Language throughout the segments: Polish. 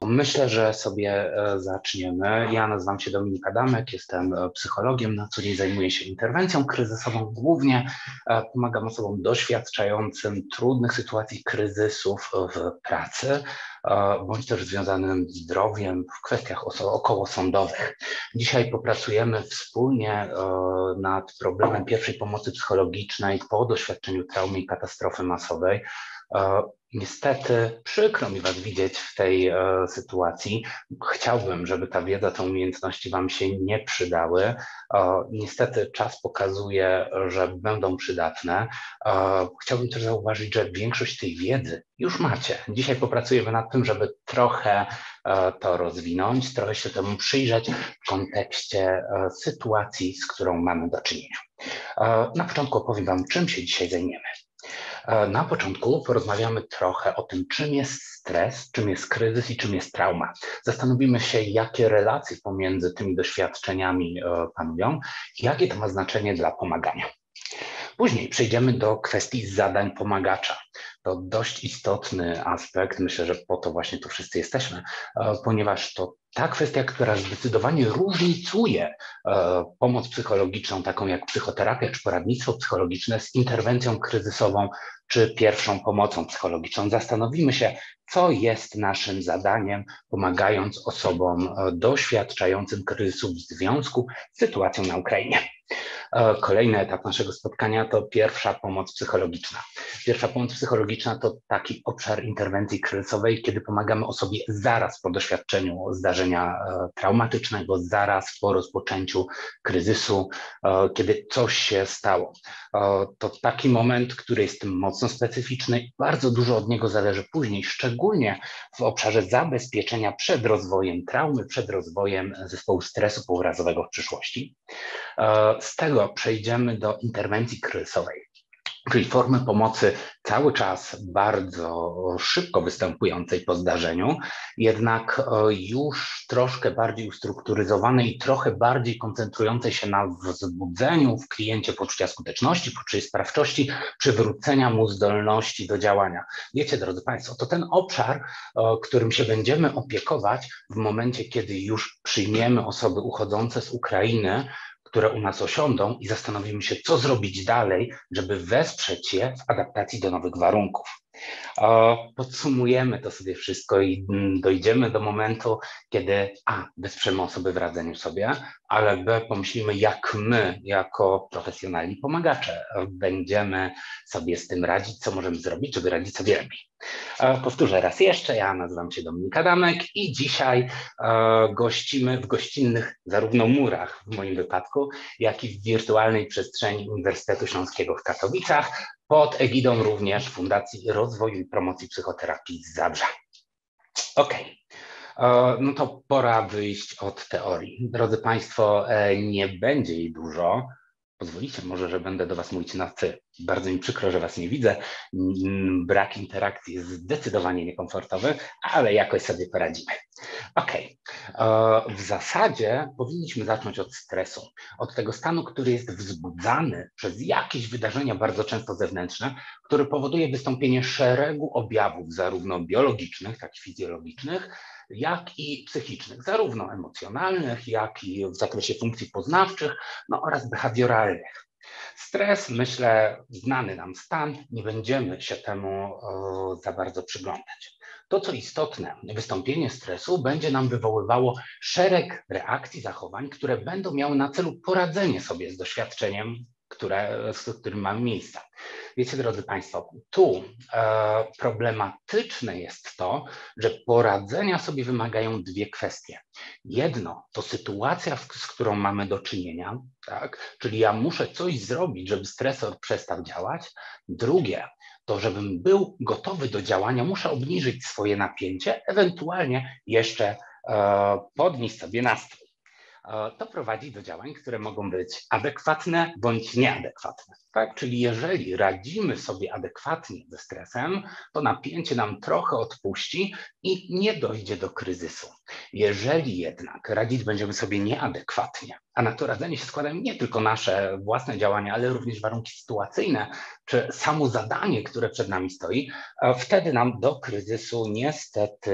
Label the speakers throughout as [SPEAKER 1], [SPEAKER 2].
[SPEAKER 1] Myślę, że sobie zaczniemy. Ja nazywam się Dominik Adamek, jestem psychologiem, na co dzień zajmuję się interwencją kryzysową. Głównie pomagam osobom doświadczającym trudnych sytuacji kryzysów w pracy, bądź też związanym z zdrowiem w kwestiach okołosądowych. Dzisiaj popracujemy wspólnie nad problemem pierwszej pomocy psychologicznej po doświadczeniu traumy i katastrofy masowej. Niestety przykro mi Was widzieć w tej sytuacji. Chciałbym, żeby ta wiedza, te umiejętności Wam się nie przydały. Niestety czas pokazuje, że będą przydatne. Chciałbym też zauważyć, że większość tej wiedzy już macie. Dzisiaj popracujemy nad tym, żeby trochę to rozwinąć, trochę się temu przyjrzeć w kontekście sytuacji, z którą mamy do czynienia. Na początku opowiem Wam, czym się dzisiaj zajmiemy. Na początku porozmawiamy trochę o tym, czym jest stres, czym jest kryzys i czym jest trauma. Zastanowimy się, jakie relacje pomiędzy tymi doświadczeniami panują i jakie to ma znaczenie dla pomagania. Później przejdziemy do kwestii zadań pomagacza. To dość istotny aspekt, myślę, że po to właśnie tu wszyscy jesteśmy, ponieważ to ta kwestia, która zdecydowanie różnicuje pomoc psychologiczną, taką jak psychoterapia czy poradnictwo psychologiczne, z interwencją kryzysową czy pierwszą pomocą psychologiczną. Zastanowimy się, co jest naszym zadaniem, pomagając osobom doświadczającym kryzysu w związku z sytuacją na Ukrainie. Kolejny etap naszego spotkania to pierwsza pomoc psychologiczna. Pierwsza pomoc psychologiczna to taki obszar interwencji kryzysowej, kiedy pomagamy osobie zaraz po doświadczeniu zdarzenia traumatycznego, zaraz po rozpoczęciu kryzysu, kiedy coś się stało. To taki moment, który jest mocno specyficzny i bardzo dużo od niego zależy później, szczególnie w obszarze zabezpieczenia przed rozwojem traumy, przed rozwojem zespołu stresu pourazowego w przyszłości. Z tego przejdziemy do interwencji kryzysowej, czyli formy pomocy cały czas bardzo szybko występującej po zdarzeniu, jednak już troszkę bardziej ustrukturyzowanej i trochę bardziej koncentrującej się na wzbudzeniu w kliencie poczucia skuteczności, poczucia sprawczości, przywrócenia mu zdolności do działania. Wiecie, drodzy Państwo, to ten obszar, którym się będziemy opiekować w momencie, kiedy już przyjmiemy osoby uchodzące z Ukrainy, które u nas osiądą i zastanowimy się, co zrobić dalej, żeby wesprzeć je w adaptacji do nowych warunków. Podsumujemy to sobie wszystko i dojdziemy do momentu, kiedy wesprzemy osoby w radzeniu sobie, ale pomyślimy, jak my, jako profesjonalni pomagacze, będziemy sobie z tym radzić, co możemy zrobić, żeby radzić sobie lepiej. Powtórzę raz jeszcze, ja nazywam się Dominik Adamek i dzisiaj gościmy w gościnnych zarówno murach w moim wypadku, jak i w wirtualnej przestrzeni Uniwersytetu Śląskiego w Katowicach, pod egidą również Fundacji Rozwoju i Promocji Psychoterapii z Zabrza. Okej. No to pora wyjść od teorii. Drodzy Państwo, nie będzie jej dużo. Pozwolicie może, że będę do Was mówić na ty. Bardzo mi przykro, że Was nie widzę. Brak interakcji jest zdecydowanie niekomfortowy, ale jakoś sobie poradzimy. Okej. W zasadzie powinniśmy zacząć od stresu, od tego stanu, który jest wzbudzany przez jakieś wydarzenia, bardzo często zewnętrzne, który powoduje wystąpienie szeregu objawów, zarówno biologicznych, jak i fizjologicznych, jak i psychicznych, zarówno emocjonalnych, jak i w zakresie funkcji poznawczych, oraz behawioralnych. Stres, myślę, znany nam stan, nie będziemy się temu za bardzo przyglądać. To, co istotne, wystąpienie stresu będzie nam wywoływało szereg reakcji, zachowań, które będą miały na celu poradzenie sobie z doświadczeniem, z którym mamy miejsce. Wiecie, drodzy Państwo, tu problematyczne jest to, że poradzenia sobie wymagają dwie kwestie. Jedno to sytuacja, z którą mamy do czynienia, tak? Czyli ja muszę coś zrobić, żeby stresor przestał działać. Drugie to, żebym był gotowy do działania, muszę obniżyć swoje napięcie, ewentualnie jeszcze podnieść sobie nastrój. To prowadzi do działań, które mogą być adekwatne bądź nieadekwatne. Tak? Czyli jeżeli radzimy sobie adekwatnie ze stresem, to napięcie nam trochę odpuści i nie dojdzie do kryzysu. Jeżeli jednak radzić będziemy sobie nieadekwatnie, a na to radzenie się składają nie tylko nasze własne działania, ale również warunki sytuacyjne, czy samo zadanie, które przed nami stoi, wtedy nam do kryzysu niestety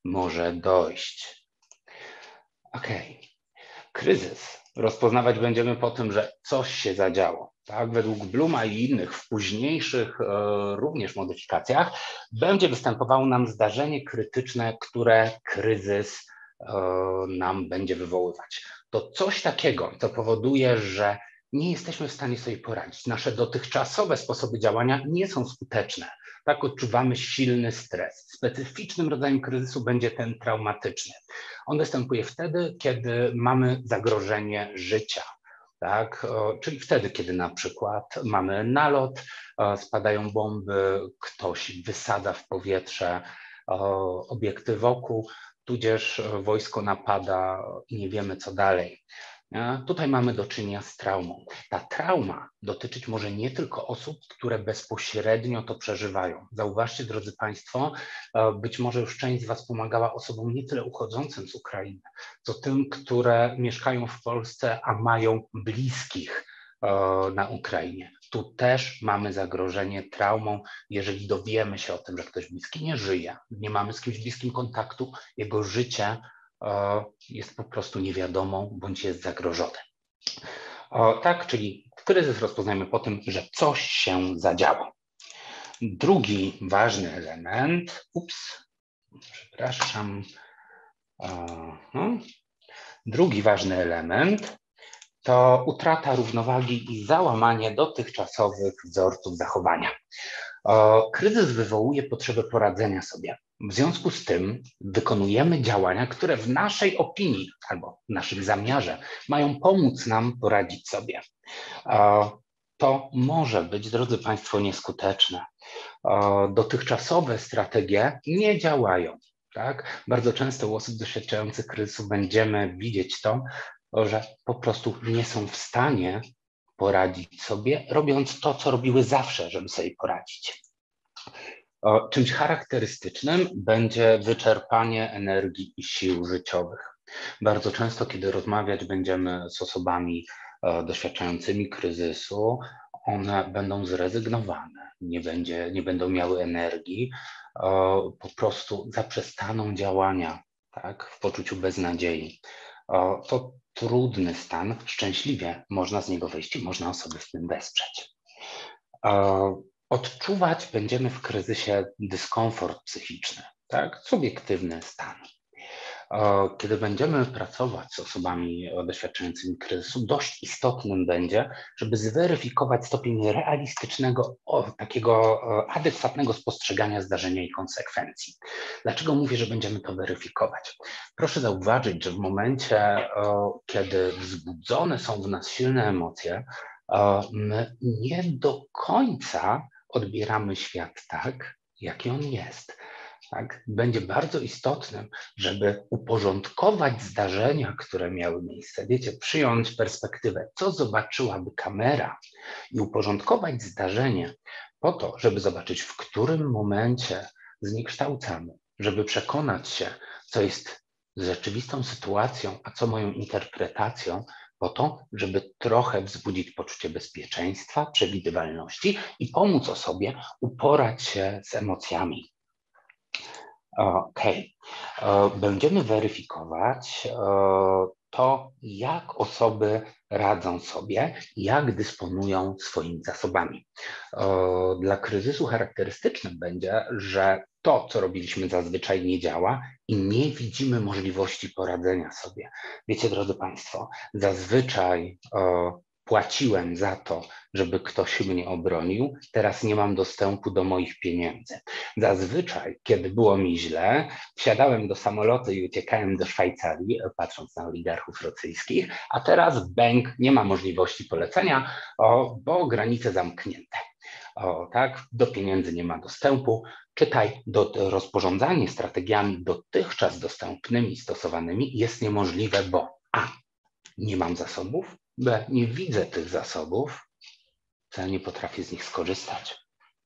[SPEAKER 1] może dojść. Okej. Kryzys rozpoznawać będziemy po tym, że coś się zadziało. Tak? Według Blooma i innych w późniejszych również modyfikacjach będzie występowało nam zdarzenie krytyczne, które kryzys nam będzie wywoływać. To coś takiego, co powoduje, że nie jesteśmy w stanie sobie poradzić. Nasze dotychczasowe sposoby działania nie są skuteczne. Tak, odczuwamy silny stres. Specyficznym rodzajem kryzysu będzie ten traumatyczny. On występuje wtedy, kiedy mamy zagrożenie życia. Tak? Czyli wtedy, kiedy na przykład mamy nalot, spadają bomby, ktoś wysadza w powietrze obiekty wokół, tudzież wojsko napada i nie wiemy, co dalej. Tutaj mamy do czynienia z traumą. Ta trauma dotyczyć może nie tylko osób, które bezpośrednio to przeżywają. Zauważcie, drodzy Państwo, być może już część z Was pomagała osobom nie tyle uchodzącym z Ukrainy, co tym, które mieszkają w Polsce, a mają bliskich na Ukrainie. Tu też mamy zagrożenie traumą, jeżeli dowiemy się o tym, że ktoś bliski nie żyje, nie mamy z kimś bliskim kontaktu, jego życie jest po prostu niewiadomą bądź jest zagrożone. Tak, czyli kryzys rozpoznajemy po tym, że coś się zadziało. Drugi ważny element, drugi ważny element to utrata równowagi i załamanie dotychczasowych wzorców zachowania. Kryzys wywołuje potrzebę poradzenia sobie. W związku z tym wykonujemy działania, które w naszej opinii albo w naszym zamiarze mają pomóc nam poradzić sobie. To może być, drodzy Państwo, nieskuteczne. Dotychczasowe strategie nie działają. Tak? Bardzo często u osób doświadczających kryzysu będziemy widzieć to, że po prostu nie są w stanie poradzić sobie, robiąc to, co robiły zawsze, żeby sobie poradzić. Czymś charakterystycznym będzie wyczerpanie energii i sił życiowych. Bardzo często, kiedy rozmawiać będziemy z osobami doświadczającymi kryzysu, one będą zrezygnowane, nie będą miały energii, po prostu zaprzestaną działania, tak, w poczuciu beznadziei. To trudny stan, szczęśliwie można z niego wyjść i można osoby w tym wesprzeć. Odczuwać będziemy w kryzysie dyskomfort psychiczny, tak? Subiektywny stan. Kiedy będziemy pracować z osobami doświadczającymi kryzysu, dość istotnym będzie, żeby zweryfikować stopień realistycznego, takiego adekwatnego spostrzegania zdarzenia i konsekwencji. Dlaczego mówię, że będziemy to weryfikować? Proszę zauważyć, że w momencie, kiedy wzbudzone są w nas silne emocje, my nie do końca odbieramy świat tak, jaki on jest. Tak? Będzie bardzo istotnym, żeby uporządkować zdarzenia, które miały miejsce. Wiecie, przyjąć perspektywę, co zobaczyłaby kamera i uporządkować zdarzenie po to, żeby zobaczyć, w którym momencie zniekształcamy, żeby przekonać się, co jest rzeczywistą sytuacją, a co moją interpretacją, po to, żeby trochę wzbudzić poczucie bezpieczeństwa, przewidywalności i pomóc osobie uporać się z emocjami. Będziemy weryfikować to, jak osoby radzą sobie, jak dysponują swoimi zasobami. Dla kryzysu charakterystycznym będzie, że to, co robiliśmy zazwyczaj, nie działa i nie widzimy możliwości poradzenia sobie. Wiecie, drodzy Państwo, zazwyczaj płaciłem za to, żeby ktoś mnie obronił, teraz nie mam dostępu do moich pieniędzy. Zazwyczaj, kiedy było mi źle, wsiadałem do samolotu i uciekałem do Szwajcarii, patrząc na oligarchów rosyjskich, a teraz bęk, nie ma możliwości polecenia, bo granice zamknięte. Tak, do pieniędzy nie ma dostępu. Czytaj, rozporządzanie strategiami dotychczas dostępnymi, stosowanymi jest niemożliwe, bo a. nie mam zasobów, b. nie widzę tych zasobów, c. nie potrafię z nich skorzystać.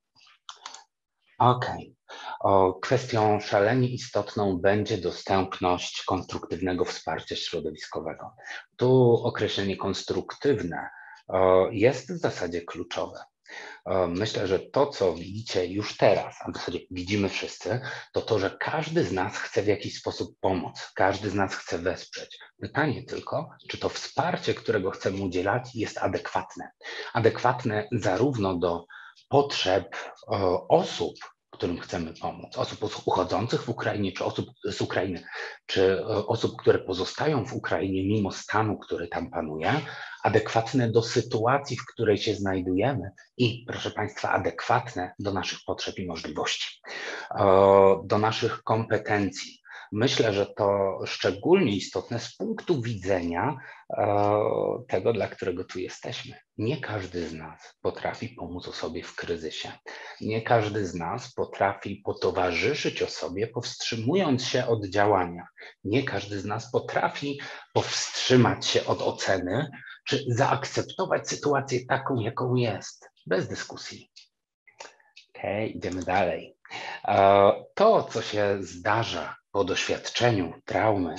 [SPEAKER 1] Kwestią szalenie istotną będzie dostępność konstruktywnego wsparcia środowiskowego. Tu określenie konstruktywne jest w zasadzie kluczowe. Myślę, że to, co widzicie już teraz, a w zasadzie widzimy wszyscy, to to, że każdy z nas chce w jakiś sposób pomóc, każdy z nas chce wesprzeć. Pytanie tylko, czy to wsparcie, którego chcemy udzielać, jest adekwatne. Adekwatne zarówno do potrzeb osób, którym chcemy pomóc, osób uchodzących w Ukrainie, czy osób z Ukrainy, czy osób, które pozostają w Ukrainie mimo stanu, który tam panuje, adekwatne do sytuacji, w której się znajdujemy i, proszę Państwa, adekwatne do naszych potrzeb i możliwości, do naszych kompetencji. Myślę, że to szczególnie istotne z punktu widzenia tego, dla którego tu jesteśmy. Nie każdy z nas potrafi pomóc osobie w kryzysie. Nie każdy z nas potrafi potowarzyszyć osobie, powstrzymując się od działania. Nie każdy z nas potrafi powstrzymać się od oceny, czy zaakceptować sytuację taką, jaką jest, bez dyskusji. Okej, idziemy dalej. To, co się zdarza po doświadczeniu traumy,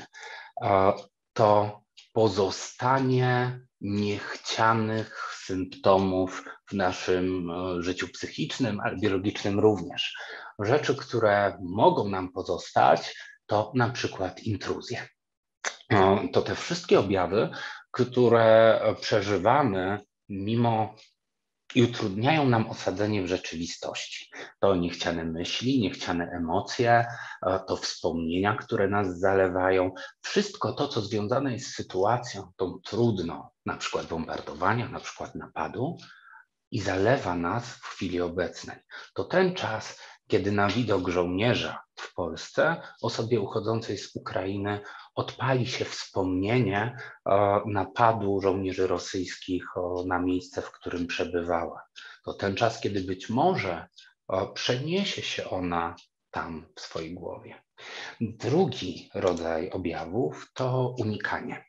[SPEAKER 1] to pozostanie niechcianych symptomów w naszym życiu psychicznym, ale biologicznym również. Rzeczy, które mogą nam pozostać, to na przykład intruzje. To te wszystkie objawy, które przeżywamy mimo i utrudniają nam osadzenie w rzeczywistości. To niechciane myśli, niechciane emocje, to wspomnienia, które nas zalewają. Wszystko to, co związane jest z sytuacją tą trudną, na przykład bombardowania, na przykład napadu, i zalewa nas w chwili obecnej. To ten czas, kiedy na widok żołnierza w Polsce, osobie uchodzącej z Ukrainy, odpali się wspomnienie napadu żołnierzy rosyjskich na miejsce, w którym przebywała. To ten czas, kiedy być może przeniesie się ona tam w swojej głowie. Drugi rodzaj objawów to unikanie.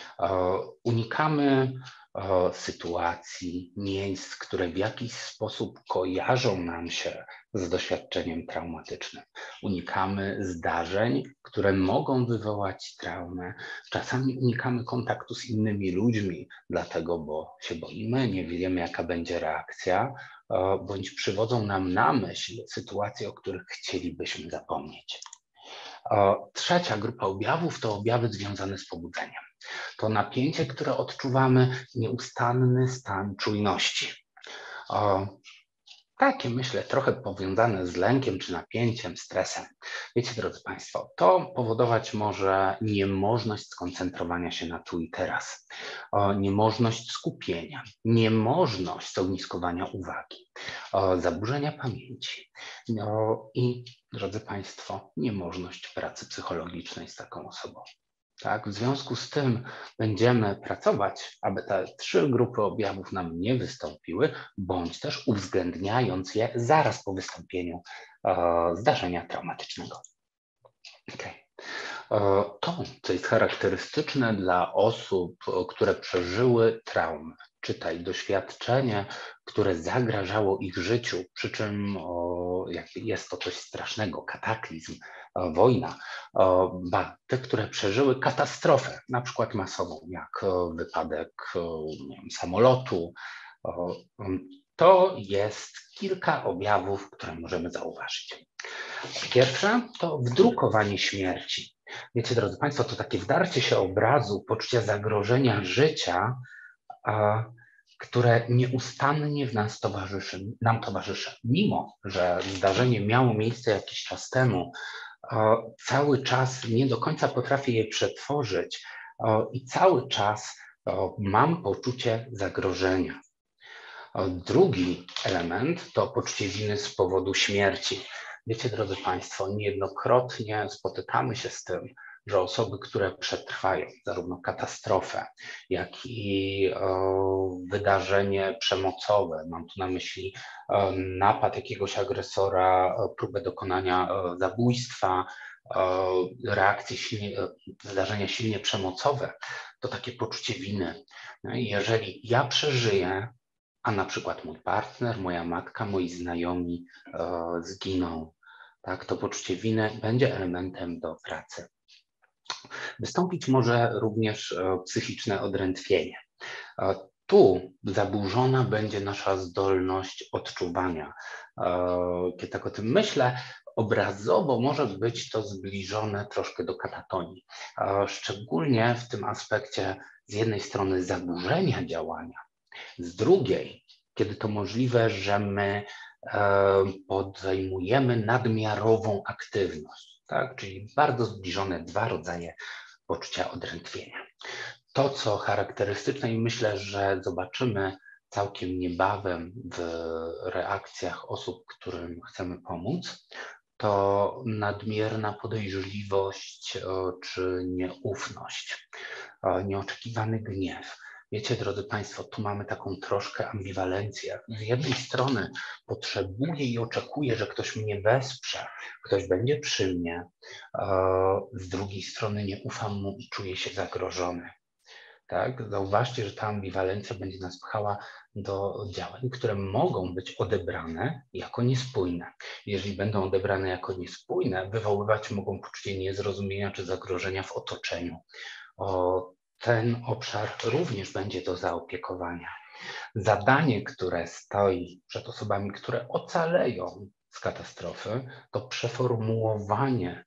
[SPEAKER 1] Unikamy sytuacji, miejsc, które w jakiś sposób kojarzą nam się z doświadczeniem traumatycznym. Unikamy zdarzeń, które mogą wywołać traumę. Czasami unikamy kontaktu z innymi ludźmi, dlatego, bo się boimy, nie wiemy, jaka będzie reakcja, bądź przywodzą nam na myśl sytuacje, o których chcielibyśmy zapomnieć. Trzecia grupa objawów to objawy związane z pobudzeniem. To napięcie, które odczuwamy, nieustanny stan czujności. Takie, myślę, trochę powiązane z lękiem czy napięciem, stresem. Wiecie, drodzy Państwo, to powodować może niemożność skoncentrowania się na tu i teraz, niemożność skupienia, niemożność zogniskowania uwagi, zaburzenia pamięci i, drodzy Państwo, niemożność pracy psychologicznej z taką osobą. Tak, w związku z tym będziemy pracować, aby te trzy grupy objawów nam nie wystąpiły, bądź też uwzględniając je zaraz po wystąpieniu zdarzenia traumatycznego. Okay. To, co jest charakterystyczne dla osób, które przeżyły traumę, czytaj doświadczenie, które zagrażało ich życiu, przy czym jest to coś strasznego, kataklizm, wojna, te, które przeżyły katastrofę, na przykład masową, jak wypadek nie wiem, samolotu, to jest kilka objawów, które możemy zauważyć. Pierwsze to wdrukowanie śmierci. Wiecie, drodzy Państwo, to takie wdarcie się obrazu poczucia zagrożenia życia, które nieustannie w nas nam towarzyszy. Mimo że zdarzenie miało miejsce jakiś czas temu, cały czas nie do końca potrafię je przetworzyć i cały czas mam poczucie zagrożenia. Drugi element to poczucie winy z powodu śmierci. Wiecie, drodzy Państwo, niejednokrotnie spotykamy się z tym, że osoby, które przetrwają zarówno katastrofę, jak i wydarzenie przemocowe, mam tu na myśli napad jakiegoś agresora, próbę dokonania zabójstwa, zdarzenia silnie przemocowe, to takie poczucie winy. Jeżeli ja przeżyję, a na przykład mój partner, moja matka, moi znajomi zginą, tak, to poczucie winy będzie elementem do pracy. Wystąpić może również psychiczne odrętwienie. tu zaburzona będzie nasza zdolność odczuwania. Kiedy tak o tym myślę, obrazowo może być to zbliżone troszkę do katatonii, szczególnie w tym aspekcie z jednej strony zaburzenia działania, z drugiej, kiedy to możliwe, że my podejmujemy nadmiarową aktywność, tak? Czyli bardzo zbliżone dwa rodzaje poczucia odrętwienia. To, co charakterystyczne i myślę, że zobaczymy całkiem niebawem w reakcjach osób, którym chcemy pomóc, to nadmierna podejrzliwość czy nieufność, nieoczekiwany gniew. Wiecie, drodzy Państwo, tu mamy taką troszkę ambiwalencję. Z jednej strony potrzebuję i oczekuję, że ktoś mnie wesprze, ktoś będzie przy mnie, z drugiej strony nie ufam mu i czuję się zagrożony. Tak? Zauważcie, że ta ambiwalencja będzie nas pchała do działań, które mogą być odebrane jako niespójne. Jeżeli będą odebrane jako niespójne, wywoływać mogą poczucie niezrozumienia czy zagrożenia w otoczeniu. Ten obszar również będzie do zaopiekowania. Zadanie, które stoi przed osobami, które ocaleją z katastrofy, to przeformułowanie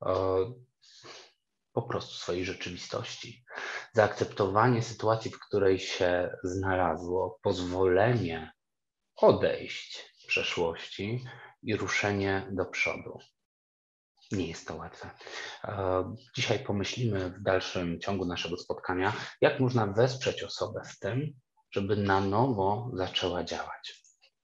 [SPEAKER 1] po prostu swojej rzeczywistości, zaakceptowanie sytuacji, w której się znalazło, pozwolenie odejść z przeszłości i ruszenie do przodu. Nie jest to łatwe. Dzisiaj pomyślimy w dalszym ciągu naszego spotkania, jak można wesprzeć osobę w tym, żeby na nowo zaczęła działać.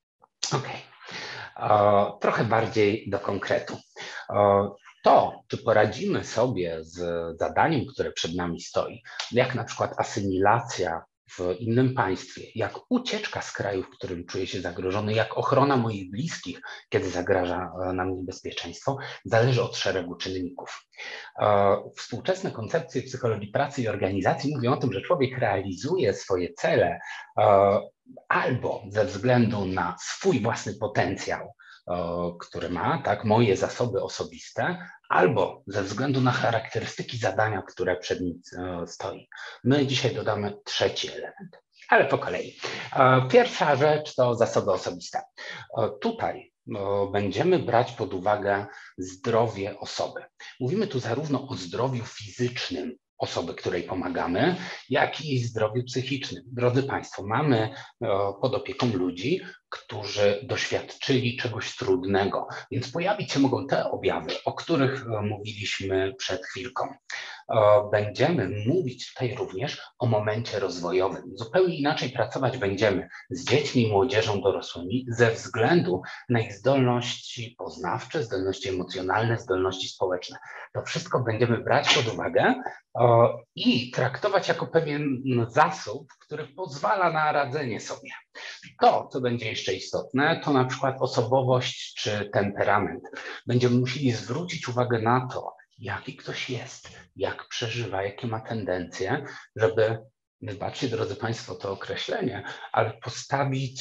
[SPEAKER 1] Trochę bardziej do konkretu. To, czy poradzimy sobie z zadaniem, które przed nami stoi, jak na przykład asymilacja w innym państwie, jak ucieczka z kraju, w którym czuję się zagrożony, jak ochrona moich bliskich, kiedy zagraża nam niebezpieczeństwo, zależy od szeregu czynników. Współczesne koncepcje psychologii pracy i organizacji mówią o tym, że człowiek realizuje swoje cele albo ze względu na swój własny potencjał, który ma, tak, moje zasoby osobiste, albo ze względu na charakterystyki zadania, które przed nim stoi. My dzisiaj dodamy trzeci element, ale po kolei. Pierwsza rzecz to zasoby osobiste. Tutaj będziemy brać pod uwagę zdrowie osoby. Mówimy tu zarówno o zdrowiu fizycznym osoby, której pomagamy, jak i zdrowiu psychicznym. Drodzy Państwo, mamy pod opieką ludzi, którzy doświadczyli czegoś trudnego, więc pojawić się mogą te objawy, o których mówiliśmy przed chwilką. Będziemy mówić tutaj również o momencie rozwojowym. Zupełnie inaczej pracować będziemy z dziećmi i młodzieżą dorosłymi ze względu na ich zdolności poznawcze, zdolności emocjonalne, zdolności społeczne. To wszystko będziemy brać pod uwagę i traktować jako pewien zasób, który pozwala na radzenie sobie. To, co będzie jeszcze istotne, to na przykład osobowość czy temperament. Będziemy musieli zwrócić uwagę na to, jaki ktoś jest, jak przeżywa, jakie ma tendencje, żeby, wybaczcie drodzy Państwo to określenie, ale postawić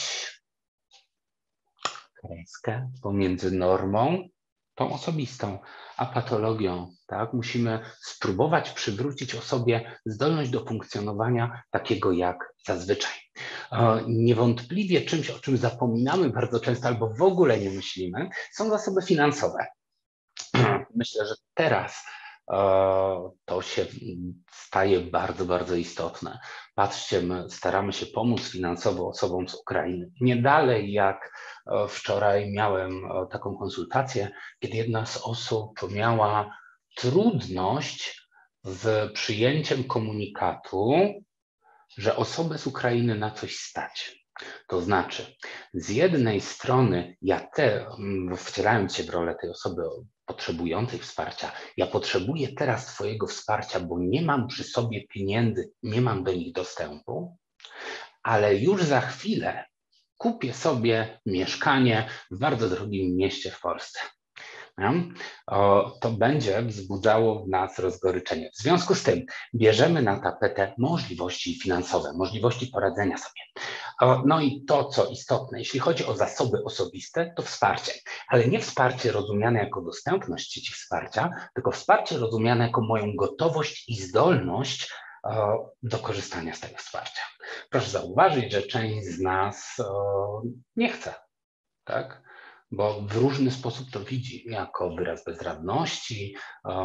[SPEAKER 1] kreskę pomiędzy normą, tą osobistą, a patologią. Tak? Musimy spróbować przywrócić osobie zdolność do funkcjonowania takiego jak zazwyczaj. Niewątpliwie czymś, o czym zapominamy bardzo często albo w ogóle nie myślimy, są zasoby finansowe. Myślę, że teraz to się staje bardzo, bardzo istotne. Patrzcie, my staramy się pomóc finansowo osobom z Ukrainy. Nie dalej jak wczoraj miałem taką konsultację, kiedy jedna z osób miała trudność z przyjęciem komunikatu, że osobę z Ukrainy na coś stać. To znaczy, z jednej strony ja wcielając się w rolę tej osoby potrzebującej wsparcia, ja potrzebuję teraz Twojego wsparcia, bo nie mam przy sobie pieniędzy, nie mam do nich dostępu, ale już za chwilę kupię sobie mieszkanie w bardzo drogim mieście w Polsce. To będzie wzbudzało w nas rozgoryczenie. W związku z tym bierzemy na tapetę możliwości finansowe, możliwości poradzenia sobie. No i to, co istotne, jeśli chodzi o zasoby osobiste, to wsparcie, ale nie wsparcie rozumiane jako dostępność sieci wsparcia, tylko wsparcie rozumiane jako moją gotowość i zdolność do korzystania z tego wsparcia. Proszę zauważyć, że część z nas nie chce, tak? Bo w różny sposób to widzi, jako wyraz bezradności,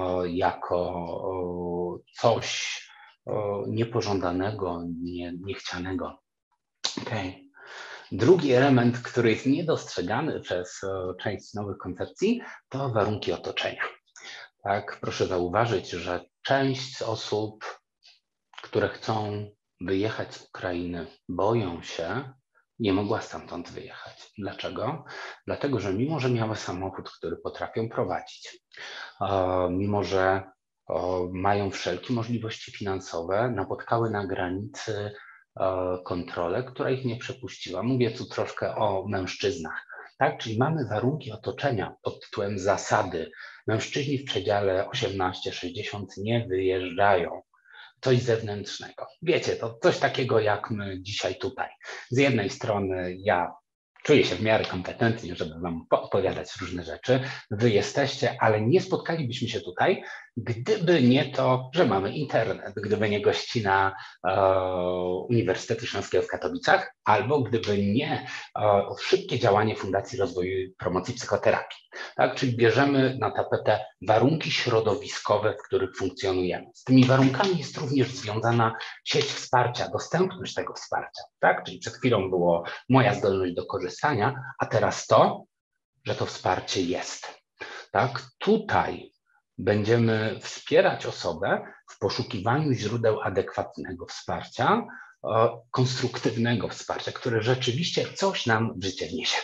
[SPEAKER 1] jako coś niepożądanego, niechcianego. Okay. Drugi element, który jest niedostrzegany przez część nowych koncepcji, to warunki otoczenia. Tak, proszę zauważyć, że część osób, które chcą wyjechać z Ukrainy, boją się, nie mogła stamtąd wyjechać. Dlaczego? Dlatego, że mimo, że miały samochód, który potrafią prowadzić, mimo, że mają wszelkie możliwości finansowe, napotkały na granicy kontrolę, która ich nie przepuściła. Mówię tu troszkę o mężczyznach. Tak? Czyli mamy warunki otoczenia pod tytułem zasady. Mężczyźni w przedziale 18-60 nie wyjeżdżają. Coś zewnętrznego. Wiecie, to coś takiego jak my dzisiaj tutaj. Z jednej strony ja czuję się w miarę kompetentnie, żeby wam opowiadać różne rzeczy. Wy jesteście, ale nie spotkalibyśmy się tutaj, gdyby nie to, że mamy internet, gdyby nie gościna Uniwersytetu Śląskiego w Katowicach, albo gdyby nie szybkie działanie Fundacji Rozwoju i Promocji Psychoterapii. Tak? Czyli bierzemy na tapetę warunki środowiskowe, w których funkcjonujemy. Z tymi warunkami jest również związana sieć wsparcia, dostępność tego wsparcia. Tak? Czyli przed chwilą było moja zdolność do korzystania, a teraz to, że to wsparcie jest. Tak? Tutaj będziemy wspierać osobę w poszukiwaniu źródeł adekwatnego wsparcia, konstruktywnego wsparcia, które rzeczywiście coś nam w życie wniesie.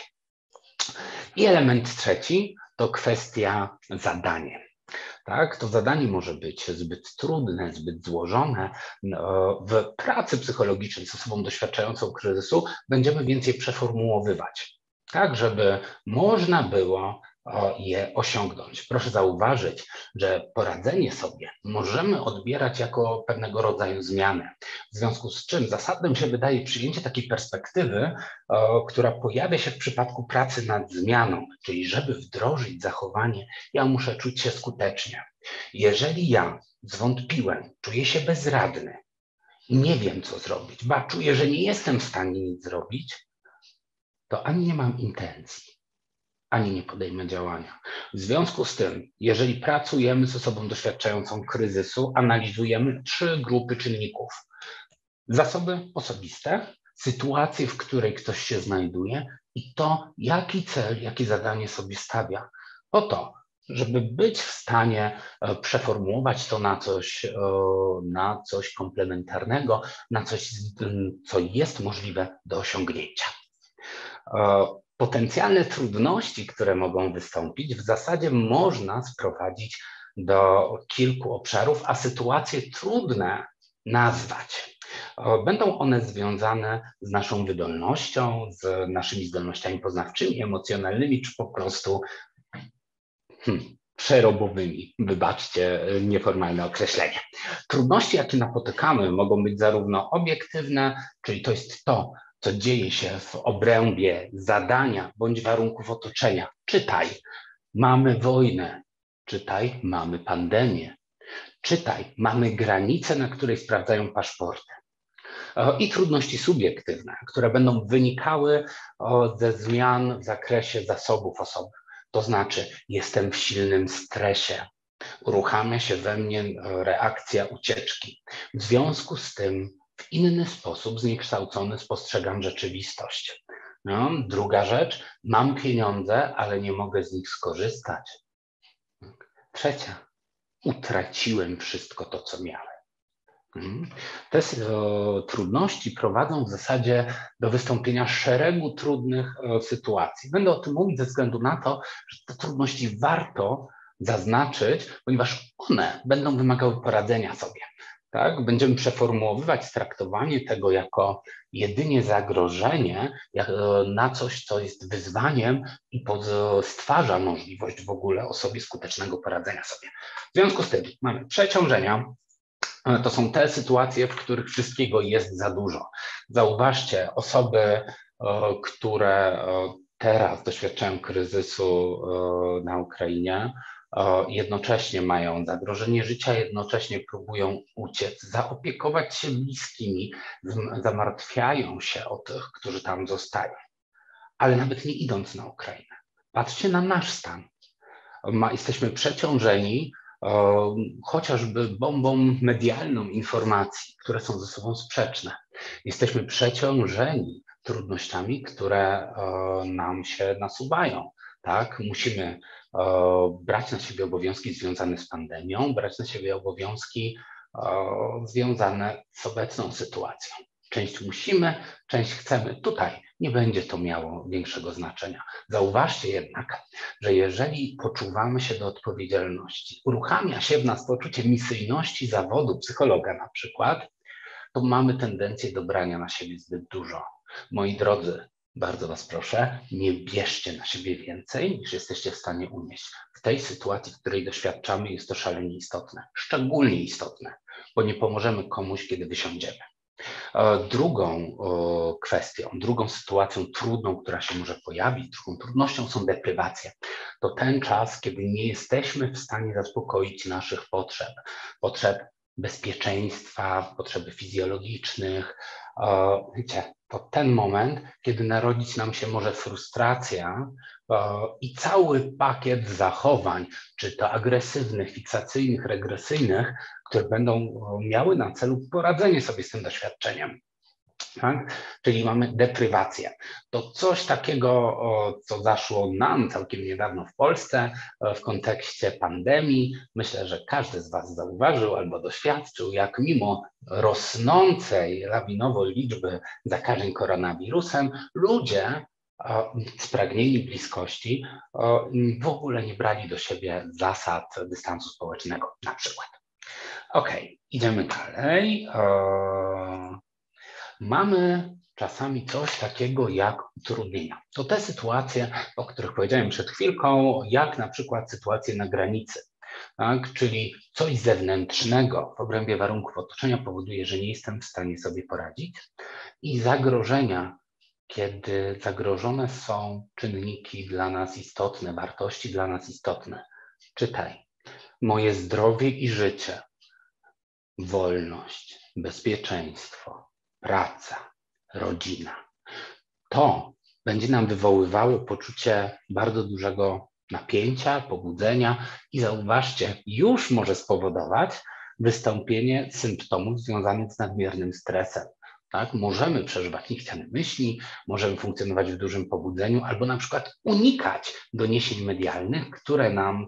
[SPEAKER 1] I element trzeci to kwestia zadanie. Tak, to zadanie może być zbyt trudne, zbyt złożone. W pracy psychologicznej z osobą doświadczającą kryzysu będziemy więcej przeformułowywać, tak, żeby można było je osiągnąć. Proszę zauważyć, że poradzenie sobie możemy odbierać jako pewnego rodzaju zmianę. W związku z czym zasadnym się wydaje przyjęcie takiej perspektywy, która pojawia się w przypadku pracy nad zmianą, czyli żeby wdrożyć zachowanie, ja muszę czuć się skutecznie. Jeżeli ja zwątpiłem, czuję się bezradny, nie wiem co zrobić, czuję, że nie jestem w stanie nic zrobić, to ani nie mam intencji, ani nie podejmę działania. W związku z tym, jeżeli pracujemy z osobą doświadczającą kryzysu, analizujemy 3 grupy czynników. Zasoby osobiste, sytuację, w której ktoś się znajduje i to, jaki cel, jakie zadanie sobie stawia. Po to, żeby być w stanie przeformułować to na coś komplementarnego, na coś, co jest możliwe do osiągnięcia. Potencjalne trudności, które mogą wystąpić, w zasadzie można sprowadzić do kilku obszarów, a sytuacje trudne nazwać. Będą one związane z naszą wydolnością, z naszymi zdolnościami poznawczymi, emocjonalnymi, czy po prostu przerobowymi. Wybaczcie nieformalne określenie. Trudności, jakie napotykamy, mogą być zarówno obiektywne, czyli to jest to, co dzieje się w obrębie zadania bądź warunków otoczenia. Czytaj, mamy wojnę. Czytaj, mamy pandemię. Czytaj, mamy granicę, na której sprawdzają paszporty. I trudności subiektywne, które będą wynikały ze zmian w zakresie zasobów osoby. To znaczy, jestem w silnym stresie, uruchamia się we mnie reakcja ucieczki. W związku z tym w inny sposób zniekształcony spostrzegam rzeczywistość. No, druga rzecz, mam pieniądze, ale nie mogę z nich skorzystać. Trzecia, utraciłem wszystko to, co miałem. Te trudności prowadzą w zasadzie do wystąpienia szeregu trudnych sytuacji. Będę o tym mówić ze względu na to, że te trudności warto zaznaczyć, ponieważ one będą wymagały poradzenia sobie. Tak? Będziemy przeformułowywać traktowanie tego jako jedynie zagrożenie, na coś, co jest wyzwaniem i stwarza możliwość w ogóle osobie skutecznego poradzenia sobie. W związku z tym mamy przeciążenia. To są te sytuacje, w których wszystkiego jest za dużo. Zauważcie, osoby, które teraz doświadczają kryzysu na Ukrainie, jednocześnie mają zagrożenie życia, jednocześnie próbują uciec, zaopiekować się bliskimi, zamartwiają się o tych, którzy tam zostają. Ale nawet nie idąc na Ukrainę. Patrzcie na nasz stan. Jesteśmy przeciążeni chociażby bombą medialną informacji, które są ze sobą sprzeczne. Jesteśmy przeciążeni trudnościami, które nam się nasuwają. Tak? Musimy brać na siebie obowiązki związane z pandemią, brać na siebie obowiązki związane z obecną sytuacją. Część musimy, część chcemy. Tutaj nie będzie to miało większego znaczenia. Zauważcie jednak, że jeżeli poczuwamy się do odpowiedzialności, uruchamia się w nas poczucie misyjności zawodu psychologa na przykład, to mamy tendencję do brania na siebie zbyt dużo. Moi drodzy, bardzo Was proszę, nie bierzcie na siebie więcej, niż jesteście w stanie unieść. W tej sytuacji, w której doświadczamy, jest to szalenie istotne, szczególnie istotne, bo nie pomożemy komuś, kiedy wysiądziemy. Drugą kwestią, drugą sytuacją trudną, która się może pojawić, drugą trudnością są deprywacja. To ten czas, kiedy nie jesteśmy w stanie zaspokoić naszych potrzeb bezpieczeństwa, potrzeby fizjologicznych. Wiecie, to ten moment, kiedy narodzić nam się może frustracja i cały pakiet zachowań, czy to agresywnych, fiksacyjnych, regresyjnych, które będą miały na celu poradzenie sobie z tym doświadczeniem. Tak? Czyli mamy deprywację. To coś takiego, co zaszło nam całkiem niedawno w Polsce w kontekście pandemii. Myślę, że każdy z Was zauważył albo doświadczył, jak mimo rosnącej lawinowo liczby zakażeń koronawirusem, ludzie spragnieni bliskości w ogóle nie brali do siebie zasad dystansu społecznego na przykład. Okej, idziemy dalej. Mamy czasami coś takiego jak utrudnienia. To te sytuacje, o których powiedziałem przed chwilką, jak na przykład sytuacje na granicy, tak? Czyli coś zewnętrznego w obrębie warunków otoczenia powoduje, że nie jestem w stanie sobie poradzić i zagrożenia, kiedy zagrożone są czynniki dla nas istotne, wartości dla nas istotne. Czytaj, moje zdrowie i życie, wolność, bezpieczeństwo, praca, rodzina. To będzie nam wywoływało poczucie bardzo dużego napięcia, pobudzenia i zauważcie, już może spowodować wystąpienie symptomów związanych z nadmiernym stresem. Tak? Możemy przeżywać niechciane myśli, możemy funkcjonować w dużym pobudzeniu albo na przykład unikać doniesień medialnych, które nam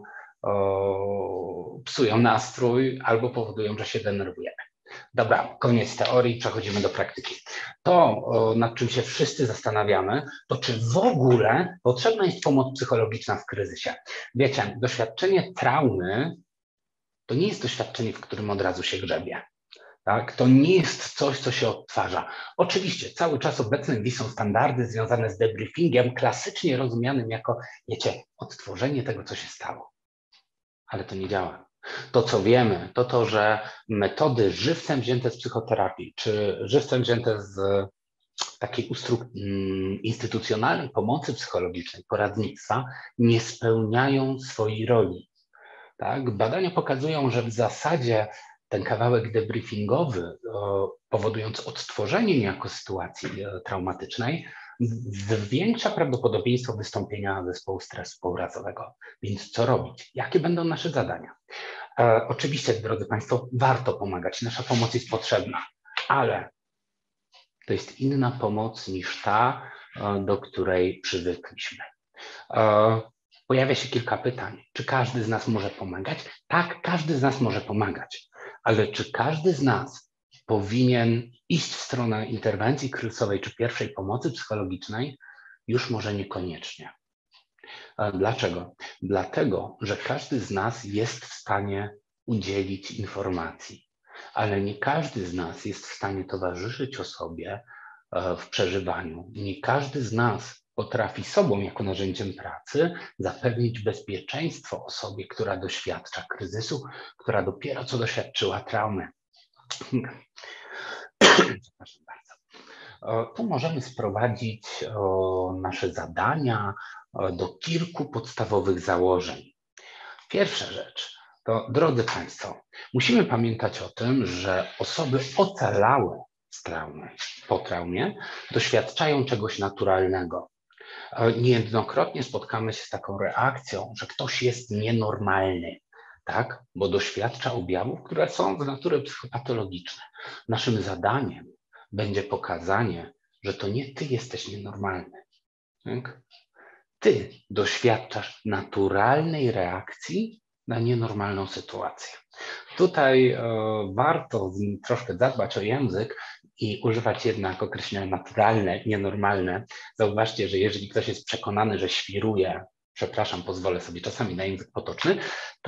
[SPEAKER 1] psują nastrój albo powodują, że się denerwujemy. Dobra, koniec teorii, przechodzimy do praktyki. To, nad czym się wszyscy zastanawiamy, to czy w ogóle potrzebna jest pomoc psychologiczna w kryzysie. Wiecie, doświadczenie traumy to nie jest doświadczenie, w którym od razu się grzebie. Tak? To nie jest coś, co się odtwarza. Oczywiście cały czas obecnym wiszą standardy związane z debriefingiem, klasycznie rozumianym jako, wiecie, odtworzenie tego, co się stało. Ale to nie działa. To, co wiemy, to to, że metody żywcem wzięte z psychoterapii, czy żywcem wzięte z takiej instytucjonalnej pomocy psychologicznej, poradnictwa, nie spełniają swojej roli. Tak? Badania pokazują, że w zasadzie ten kawałek debriefingowy, powodując odtworzenie niejako sytuacji traumatycznej, zwiększa prawdopodobieństwo wystąpienia zespołu stresu pourazowego. Więc co robić? Jakie będą nasze zadania? Oczywiście, drodzy Państwo, warto pomagać. Nasza pomoc jest potrzebna, ale to jest inna pomoc niż ta, do której przywykliśmy. Pojawia się kilka pytań. Czy każdy z nas może pomagać? Tak, każdy z nas może pomagać, ale czy każdy z nas powinien iść w stronę interwencji kryzysowej czy pierwszej pomocy psychologicznej? Już może niekoniecznie. Dlaczego? Dlatego, że każdy z nas jest w stanie udzielić informacji, ale nie każdy z nas jest w stanie towarzyszyć osobie w przeżywaniu. Nie każdy z nas potrafi sobą jako narzędziem pracy zapewnić bezpieczeństwo osobie, która doświadcza kryzysu, która dopiero co doświadczyła traumy. Przepraszam bardzo. Tu możemy sprowadzić nasze zadania do kilku podstawowych założeń. Pierwsza rzecz to, drodzy Państwo, musimy pamiętać o tym, że osoby ocalałe z traumy, po traumie, doświadczają czegoś naturalnego. Niejednokrotnie spotkamy się z taką reakcją, że ktoś jest nienormalny, tak? Bo doświadcza objawów, które są z natury psychopatologiczne. Naszym zadaniem będzie pokazanie, że to nie ty jesteś nienormalny. Tak? Ty doświadczasz naturalnej reakcji na nienormalną sytuację. Tutaj warto troszkę zadbać o język i używać jednak określenia naturalne, nienormalne. Zauważcie, że jeżeli ktoś jest przekonany, że świruje, przepraszam, pozwolę sobie czasami na język potoczny,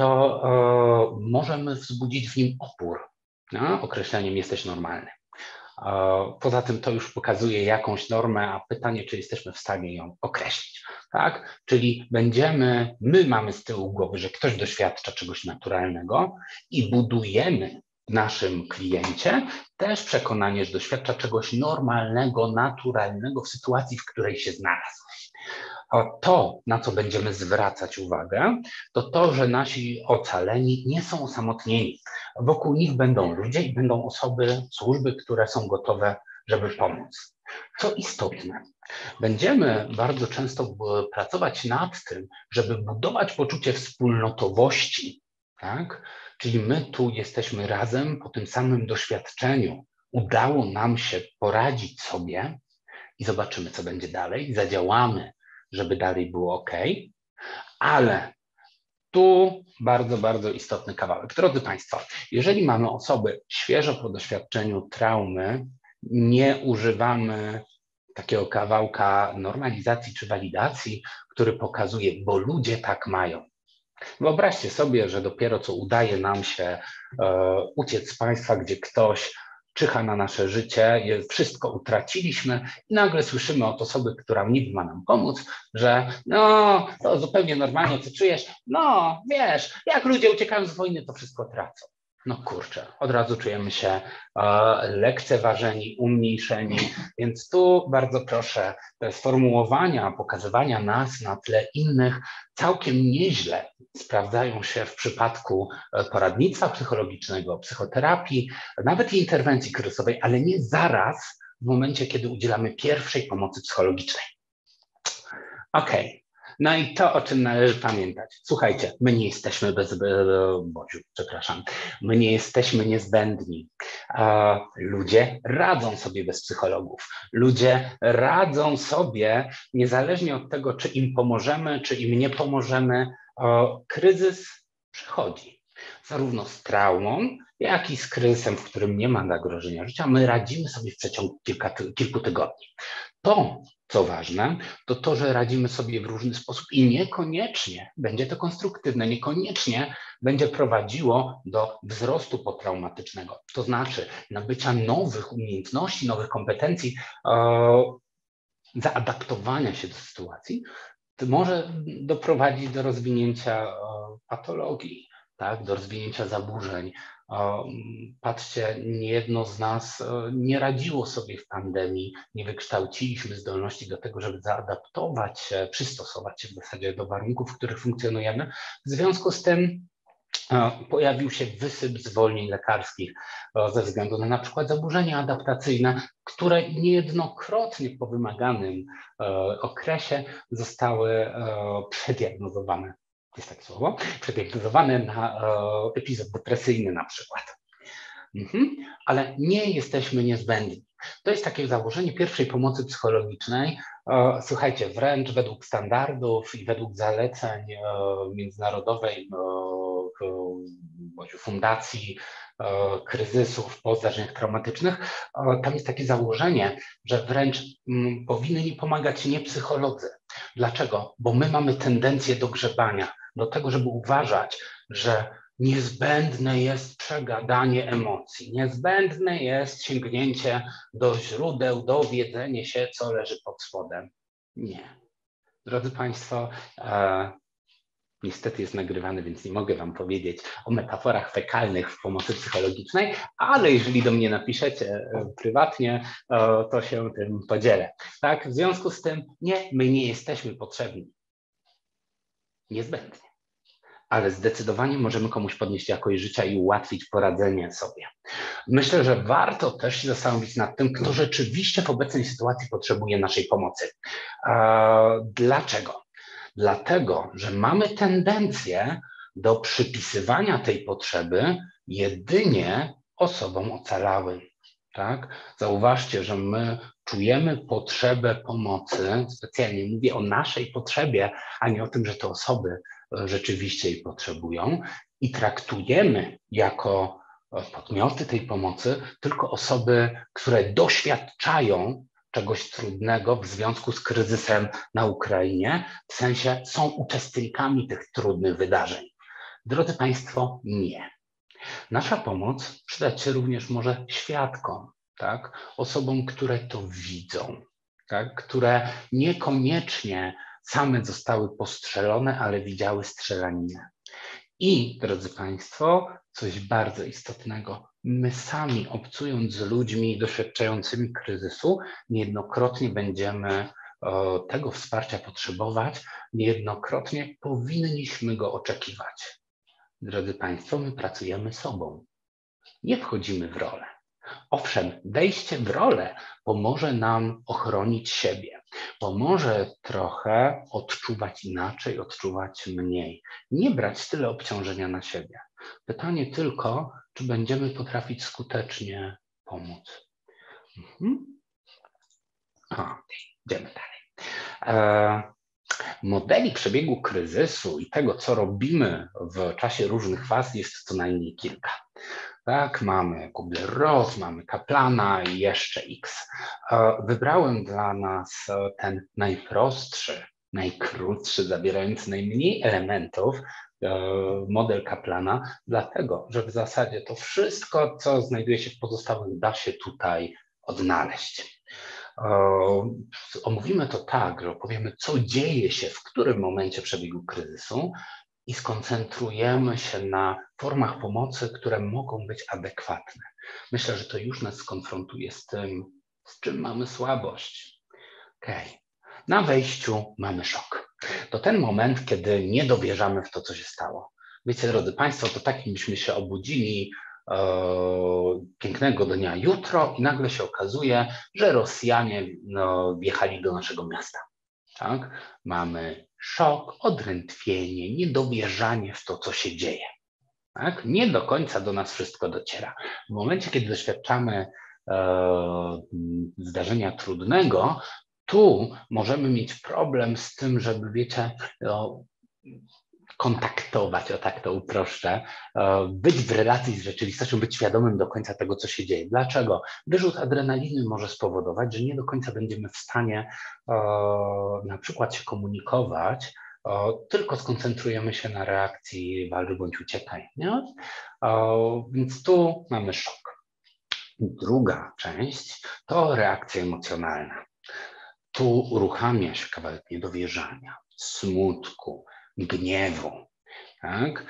[SPEAKER 1] to możemy wzbudzić w nim opór określeniem jesteś normalny. Poza tym to już pokazuje jakąś normę, a pytanie, czy jesteśmy w stanie ją określić, tak? Czyli my mamy z tyłu głowy, że ktoś doświadcza czegoś naturalnego i budujemy w naszym kliencie też przekonanie, że doświadcza czegoś normalnego, naturalnego w sytuacji, w której się znalazł. To, na co będziemy zwracać uwagę, to, że nasi ocaleni nie są osamotnieni. Wokół nich będą ludzie i będą osoby, służby, które są gotowe, żeby pomóc. Co istotne, będziemy bardzo często pracować nad tym, żeby budować poczucie wspólnotowości, tak? Czyli my tu jesteśmy razem po tym samym doświadczeniu. Udało nam się poradzić sobie i zobaczymy, co będzie dalej. Zadziałamy, żeby dalej było ok, ale tu bardzo, bardzo istotny kawałek. Drodzy Państwo, jeżeli mamy osoby świeżo po doświadczeniu traumy, nie używamy takiego kawałka normalizacji czy walidacji, który pokazuje, bo ludzie tak mają. Wyobraźcie sobie, że dopiero co udaje nam się uciec z państwa, gdzie ktoś czyha na nasze życie, wszystko utraciliśmy i nagle słyszymy od osoby, która niby ma nam pomóc, że no, to zupełnie normalnie, co czujesz, no, wiesz, jak ludzie uciekają z wojny, to wszystko tracą. No kurczę, od razu czujemy się lekceważeni, umniejszeni, więc tu bardzo proszę, te sformułowania, pokazywania nas na tle innych całkiem nieźle sprawdzają się w przypadku poradnictwa psychologicznego, psychoterapii, nawet i interwencji kryzysowej, ale nie zaraz w momencie, kiedy udzielamy pierwszej pomocy psychologicznej. Okej. No i to, o czym należy pamiętać. Słuchajcie, my nie jesteśmy my nie jesteśmy niezbędni. Ludzie radzą sobie bez psychologów. Ludzie radzą sobie niezależnie od tego, czy im pomożemy, czy im nie pomożemy. Kryzys przychodzi. Zarówno z traumą, jak i z kryzysem, w którym nie ma zagrożenia życia. My radzimy sobie w przeciągu kilku tygodni. To, co ważne, to, że radzimy sobie w różny sposób i niekoniecznie będzie to konstruktywne, niekoniecznie będzie prowadziło do wzrostu potraumatycznego. To znaczy nabycia nowych umiejętności, nowych kompetencji, zaadaptowania się do sytuacji, to może doprowadzić do rozwinięcia patologii, tak, do rozwinięcia zaburzeń. Patrzcie, niejedno z nas nie radziło sobie w pandemii, nie wykształciliśmy zdolności do tego, żeby zaadaptować się, przystosować się w zasadzie do warunków, w których funkcjonujemy. W związku z tym pojawił się wysyp zwolnień lekarskich ze względu na przykład zaburzenia adaptacyjne, które niejednokrotnie po wymaganym okresie zostały przediagnozowane. Jest takie słowo? Przediagnozowane na epizod depresyjny na przykład. Ale nie jesteśmy niezbędni. To jest takie założenie pierwszej pomocy psychologicznej. Słuchajcie, wręcz według standardów i według zaleceń międzynarodowej fundacji kryzysów po zdarzeniach traumatycznych, tam jest takie założenie, że wręcz powinni pomagać nie psycholodzy. Dlaczego? Bo my mamy tendencję do grzebania, do tego, żeby uważać, że niezbędne jest przegadanie emocji, niezbędne jest sięgnięcie do źródeł, dowiedzenie się, co leży pod spodem. Nie. Drodzy Państwo, niestety jest nagrywany, więc nie mogę Wam powiedzieć o metaforach fekalnych w pomocy psychologicznej, ale jeżeli do mnie napiszecie prywatnie, to się tym podzielę. Tak? W związku z tym my nie jesteśmy potrzebni. Niezbędnie. ale zdecydowanie możemy komuś podnieść jakość życia i ułatwić poradzenie sobie. Myślę, że warto też się zastanowić nad tym, kto rzeczywiście w obecnej sytuacji potrzebuje naszej pomocy. Dlaczego? Dlatego, że mamy tendencję do przypisywania tej potrzeby jedynie osobom ocalałym. Tak? Zauważcie, że my czujemy potrzebę pomocy, specjalnie mówię o naszej potrzebie, a nie o tym, że te osoby rzeczywiście jej potrzebują i traktujemy jako podmioty tej pomocy tylko osoby, które doświadczają czegoś trudnego w związku z kryzysem na Ukrainie, w sensie są uczestnikami tych trudnych wydarzeń. Drodzy Państwo, nie. Nasza pomoc przydać się również może świadkom, tak? Osobom, które to widzą, tak? Które niekoniecznie same zostały postrzelone, ale widziały strzelaninę. I, drodzy Państwo, coś bardzo istotnego, my sami obcując z ludźmi doświadczającymi kryzysu, niejednokrotnie będziemy tego wsparcia potrzebować, niejednokrotnie powinniśmy go oczekiwać. Drodzy Państwo, my pracujemy sobą, nie wchodzimy w rolę. Owszem, wejście w rolę pomoże nam ochronić siebie, pomoże trochę odczuwać inaczej, odczuwać mniej, nie brać tyle obciążenia na siebie. Pytanie tylko, czy będziemy potrafić skutecznie pomóc. Idziemy dalej. Modeli przebiegu kryzysu i tego, co robimy w czasie różnych faz, jest co najmniej kilka. Tak, mamy Kubler-Ross, mamy Kaplana i jeszcze X. Wybrałem dla nas ten najprostszy, najkrótszy, zawierający najmniej elementów, model Kaplana, dlatego, że w zasadzie to wszystko, co znajduje się w pozostałym, da się tutaj odnaleźć. Omówimy to tak, że opowiemy, co dzieje się w którym momencie przebiegu kryzysu i skoncentrujemy się na formach pomocy, które mogą być adekwatne. Myślę, że to już nas skonfrontuje z tym, z czym mamy słabość. Na wejściu mamy szok. To ten moment, kiedy nie dowierzamy w to, co się stało. Wiecie, drodzy Państwo, to tak, jakbyśmy się obudzili pięknego dnia jutro i nagle się okazuje, że Rosjanie wjechali do naszego miasta. Tak? Mamy szok, odrętwienie, niedowierzanie w to, co się dzieje. Tak? Nie do końca do nas wszystko dociera. W momencie, kiedy doświadczamy zdarzenia trudnego, tu możemy mieć problem z tym, żeby, wiecie, kontaktować, o tak to uproszczę, być w relacji z rzeczywistością, być świadomym do końca tego, co się dzieje. Dlaczego? Wyrzut adrenaliny może spowodować, że nie do końca będziemy w stanie na przykład się komunikować, tylko skoncentrujemy się na reakcji walcz bądź uciekaj. Nie? Więc tu mamy szok. Druga część to reakcja emocjonalna. Tu uruchamia się kawałek niedowierzania, smutku, gniewu, tak?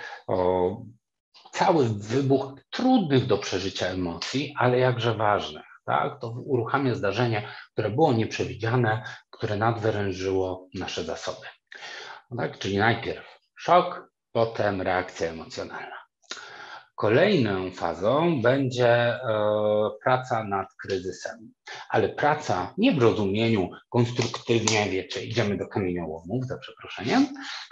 [SPEAKER 1] Cały wybuch trudnych do przeżycia emocji, ale jakże ważnych. Tak? To uruchamia zdarzenie, które było nieprzewidziane, które nadwyrężyło nasze zasoby. Tak? Czyli najpierw szok, potem reakcja emocjonalna. Kolejną fazą będzie praca nad kryzysem, ale praca nie w rozumieniu konstruktywnie, wiecie, idziemy do kamieniołomów, za przeproszeniem,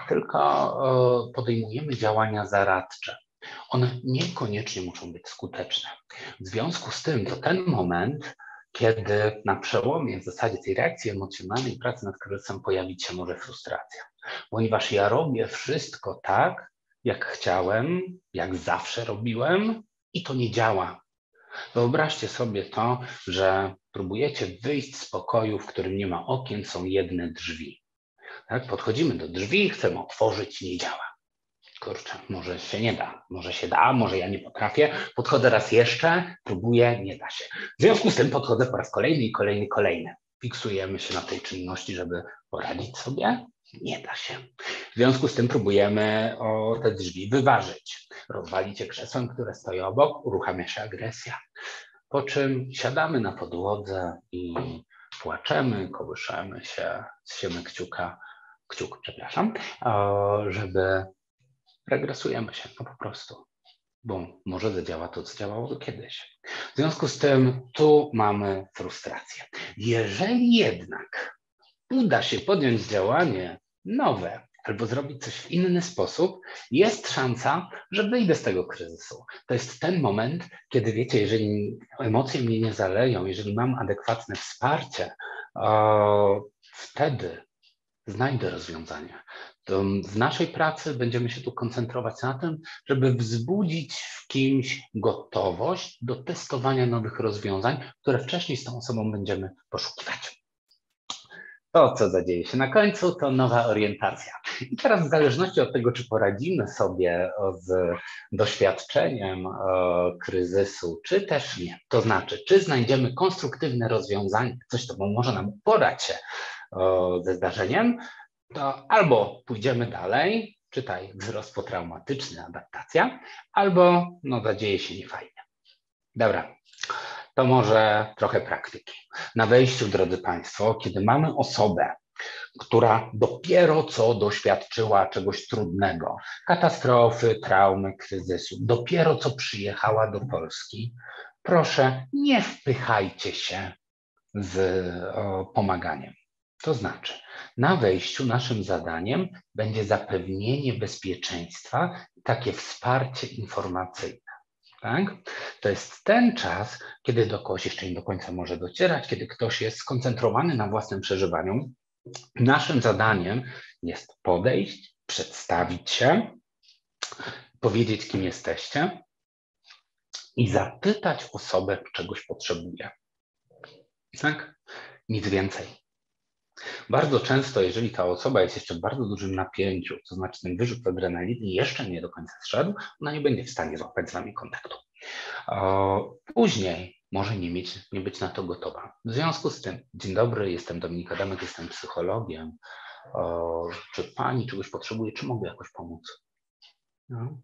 [SPEAKER 1] tylko podejmujemy działania zaradcze. One niekoniecznie muszą być skuteczne. W związku z tym to ten moment, kiedy na przełomie w zasadzie tej reakcji emocjonalnej i pracy nad kryzysem pojawić się może frustracja, ponieważ ja robię wszystko tak, jak chciałem, jak zawsze robiłem i to nie działa. Wyobraźcie sobie to, że próbujecie wyjść z pokoju, w którym nie ma okien, są jedne drzwi. Tak? Podchodzimy do drzwi, chcemy otworzyć, nie działa. Kurczę, może się nie da, może się da, może ja nie potrafię. Podchodzę raz jeszcze, próbuję, nie da się. W związku z tym podchodzę po raz kolejny i kolejny. Fiksujemy się na tej czynności, żeby poradzić sobie. Nie da się. W związku z tym próbujemy te drzwi wyważyć. Rozwalicie krzesłem, które stoi obok, uruchamia się agresja. Po czym siadamy na podłodze i płaczemy, kołyszemy się, siemy kciuk, żeby regresujemy się, no po prostu, bo może zadziała to, co działało kiedyś. W związku z tym tu mamy frustrację. Jeżeli jednak uda się podjąć działanie nowe albo zrobić coś w inny sposób, jest szansa, że wyjdę z tego kryzysu. To jest ten moment, kiedy wiecie, jeżeli emocje mnie nie zaleją, jeżeli mam adekwatne wsparcie, wtedy znajdę rozwiązanie. To w naszej pracy będziemy się tu koncentrować na tym, żeby wzbudzić w kimś gotowość do testowania nowych rozwiązań, które wcześniej z tą osobą będziemy poszukiwać. To, co zadzieje się na końcu, to nowa orientacja. I teraz w zależności od tego, czy poradzimy sobie z doświadczeniem kryzysu, czy też nie, to znaczy, czy znajdziemy konstruktywne rozwiązanie, coś, co może nam uporać się ze zdarzeniem, to albo pójdziemy dalej, czytaj wzrost potraumatyczny, adaptacja, albo no zadzieje się niefajnie. Dobra, to może trochę praktyki. Na wejściu, drodzy Państwo, kiedy mamy osobę, która dopiero co doświadczyła czegoś trudnego, katastrofy, traumy, kryzysu, dopiero co przyjechała do Polski, proszę, nie wpychajcie się z pomaganiem. To znaczy, na wejściu naszym zadaniem będzie zapewnienie bezpieczeństwa, takie wsparcie informacyjne. Tak? To jest ten czas, kiedy do kogoś jeszcze nie do końca może docierać, kiedy ktoś jest skoncentrowany na własnym przeżywaniu. Naszym zadaniem jest podejść, przedstawić się, powiedzieć, kim jesteście i zapytać osobę, czegoś potrzebuje. Tak? Nic więcej. Bardzo często, jeżeli ta osoba jest jeszcze w bardzo dużym napięciu, to znaczy ten wyrzut adrenaliny jeszcze nie do końca zszedł, ona nie będzie w stanie złapać z Wami kontaktu. Później może nie być na to gotowa. W związku z tym, dzień dobry, jestem Dominik Adamek, jestem psychologiem. Czy Pani czegoś potrzebuje, czy mogę jakoś pomóc? No.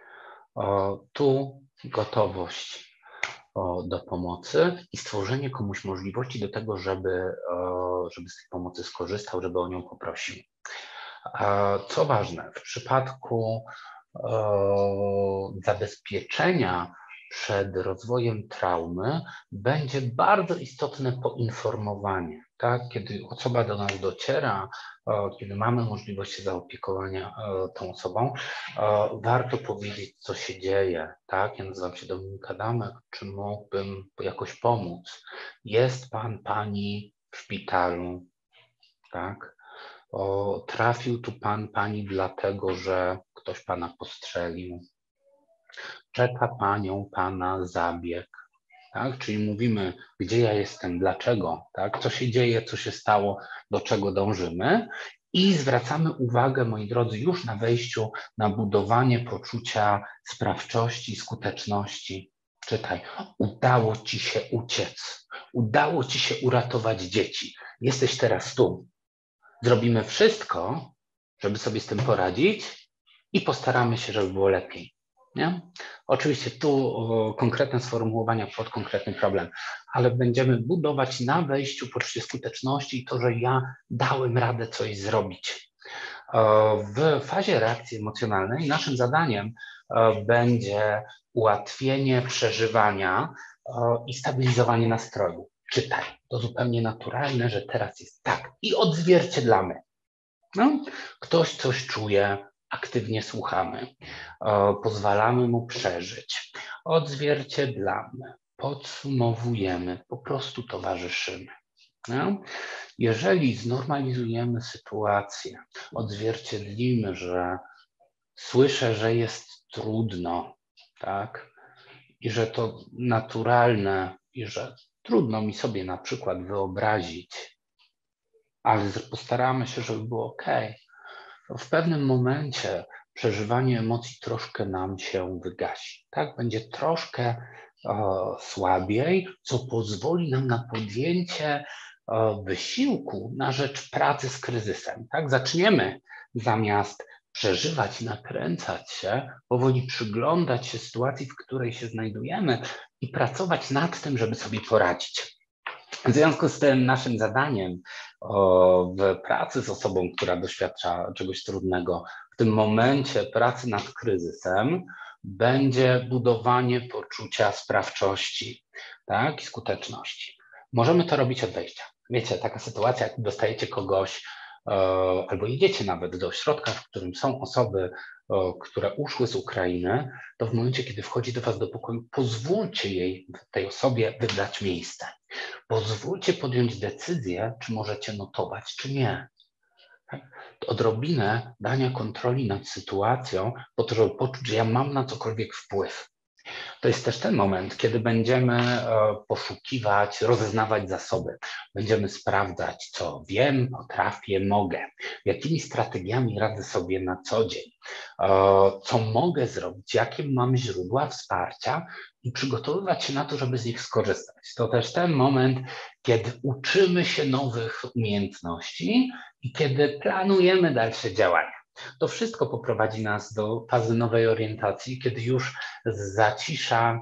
[SPEAKER 1] Tu gotowość do pomocy i stworzenie komuś możliwości do tego, żeby z tej pomocy skorzystał, żeby o nią poprosił. Co ważne, w przypadku zabezpieczenia przed rozwojem traumy będzie bardzo istotne poinformowanie. Tak? Kiedy osoba do nas dociera, kiedy mamy możliwość zaopiekowania tą osobą, warto powiedzieć, co się dzieje. Tak? Ja nazywam się Dominik Adamek, czy mógłbym jakoś pomóc? Jest pan, pani w szpitalu, tak? Trafił tu pan, pani dlatego, że ktoś pana postrzelił. Czeka panią, pana zabieg. Tak? Czyli mówimy, gdzie ja jestem, dlaczego, tak? Co się dzieje, co się stało, do czego dążymy i zwracamy uwagę, moi drodzy, już na wejściu na budowanie poczucia sprawczości, skuteczności. Czytaj, udało ci się uciec, udało ci się uratować dzieci, jesteś teraz tu. Zrobimy wszystko, żeby sobie z tym poradzić i postaramy się, żeby było lepiej. Nie? Oczywiście tu konkretne sformułowania pod konkretny problem, ale będziemy budować na wejściu poczucie skuteczności i to, że ja dałem radę coś zrobić. W fazie reakcji emocjonalnej naszym zadaniem będzie ułatwienie przeżywania i stabilizowanie nastroju. Czytaj, to zupełnie naturalne, że teraz jest tak i odzwierciedlamy. No, ktoś coś czuje, aktywnie słuchamy, pozwalamy mu przeżyć, odzwierciedlamy, podsumowujemy, po prostu towarzyszymy. No? Jeżeli znormalizujemy sytuację, odzwierciedlimy, że słyszę, że jest trudno, tak? I że to naturalne i że trudno mi sobie na przykład wyobrazić, ale postaramy się, żeby było ok. W pewnym momencie przeżywanie emocji troszkę nam się wygasi. Tak? Będzie troszkę słabiej, co pozwoli nam na podjęcie wysiłku na rzecz pracy z kryzysem. Tak? Zaczniemy zamiast przeżywać, nakręcać się, powoli przyglądać się sytuacji, w której się znajdujemy i pracować nad tym, żeby sobie poradzić. W związku z tym naszym zadaniem w pracy z osobą, która doświadcza czegoś trudnego, w tym momencie pracy nad kryzysem, będzie budowanie poczucia sprawczości, tak, i skuteczności. Możemy to robić od wejścia. Wiecie, taka sytuacja, jak dostajecie kogoś albo idziecie nawet do ośrodka, w którym są osoby, które uszły z Ukrainy, to w momencie, kiedy wchodzi do was do pokoju, pozwólcie tej osobie wybrać miejsce. Pozwólcie podjąć decyzję, czy możecie notować, czy nie. Odrobinę dania kontroli nad sytuacją, po to, żeby poczuć, że ja mam na cokolwiek wpływ. To jest też ten moment, kiedy będziemy poszukiwać, rozeznawać zasoby. Będziemy sprawdzać, co wiem, potrafię, mogę. Jakimi strategiami radzę sobie na co dzień. Co mogę zrobić, jakie mam źródła wsparcia i przygotowywać się na to, żeby z nich skorzystać. To też ten moment, kiedy uczymy się nowych umiejętności i kiedy planujemy dalsze działania. To wszystko poprowadzi nas do fazy nowej orientacji, kiedy już zacisza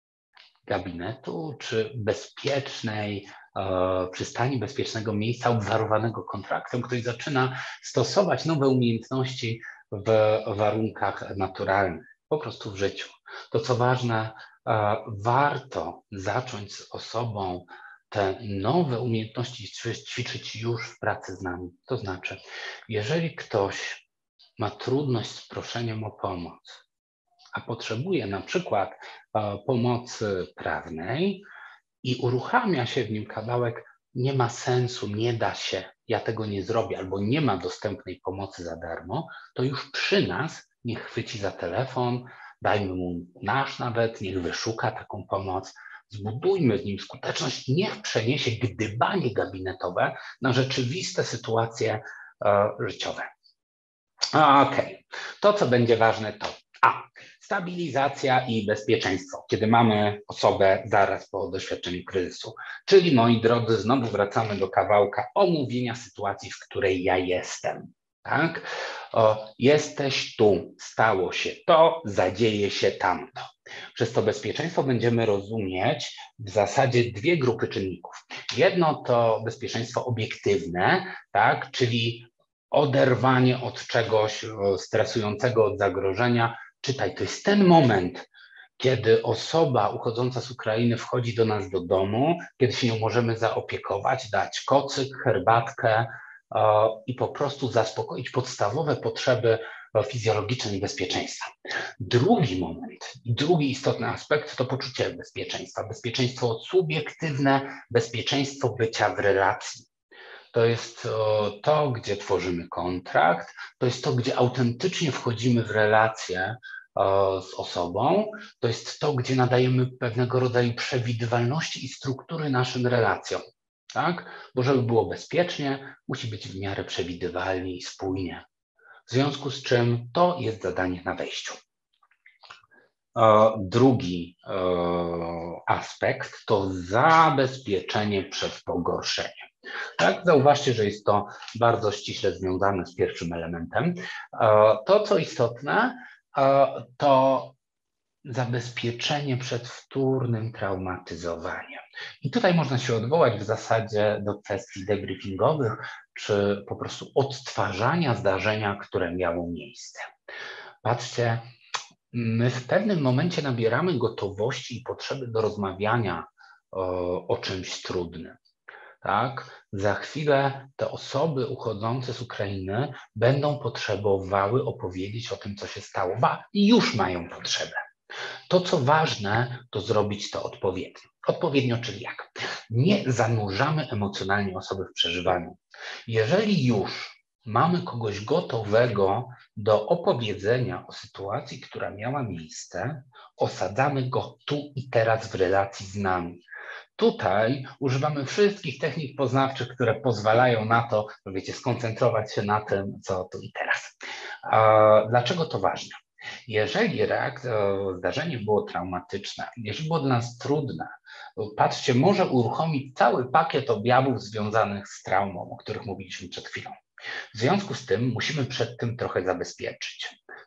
[SPEAKER 1] gabinetu czy bezpiecznej przystani, bezpiecznego miejsca obwarowanego kontraktem, ktoś zaczyna stosować nowe umiejętności w warunkach naturalnych, po prostu w życiu. To co ważne, warto zacząć z osobą te nowe umiejętności ćwiczyć już w pracy z nami. To znaczy, jeżeli ktoś ma trudność z proszeniem o pomoc, a potrzebuje na przykład pomocy prawnej i uruchamia się w nim kawałek, nie ma sensu, nie da się, ja tego nie zrobię, albo nie ma dostępnej pomocy za darmo, to już przy nas niech chwyci za telefon, dajmy mu nasz nawet, niech wyszuka taką pomoc, zbudujmy w nim skuteczność, niech przeniesie gdybanie gabinetowe na rzeczywiste sytuacje życiowe. Okej. To, co będzie ważne, to stabilizacja i bezpieczeństwo, kiedy mamy osobę zaraz po doświadczeniu kryzysu. Czyli, moi drodzy, znowu wracamy do kawałka omówienia sytuacji, w której ja jestem. Tak? Jesteś tu, stało się to, zadzieje się tamto. Przez to bezpieczeństwo będziemy rozumieć w zasadzie dwie grupy czynników. Jedno to bezpieczeństwo obiektywne, tak? Czyli oderwanie od czegoś stresującego, od zagrożenia. Czytaj, to jest ten moment, kiedy osoba uchodząca z Ukrainy wchodzi do nas do domu, kiedy się nią możemy zaopiekować, dać kocyk, herbatkę i po prostu zaspokoić podstawowe potrzeby fizjologiczne i bezpieczeństwa. Drugi moment, drugi istotny aspekt to poczucie bezpieczeństwa. Bezpieczeństwo subiektywne, bezpieczeństwo bycia w relacji. To jest to, gdzie tworzymy kontrakt, to jest to, gdzie autentycznie wchodzimy w relację z osobą, to jest to, gdzie nadajemy pewnego rodzaju przewidywalności i struktury naszym relacjom, tak? Bo żeby było bezpiecznie, musi być w miarę przewidywalnie i spójnie. W związku z czym to jest zadanie na wejściu. Drugi aspekt to zabezpieczenie przed pogorszeniem. Tak, zauważcie, że jest to bardzo ściśle związane z pierwszym elementem. To, co istotne, to zabezpieczenie przed wtórnym traumatyzowaniem. I tutaj można się odwołać w zasadzie do kwestii debriefingowych, czy po prostu odtwarzania zdarzenia, które miało miejsce. Patrzcie, my w pewnym momencie nabieramy gotowości i potrzeby do rozmawiania o czymś trudnym. Tak? Za chwilę te osoby uchodzące z Ukrainy będą potrzebowały opowiedzieć o tym, co się stało, i już mają potrzebę. To, co ważne, to zrobić to odpowiednio. Odpowiednio, czyli jak? Nie zanurzamy emocjonalnie osoby w przeżywaniu. Jeżeli już mamy kogoś gotowego do opowiedzenia o sytuacji, która miała miejsce, osadzamy go tu i teraz w relacji z nami. Tutaj używamy wszystkich technik poznawczych, które pozwalają na to, wiecie, skoncentrować się na tym, co tu i teraz. Dlaczego to ważne? Jeżeli zdarzenie było traumatyczne, jeżeli było dla nas trudne, patrzcie, może uruchomić cały pakiet objawów związanych z traumą, o których mówiliśmy przed chwilą. W związku z tym musimy przed tym trochę zabezpieczyć.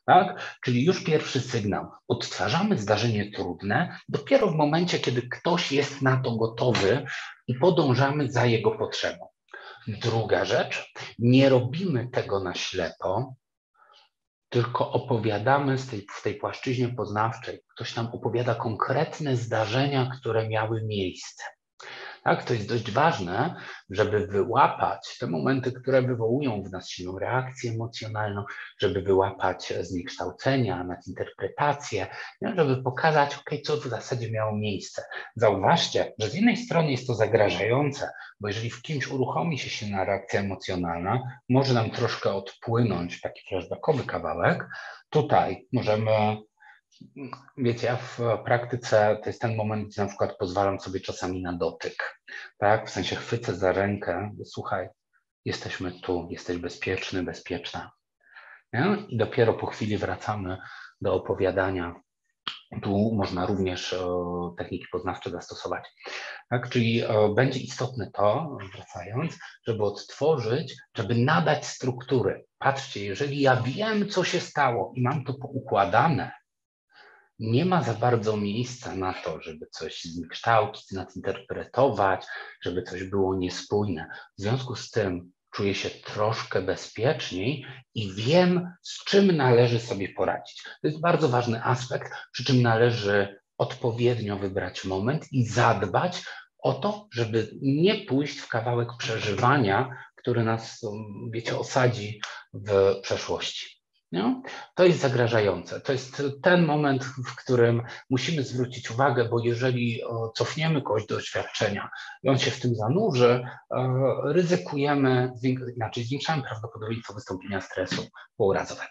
[SPEAKER 1] Tak? Czyli już pierwszy sygnał. Odtwarzamy zdarzenie trudne dopiero w momencie, kiedy ktoś jest na to gotowy i podążamy za jego potrzebą. Druga rzecz, nie robimy tego na ślepo, tylko opowiadamy w tej płaszczyźnie poznawczej. Ktoś nam opowiada konkretne zdarzenia, które miały miejsce. Tak, to jest dość ważne, żeby wyłapać te momenty, które wywołują w nas silną reakcję emocjonalną, żeby wyłapać zniekształcenia, nadinterpretacje, żeby pokazać, co w zasadzie miało miejsce. Zauważcie, że z jednej strony jest to zagrażające, bo jeżeli w kimś uruchomi się silna reakcja emocjonalna, może nam troszkę odpłynąć taki flashbackowy kawałek. Tutaj możemy... Wiecie, ja w praktyce to jest ten moment, gdzie na przykład pozwalam sobie czasami na dotyk, tak? W sensie chwycę za rękę, słuchaj, jesteśmy tu, jesteś bezpieczny, bezpieczna. Nie? I dopiero po chwili wracamy do opowiadania. Tu można również techniki poznawcze zastosować. Tak? Czyli będzie istotne to, wracając, żeby odtworzyć, żeby nadać struktury. Patrzcie, jeżeli ja wiem, co się stało i mam to poukładane, nie ma za bardzo miejsca na to, żeby coś zniekształcić, nadinterpretować, żeby coś było niespójne. W związku z tym czuję się troszkę bezpieczniej i wiem, z czym należy sobie poradzić. To jest bardzo ważny aspekt, przy czym należy odpowiednio wybrać moment i zadbać o to, żeby nie pójść w kawałek przeżywania, który nas, wiecie, osadzi w przeszłości. Nie? To jest zagrażające. To jest ten moment, w którym musimy zwrócić uwagę, bo jeżeli cofniemy kogoś do doświadczenia i on się w tym zanurzy, ryzykujemy, zwiększamy prawdopodobieństwo wystąpienia stresu pourazowego.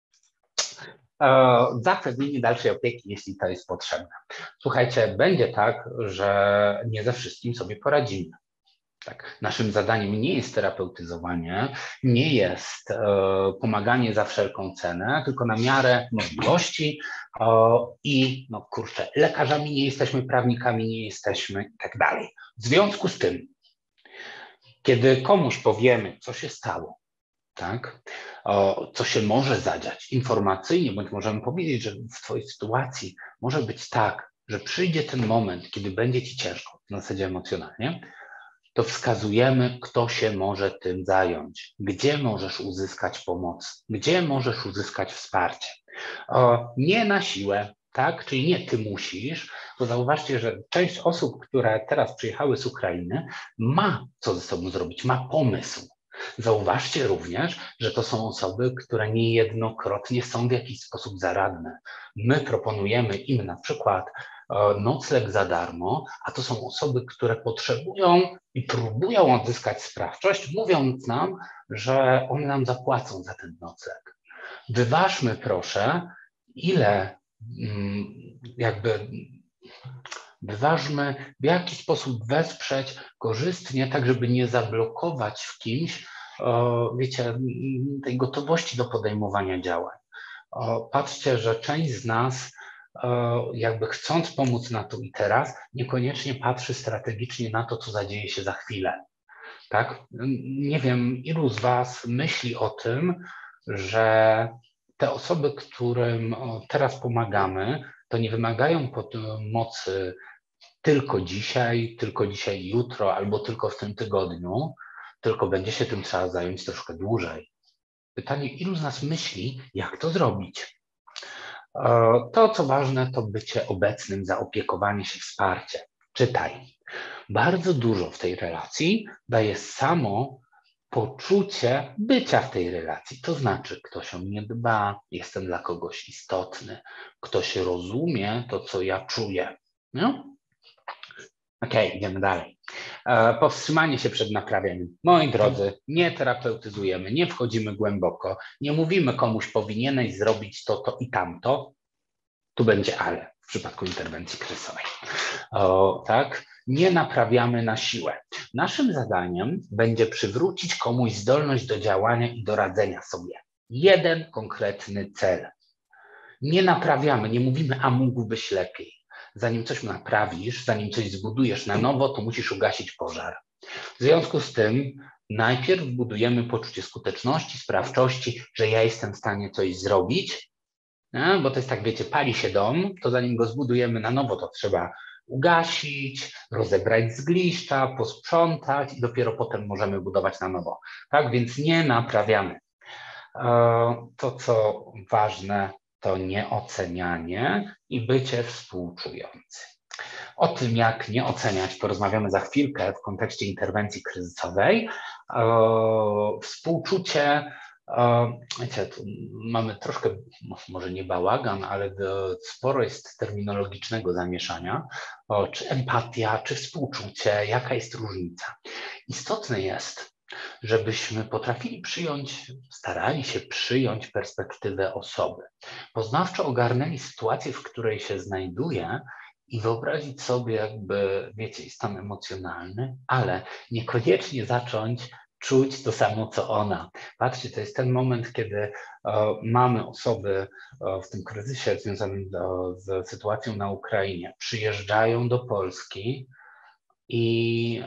[SPEAKER 1] Zapewnienie dalszej opieki, jeśli to jest potrzebne. Słuchajcie, będzie tak, że nie ze wszystkim sobie poradzimy. Tak, naszym zadaniem nie jest terapeutyzowanie, nie jest pomaganie za wszelką cenę, tylko na miarę możliwości i lekarzami nie jesteśmy, prawnikami nie jesteśmy i tak dalej. W związku z tym, kiedy komuś powiemy, co się stało, tak, co się może zadziać informacyjnie, bądź możemy powiedzieć, że w twojej sytuacji może być tak, że przyjdzie ten moment, kiedy będzie ci ciężko, w zasadzie emocjonalnie, to wskazujemy, kto się może tym zająć, gdzie możesz uzyskać pomoc, gdzie możesz uzyskać wsparcie. Nie na siłę, tak? Czyli nie ty musisz, bo zauważcie, że część osób, które teraz przyjechały z Ukrainy, ma co ze sobą zrobić, ma pomysł. Zauważcie również, że to są osoby, które niejednokrotnie są w jakiś sposób zaradne. My proponujemy im na przykład nocleg za darmo, a to są osoby, które potrzebują i próbują odzyskać sprawczość, mówiąc nam, że one nam zapłacą za ten nocleg. Wyważmy proszę, wyważmy, w jaki sposób wesprzeć korzystnie, tak żeby nie zablokować w kimś, wiecie, tej gotowości do podejmowania działań. Patrzcie, że część z nas jakby chcąc pomóc na tu i teraz, niekoniecznie patrzy strategicznie na to, co zadzieje się za chwilę. Tak? Nie wiem, ilu z Was myśli o tym, że te osoby, którym teraz pomagamy, to nie wymagają pomocy tylko dzisiaj i jutro, albo tylko w tym tygodniu, tylko będzie się tym trzeba zająć troszkę dłużej. Pytanie, ilu z nas myśli, jak to zrobić? To, co ważne, to bycie obecnym, zaopiekowanie się, wsparcie. Czytaj. Bardzo dużo w tej relacji daje samo poczucie bycia w tej relacji. To znaczy, ktoś o mnie dba, jestem dla kogoś istotny, ktoś rozumie to, co ja czuję. No? Okej, idziemy dalej. Powstrzymanie się przed naprawianiem. Moi drodzy, nie terapeutyzujemy, nie wchodzimy głęboko, nie mówimy komuś powinieneś zrobić to, to i tamto. Tu będzie ale w przypadku interwencji kryzysowej. Tak? Nie naprawiamy na siłę. Naszym zadaniem będzie przywrócić komuś zdolność do działania i do radzenia sobie. Jeden konkretny cel. Nie naprawiamy, nie mówimy, a mógłbyś lepiej. Zanim coś naprawisz, zanim coś zbudujesz na nowo, to musisz ugasić pożar. W związku z tym najpierw budujemy poczucie skuteczności, sprawczości, że ja jestem w stanie coś zrobić, Bo to jest tak, wiecie, pali się dom, to zanim go zbudujemy na nowo, to trzeba ugasić, rozebrać zgliszcza, posprzątać i dopiero potem możemy budować na nowo. Tak, więc nie naprawiamy. To, co ważne, to nieocenianie i bycie współczujący. O tym, jak nie oceniać, porozmawiamy za chwilkę w kontekście interwencji kryzysowej. Współczucie, wiecie, tu mamy troszkę, może nie bałagan, ale sporo jest terminologicznego zamieszania. Czy empatia, czy współczucie, jaka jest różnica? Istotne jest, żebyśmy potrafili przyjąć, starali się przyjąć perspektywę osoby. Poznawczo ogarnęli sytuację, w której się znajduje i wyobrazić sobie jakby, wiecie, stan emocjonalny, ale niekoniecznie zacząć czuć to samo, co ona. Patrzcie, to jest ten moment, kiedy mamy osoby w tym kryzysie związanym z sytuacją na Ukrainie, przyjeżdżają do Polski i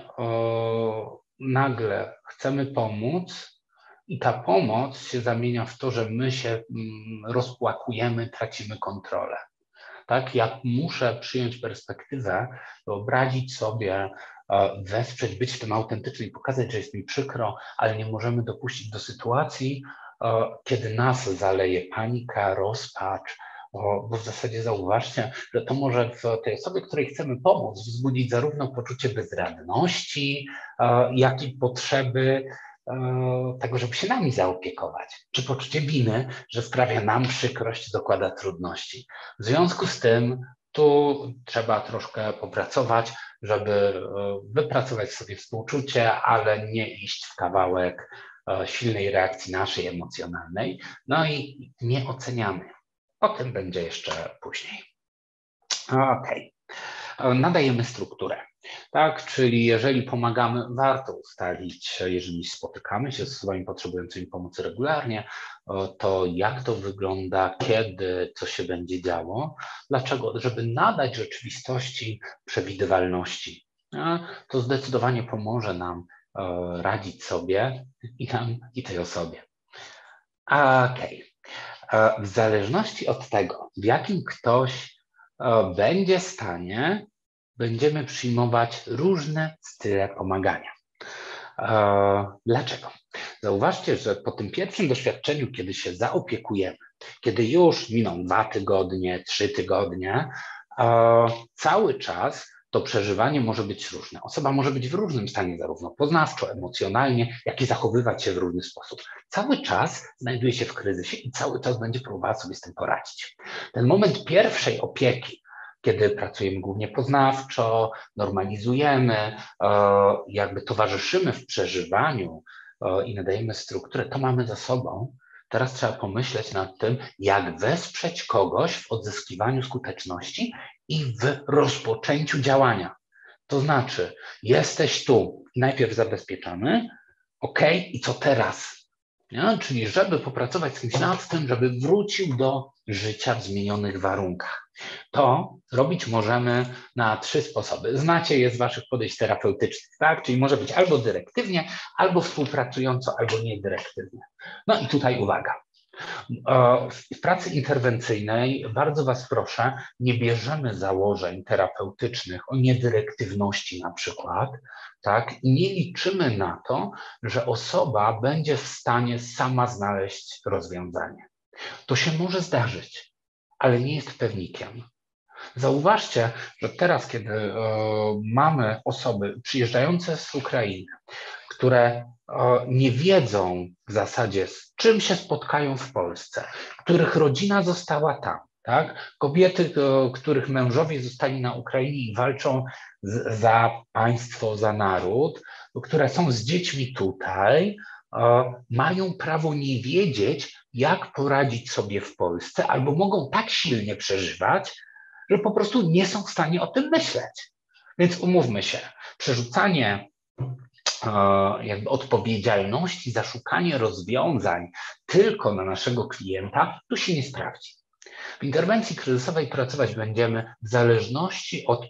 [SPEAKER 1] nagle chcemy pomóc i ta pomoc się zamienia w to, że my się rozpłakujemy, tracimy kontrolę. Tak, ja muszę przyjąć perspektywę, wyobrazić sobie, wesprzeć, być w tym autentyczny i pokazać, że jest mi przykro, ale nie możemy dopuścić do sytuacji, kiedy nas zaleje panika, rozpacz, bo w zasadzie zauważcie, że to może w tej osobie, której chcemy pomóc, wzbudzić zarówno poczucie bezradności, jak i potrzeby tego, żeby się nami zaopiekować, czy poczucie winy, że sprawia nam przykrość, dokłada trudności. W związku z tym tu trzeba troszkę popracować, żeby wypracować sobie współczucie, ale nie iść w kawałek silnej reakcji naszej emocjonalnej. No i nie oceniamy. O tym będzie jeszcze później. Okej. Nadajemy strukturę. Tak, czyli jeżeli pomagamy, warto ustalić, jeżeli spotykamy się z osobami potrzebującymi pomocy regularnie, to jak to wygląda, kiedy, co się będzie działo. Dlaczego? Żeby nadać rzeczywistości przewidywalności. To zdecydowanie pomoże nam radzić sobie i nam, i tej osobie. Okej. W zależności od tego, w jakim ktoś będzie stanie, będziemy przyjmować różne style pomagania. Dlaczego? Zauważcie, że po tym pierwszym doświadczeniu, kiedy się zaopiekujemy, kiedy już miną 2 tygodnie, 3 tygodnie, cały czas to przeżywanie może być różne. Osoba może być w różnym stanie, zarówno poznawczo, emocjonalnie, jak i zachowywać się w różny sposób. Cały czas znajduje się w kryzysie i cały czas będzie próbowała sobie z tym poradzić. Ten moment pierwszej opieki, kiedy pracujemy głównie poznawczo, normalizujemy, jakby towarzyszymy w przeżywaniu i nadajemy strukturę, to mamy za sobą. Teraz trzeba pomyśleć nad tym, jak wesprzeć kogoś w odzyskiwaniu skuteczności i w rozpoczęciu działania. To znaczy, jesteś tu, najpierw zabezpieczamy, ok, i co teraz? Nie? Czyli żeby popracować z kimś nad tym, żeby wrócił do życia w zmienionych warunkach. To robić możemy na 3 sposoby. Znacie je z waszych podejść terapeutycznych, tak? Czyli może być albo dyrektywnie, albo współpracująco, albo niedyrektywnie. No i tutaj uwaga. W pracy interwencyjnej bardzo was proszę, nie bierzemy założeń terapeutycznych o niedyrektywności na przykład, tak? I nie liczymy na to, że osoba będzie w stanie sama znaleźć rozwiązanie. To się może zdarzyć, ale nie jest pewnikiem. Zauważcie, że teraz, kiedy mamy osoby przyjeżdżające z Ukrainy, które nie wiedzą w zasadzie, z czym się spotkają w Polsce, których rodzina została tam, tak? Kobiety, których mężowie zostali na Ukrainie i walczą za państwo, za naród, które są z dziećmi tutaj, mają prawo nie wiedzieć, jak poradzić sobie w Polsce, albo mogą tak silnie przeżywać, że po prostu nie są w stanie o tym myśleć. Więc umówmy się, przerzucanie jakby odpowiedzialności za szukanie rozwiązań tylko na naszego klienta, tu się nie sprawdzi. W interwencji kryzysowej pracować będziemy w zależności od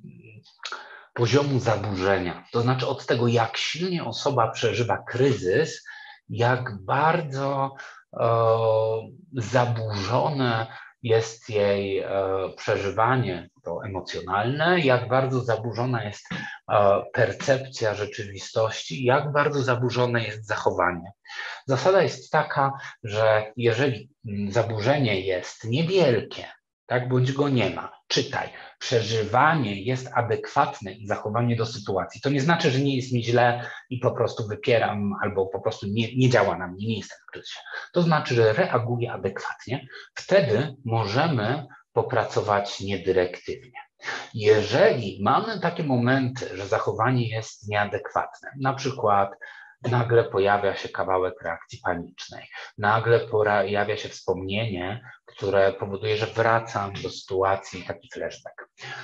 [SPEAKER 1] poziomu zaburzenia, to znaczy od tego, jak silnie osoba przeżywa kryzys, jak bardzo zaburzone jest jej przeżywanie to emocjonalne, jak bardzo zaburzona jest percepcja rzeczywistości, jak bardzo zaburzone jest zachowanie. Zasada jest taka, że jeżeli zaburzenie jest niewielkie, tak, bądź go nie ma, czytaj, przeżywanie jest adekwatne i zachowanie do sytuacji. To nie znaczy, że nie jest mi źle i po prostu wypieram albo po prostu nie działa na mnie, nie jestem w kryzysie. To znaczy, że reaguję adekwatnie. Wtedy możemy popracować niedyrektywnie. Jeżeli mamy takie momenty, że zachowanie jest nieadekwatne, na przykład nagle pojawia się kawałek reakcji panicznej, nagle pojawia się wspomnienie, które powoduje, że wracam do sytuacji, taki flashback,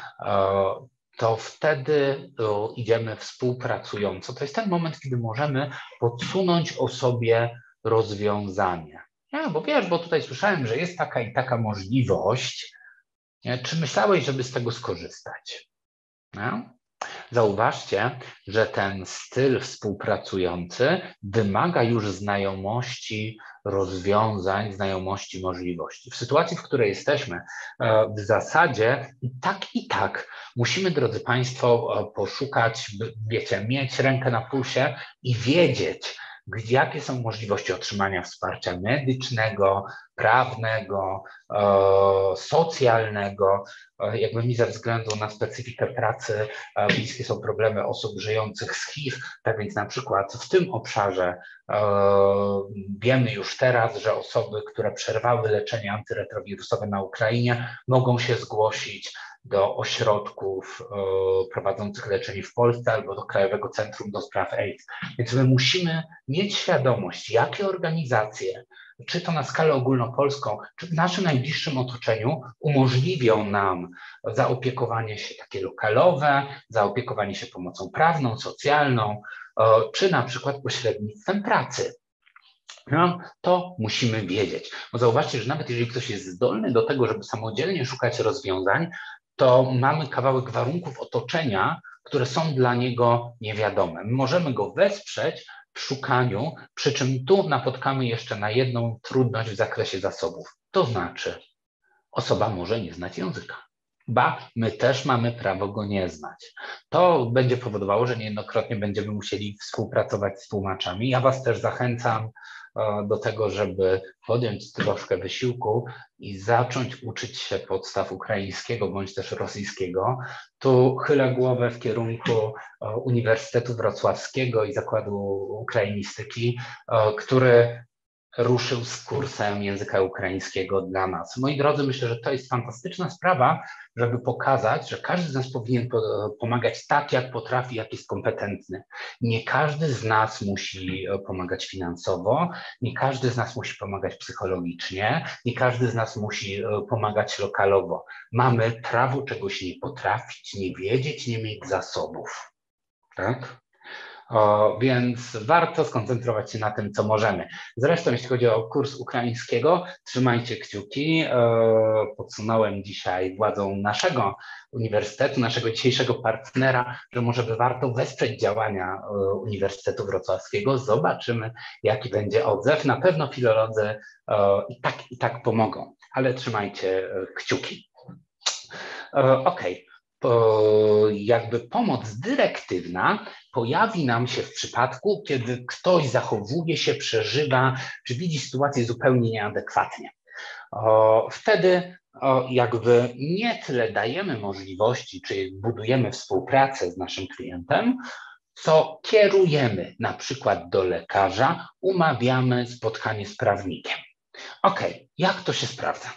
[SPEAKER 1] to wtedy idziemy współpracująco. To jest ten moment, kiedy możemy podsunąć osobie rozwiązanie. Ja, bo wiesz, bo tutaj słyszałem, że jest taka i taka możliwość. Nie? Czy myślałeś, żeby z tego skorzystać? Nie? Zauważcie, że ten styl współpracujący wymaga już znajomości rozwiązań, znajomości możliwości. W sytuacji, w której jesteśmy, w zasadzie i tak musimy, drodzy Państwo, poszukać, wiecie, mieć rękę na pulsie i wiedzieć, jakie są możliwości otrzymania wsparcia medycznego, prawnego, socjalnego. Jakby mi ze względu na specyfikę pracy bliskie są problemy osób żyjących z HIV, tak więc na przykład w tym obszarze wiemy już teraz, że osoby, które przerwały leczenie antyretrowirusowe na Ukrainie, mogą się zgłosić do ośrodków prowadzących leczenie w Polsce albo do Krajowego Centrum do Spraw AIDS. Więc my musimy mieć świadomość, jakie organizacje, czy to na skalę ogólnopolską, czy w naszym najbliższym otoczeniu umożliwią nam zaopiekowanie się takie lokalowe, zaopiekowanie się pomocą prawną, socjalną, czy na przykład pośrednictwem pracy. No, to musimy wiedzieć. Bo zauważcie, że nawet jeżeli ktoś jest zdolny do tego, żeby samodzielnie szukać rozwiązań, to mamy kawałek warunków otoczenia, które są dla niego niewiadome. My możemy go wesprzeć w szukaniu, przy czym tu napotkamy jeszcze na jedną trudność w zakresie zasobów. To znaczy, osoba może nie znać języka. Ba, my też mamy prawo go nie znać. To będzie powodowało, że niejednokrotnie będziemy musieli współpracować z tłumaczami. Ja Was też zachęcam do tego, żeby podjąć troszkę wysiłku i zacząć uczyć się podstaw ukraińskiego bądź też rosyjskiego. Tu chylę głowę w kierunku Uniwersytetu Wrocławskiego i Zakładu Ukrainistyki, który ruszył z kursem języka ukraińskiego dla nas. Moi drodzy, myślę, że to jest fantastyczna sprawa, żeby pokazać, że każdy z nas powinien pomagać tak, jak potrafi, jak jest kompetentny. Nie każdy z nas musi pomagać finansowo, nie każdy z nas musi pomagać psychologicznie, nie każdy z nas musi pomagać lokalowo. Mamy prawo czegoś nie potrafić, nie wiedzieć, nie mieć zasobów. Tak? Więc warto skoncentrować się na tym, co możemy. Zresztą, jeśli chodzi o kurs ukraińskiego, trzymajcie kciuki. Podsunąłem dzisiaj władzą naszego uniwersytetu, naszego dzisiejszego partnera, że może by warto wesprzeć działania Uniwersytetu Wrocławskiego. Zobaczymy, jaki będzie odzew. Na pewno filolodzy i tak pomogą, ale trzymajcie kciuki. Okej. Jakby pomoc dyrektywna pojawi nam się w przypadku, kiedy ktoś zachowuje się, przeżywa, czy widzi sytuację zupełnie nieadekwatnie. Wtedy jakby nie tyle dajemy możliwości, czy budujemy współpracę z naszym klientem, co kierujemy na przykład do lekarza, umawiamy spotkanie z prawnikiem. Okej, jak to się sprawdza?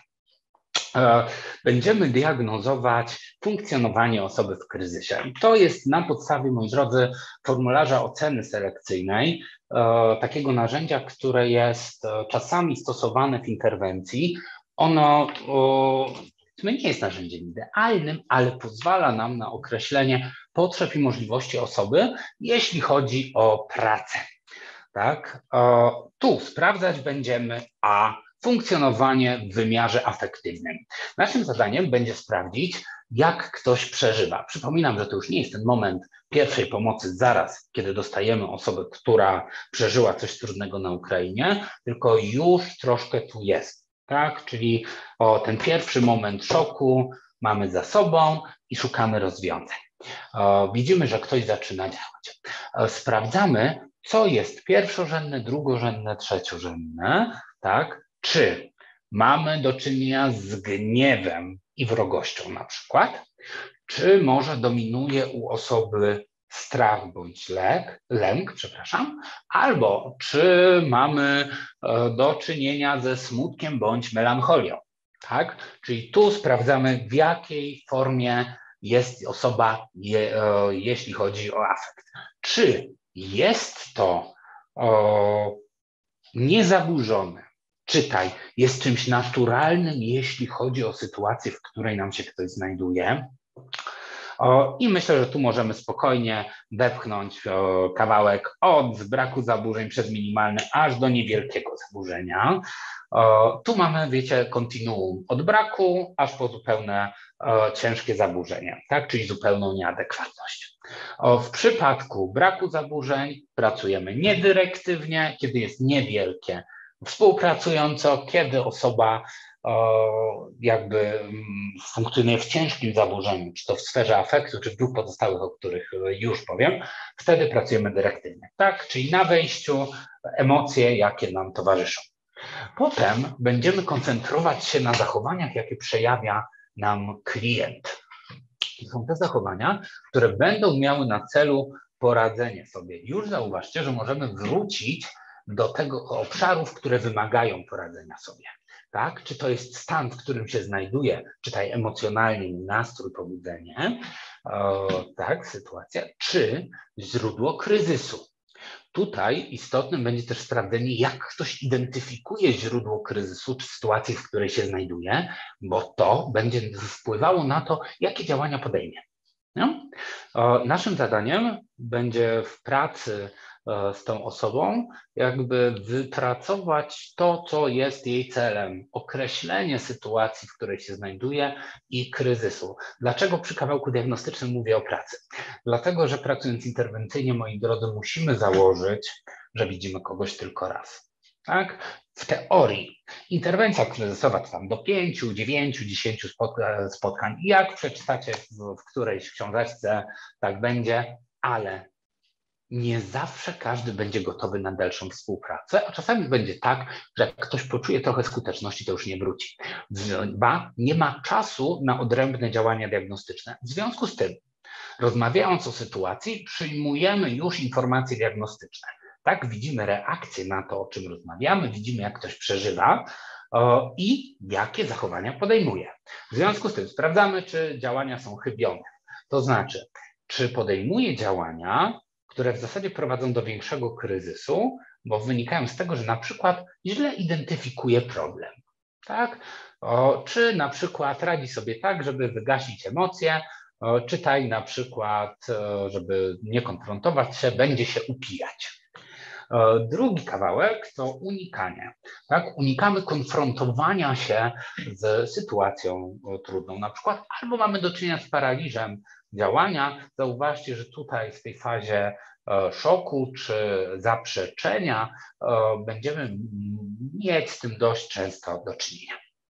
[SPEAKER 1] Będziemy diagnozować funkcjonowanie osoby w kryzysie. I to jest na podstawie, moi drodzy, formularza oceny selekcyjnej, takiego narzędzia, które jest czasami stosowane w interwencji. Ono nie jest narzędziem idealnym, ale pozwala nam na określenie potrzeb i możliwości osoby, jeśli chodzi o pracę. Tak? Tu sprawdzać będziemy funkcjonowanie w wymiarze afektywnym. Naszym zadaniem będzie sprawdzić, jak ktoś przeżywa. Przypominam, że to już nie jest ten moment pierwszej pomocy zaraz, kiedy dostajemy osobę, która przeżyła coś trudnego na Ukrainie, tylko już troszkę tu jest. tak? Czyli ten pierwszy moment szoku mamy za sobą i szukamy rozwiązań. Widzimy, że ktoś zaczyna działać. Sprawdzamy, co jest pierwszorzędne, drugorzędne, trzeciorzędne, tak? Czy mamy do czynienia z gniewem i wrogością na przykład, czy może dominuje u osoby strach bądź lęk, albo czy mamy do czynienia ze smutkiem bądź melancholią, tak? Czyli tu sprawdzamy, w jakiej formie jest osoba, jeśli chodzi o afekt. Czy jest to niezaburzone, czytaj, jest czymś naturalnym, jeśli chodzi o sytuację, w której nam się ktoś znajduje. I myślę, że tu możemy spokojnie wepchnąć kawałek od braku zaburzeń przez minimalny aż do niewielkiego zaburzenia. Tu mamy, wiecie, kontinuum od braku aż po zupełne ciężkie zaburzenia, tak? Czyli zupełną nieadekwatność. W przypadku braku zaburzeń pracujemy niedyrektywnie, kiedy jest niewielkie, współpracująco, kiedy osoba jakby funkcjonuje w ciężkim zaburzeniu, czy to w sferze afektu, czy w dwóch pozostałych, o których już powiem, wtedy pracujemy dyrektywnie, tak? Czyli na wejściu emocje, jakie nam towarzyszą. Potem będziemy koncentrować się na zachowaniach, jakie przejawia nam klient. To są te zachowania, które będą miały na celu poradzenie sobie. Już zauważcie, że możemy wrócić do tego obszarów, które wymagają poradzenia sobie. Tak? Czy to jest stan, w którym się znajduje, czytaj emocjonalnie, nastrój, pobudzenie, tak, sytuacja, czy źródło kryzysu. Tutaj istotnym będzie też sprawdzenie, jak ktoś identyfikuje źródło kryzysu czy sytuacji, w której się znajduje, bo to będzie wpływało na to, jakie działania podejmie. No? Naszym zadaniem będzie w pracy z tą osobą jakby wypracować to, co jest jej celem, określenie sytuacji, w której się znajduje i kryzysu. Dlaczego przy kawałku diagnostycznym mówię o pracy? Dlatego, że pracując interwencyjnie, moi drodzy, musimy założyć, że widzimy kogoś tylko raz. Tak? W teorii interwencja kryzysowa trwa do 5, 9, 10 spotkań. Jak przeczytacie w którejś książeczce, tak będzie, ale nie zawsze każdy będzie gotowy na dalszą współpracę, a czasami będzie tak, że jak ktoś poczuje trochę skuteczności, to już nie wróci. Nie ma czasu na odrębne działania diagnostyczne. W związku z tym, rozmawiając o sytuacji, przyjmujemy już informacje diagnostyczne. Tak, widzimy reakcję na to, o czym rozmawiamy, widzimy, jak ktoś przeżywa i jakie zachowania podejmuje. W związku z tym sprawdzamy, czy działania są chybione. To znaczy, czy podejmuje działania, które w zasadzie prowadzą do większego kryzysu, bo wynikają z tego, że na przykład źle identyfikuje problem. Tak? Czy na przykład radzi sobie tak, żeby wygasić emocje, czytaj na przykład, żeby nie konfrontować się, będzie się upijać. Drugi kawałek to unikanie. Tak? Unikamy konfrontowania się z sytuacją trudną na przykład, albo mamy do czynienia z paraliżem działania. Zauważcie, że tutaj w tej fazie szoku czy zaprzeczenia będziemy mieć z tym dość często do czynienia.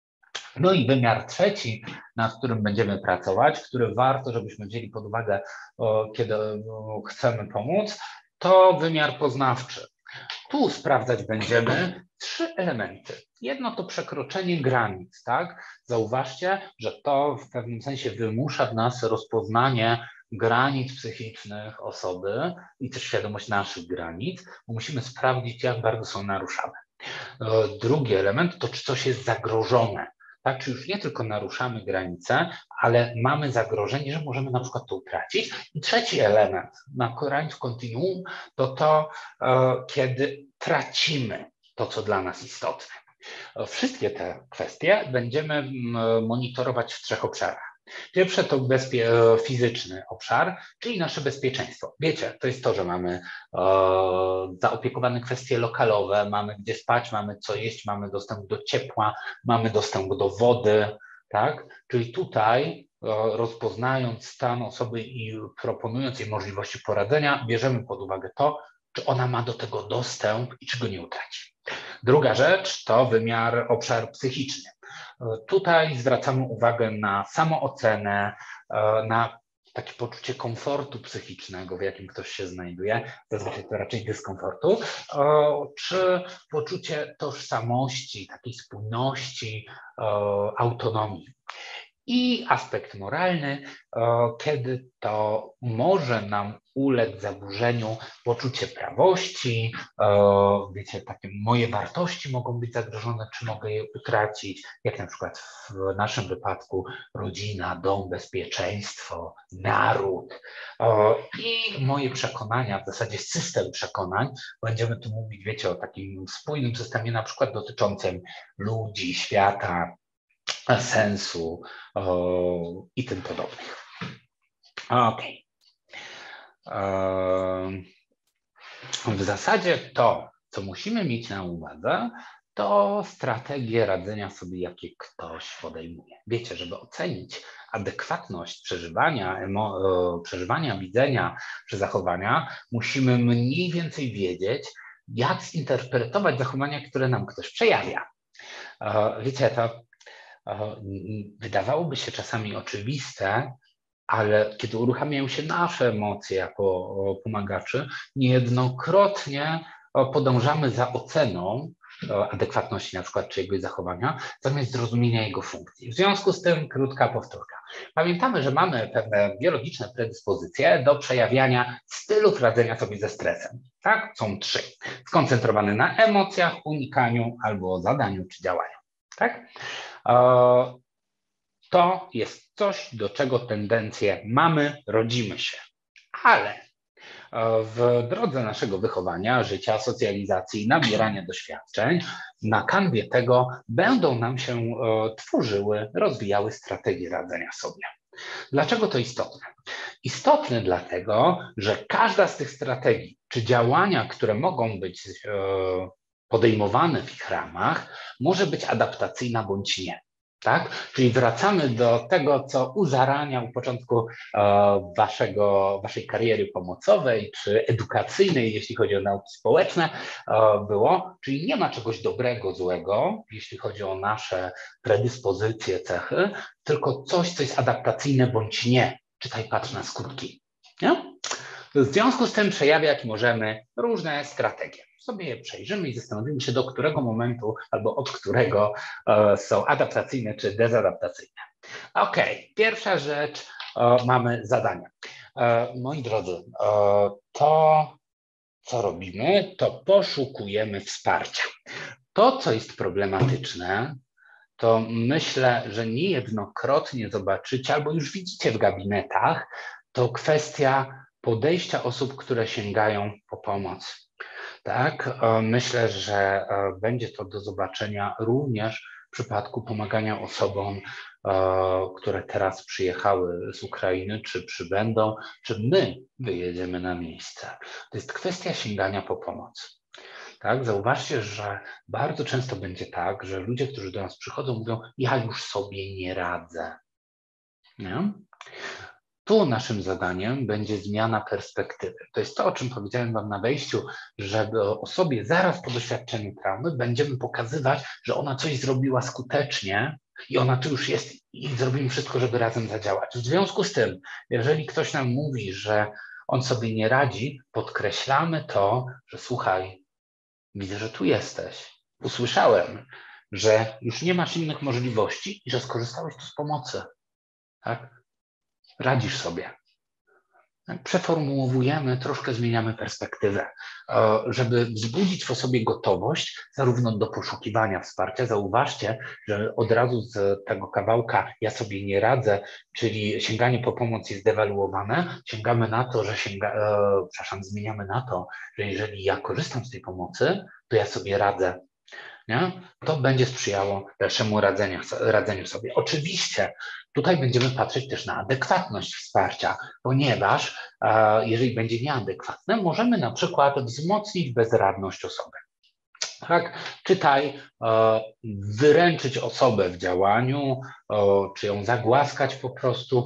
[SPEAKER 1] No i wymiar trzeci, nad którym będziemy pracować, który warto, żebyśmy wzięli pod uwagę, kiedy chcemy pomóc, to wymiar poznawczy. Tu sprawdzać będziemy 3 elementy. Jedno to przekroczenie granic, tak? Zauważcie, że to w pewnym sensie wymusza w nas rozpoznanie granic psychicznych osoby i też świadomość naszych granic, bo musimy sprawdzić, jak bardzo są naruszane. Drugi element to, czy coś jest zagrożone. Tak, czy już nie tylko naruszamy granice, ale mamy zagrożenie, że możemy na przykład to utracić. I trzeci element na końcu kontinuum to, kiedy tracimy to, co dla nas istotne. Wszystkie te kwestie będziemy monitorować w 3 obszarach. Pierwsze to fizyczny obszar, czyli nasze bezpieczeństwo. Wiecie, to jest to, że mamy zaopiekowane kwestie lokalowe, mamy gdzie spać, mamy co jeść, mamy dostęp do ciepła, mamy dostęp do wody, tak? Czyli tutaj rozpoznając stan osoby i proponując jej możliwości poradzenia, bierzemy pod uwagę to, czy ona ma do tego dostęp i czy go nie utraci. Druga rzecz to obszar psychiczny. Tutaj zwracamy uwagę na samoocenę, na takie poczucie komfortu psychicznego, w jakim ktoś się znajduje, zazwyczaj to raczej dyskomfortu, czy poczucie tożsamości, takiej spójności, autonomii. I aspekt moralny, kiedy to może nam ulec zaburzeniu poczucie prawości, wiecie, takie moje wartości mogą być zagrożone, czy mogę je utracić, jak na przykład w naszym wypadku rodzina, dom, bezpieczeństwo, naród i moje przekonania, w zasadzie system przekonań, będziemy tu mówić, wiecie, o takim spójnym systemie, na przykład dotyczącym ludzi, świata, sensu i tym podobnych. Okej. W zasadzie to, co musimy mieć na uwadze, to strategie radzenia sobie, jakie ktoś podejmuje. Wiecie, żeby ocenić adekwatność przeżywania, widzenia czy zachowania, musimy mniej więcej wiedzieć, jak zinterpretować zachowania, które nam ktoś przejawia. Wiecie, to wydawałoby się czasami oczywiste, ale kiedy uruchamiają się nasze emocje jako pomagaczy, niejednokrotnie podążamy za oceną adekwatności na przykład czyjegoś zachowania, zamiast zrozumienia jego funkcji. W związku z tym krótka powtórka. Pamiętamy, że mamy pewne biologiczne predyspozycje do przejawiania stylów radzenia sobie ze stresem. Tak? Są 3. Skoncentrowany na emocjach, unikaniu albo zadaniu czy działaniu. Tak? To jest coś, do czego tendencje mamy, rodzimy się. Ale w drodze naszego wychowania, życia, socjalizacji, nabierania doświadczeń, na kanwie tego będą nam się tworzyły, rozwijały strategie radzenia sobie. Dlaczego to istotne? Istotne dlatego, że każda z tych strategii, czy działania, które mogą być podejmowane w ich ramach, może być adaptacyjna bądź nie. Tak? Czyli wracamy do tego, co u zarania, u początku waszej kariery pomocowej czy edukacyjnej, jeśli chodzi o nauki społeczne, było, czyli nie ma czegoś dobrego, złego, jeśli chodzi o nasze predyspozycje, cechy, tylko coś, co jest adaptacyjne bądź nie. Czytaj, patrz na skutki. Nie? W związku z tym przejawia, jak możemy, różne strategie. Sobie je przejrzymy i zastanowimy się, do którego momentu albo od którego są adaptacyjne czy dezadaptacyjne. Okej, pierwsza rzecz, mamy zadania. Moi drodzy, to co robimy, to poszukujemy wsparcia. To, co jest problematyczne, to myślę, że niejednokrotnie zobaczycie albo już widzicie w gabinetach, to kwestia podejścia osób, które sięgają po pomoc. Tak, myślę, że będzie to do zobaczenia również w przypadku pomagania osobom, które teraz przyjechały z Ukrainy, czy przybędą, czy my wyjedziemy na miejsce. To jest kwestia sięgania po pomoc. Tak, zauważcie, że bardzo często będzie tak, że ludzie, którzy do nas przychodzą, mówią: ja już sobie nie radzę. Nie? Tu naszym zadaniem będzie zmiana perspektywy. To jest to, o czym powiedziałem wam na wejściu, żeby osobie zaraz po doświadczeniu traumy będziemy pokazywać, że ona coś zrobiła skutecznie i ona tu już jest i zrobimy wszystko, żeby razem zadziałać. W związku z tym, jeżeli ktoś nam mówi, że on sobie nie radzi, podkreślamy to, że słuchaj, widzę, że tu jesteś. Usłyszałem, że już nie masz innych możliwości i że skorzystałeś tu z pomocy. Tak? Radzisz sobie. Przeformułowujemy, troszkę zmieniamy perspektywę, żeby wzbudzić w osobie gotowość zarówno do poszukiwania wsparcia. Zauważcie, że od razu z tego kawałka ja sobie nie radzę, czyli sięganie po pomoc jest dewaluowane, sięgamy na to, że zmieniamy na to, że jeżeli ja korzystam z tej pomocy, to ja sobie radzę. Nie? To będzie sprzyjało dalszemu radzeniu sobie. Oczywiście tutaj będziemy patrzeć też na adekwatność wsparcia, ponieważ jeżeli będzie nieadekwatne, możemy na przykład wzmocnić bezradność osoby. Tak? Czytaj, wyręczyć osobę w działaniu, czy ją zagłaskać po prostu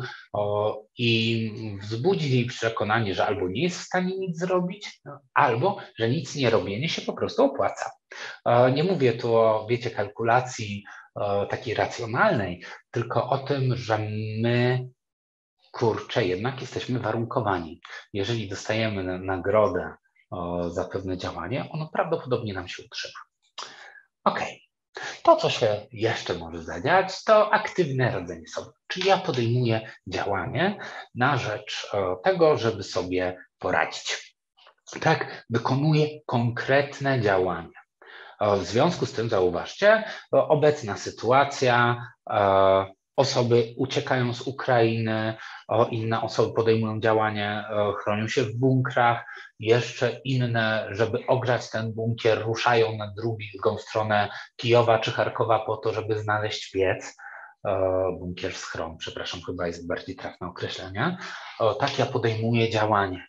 [SPEAKER 1] i wzbudzić jej przekonanie, że albo nie jest w stanie nic zrobić, albo że nic nie robienie się po prostu opłaca. Nie mówię tu o, wiecie, kalkulacji takiej racjonalnej, tylko o tym, że my, kurczę, jednak jesteśmy warunkowani. Jeżeli dostajemy nagrodę za pewne działanie, ono prawdopodobnie nam się utrzyma. OK. To, co się jeszcze może zadziać, to aktywne radzenie sobie. Czyli ja podejmuję działanie na rzecz tego, żeby sobie poradzić. Tak, wykonuję konkretne działania. W związku z tym zauważcie, obecna sytuacja, osoby uciekają z Ukrainy, inne osoby podejmują działania, chronią się w bunkrach, jeszcze inne, żeby ogrzać ten bunkier, ruszają na drugą stronę Kijowa czy Charkowa po to, żeby znaleźć piec. Bunkier schron, przepraszam, chyba jest bardziej trafne określenie. Tak ja podejmuję działanie.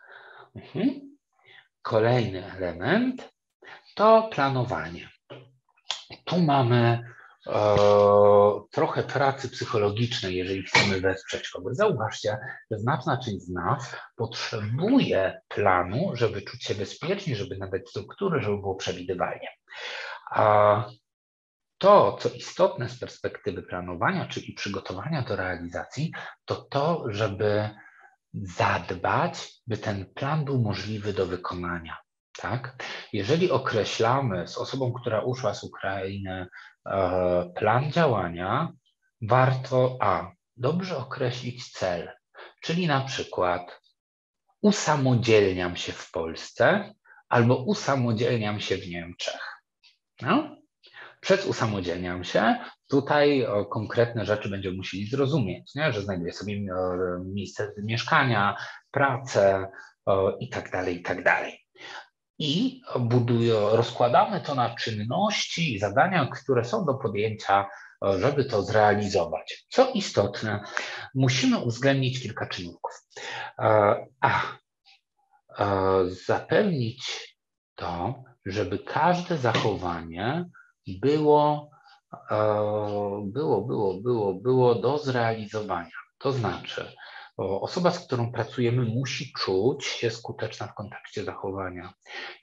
[SPEAKER 1] Kolejny element to planowanie. Tu mamy trochę pracy psychologicznej, jeżeli chcemy wesprzeć kogoś. Zauważcie, że znaczna część z nas potrzebuje planu, żeby czuć się bezpiecznie, żeby nadać struktury, żeby było przewidywalnie. A to, co istotne z perspektywy planowania, czyli przygotowania do realizacji, to to, żeby zadbać, by ten plan był możliwy do wykonania. Tak? Jeżeli określamy z osobą, która uszła z Ukrainy, plan działania, warto dobrze określić cel, czyli na przykład usamodzielniam się w Polsce albo usamodzielniam się w Niemczech. No? Przed usamodzielniam się, tutaj konkretne rzeczy będziemy musieli zrozumieć, nie? Że znajduję sobie miejsce mieszkania, pracę i tak dalej, i tak dalej. I rozkładamy to na czynności i zadania, które są do podjęcia, żeby to zrealizować. Co istotne, musimy uwzględnić kilka czynników. Zapewnić to, żeby każde zachowanie było do zrealizowania. To znaczy, osoba, z którą pracujemy, musi czuć się skuteczna w kontekście zachowania.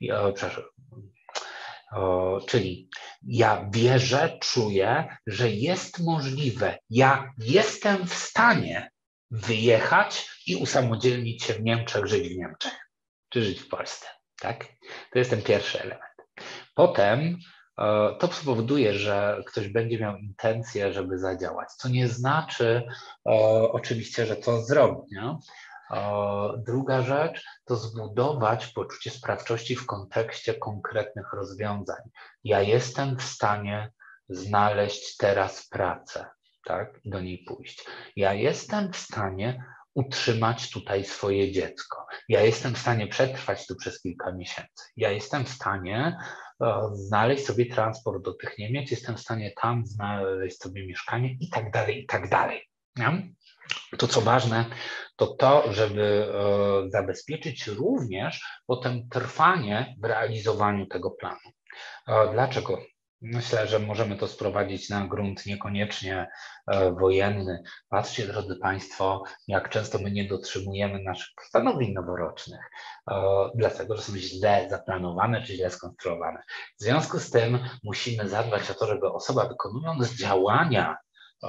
[SPEAKER 1] Czyli ja wierzę, czuję, że jest możliwe, ja jestem w stanie wyjechać i usamodzielnić się w Niemczech, żyć w Niemczech, czy żyć w Polsce. Tak? To jest ten pierwszy element. Potem to spowoduje, że ktoś będzie miał intencję, żeby zadziałać, co nie znaczy oczywiście, że to zrobi. Nie? Druga rzecz to zbudować poczucie sprawczości w kontekście konkretnych rozwiązań. Ja jestem w stanie znaleźć teraz pracę, tak, i do niej pójść. Ja jestem w stanie utrzymać tutaj swoje dziecko. Ja jestem w stanie przetrwać tu przez kilka miesięcy. Ja jestem w stanie znaleźć sobie transport do tych Niemiec, jestem w stanie tam znaleźć sobie mieszkanie i tak dalej, i tak dalej. Nie? To, co ważne, to, żeby zabezpieczyć również potem trwanie w realizowaniu tego planu. Dlaczego? Myślę, że możemy to sprowadzić na grunt niekoniecznie wojenny. Patrzcie, drodzy Państwo, jak często my nie dotrzymujemy naszych postanowień noworocznych, dlatego że są źle zaplanowane czy źle skonstruowane. W związku z tym musimy zadbać o to, żeby osoba, wykonując działania,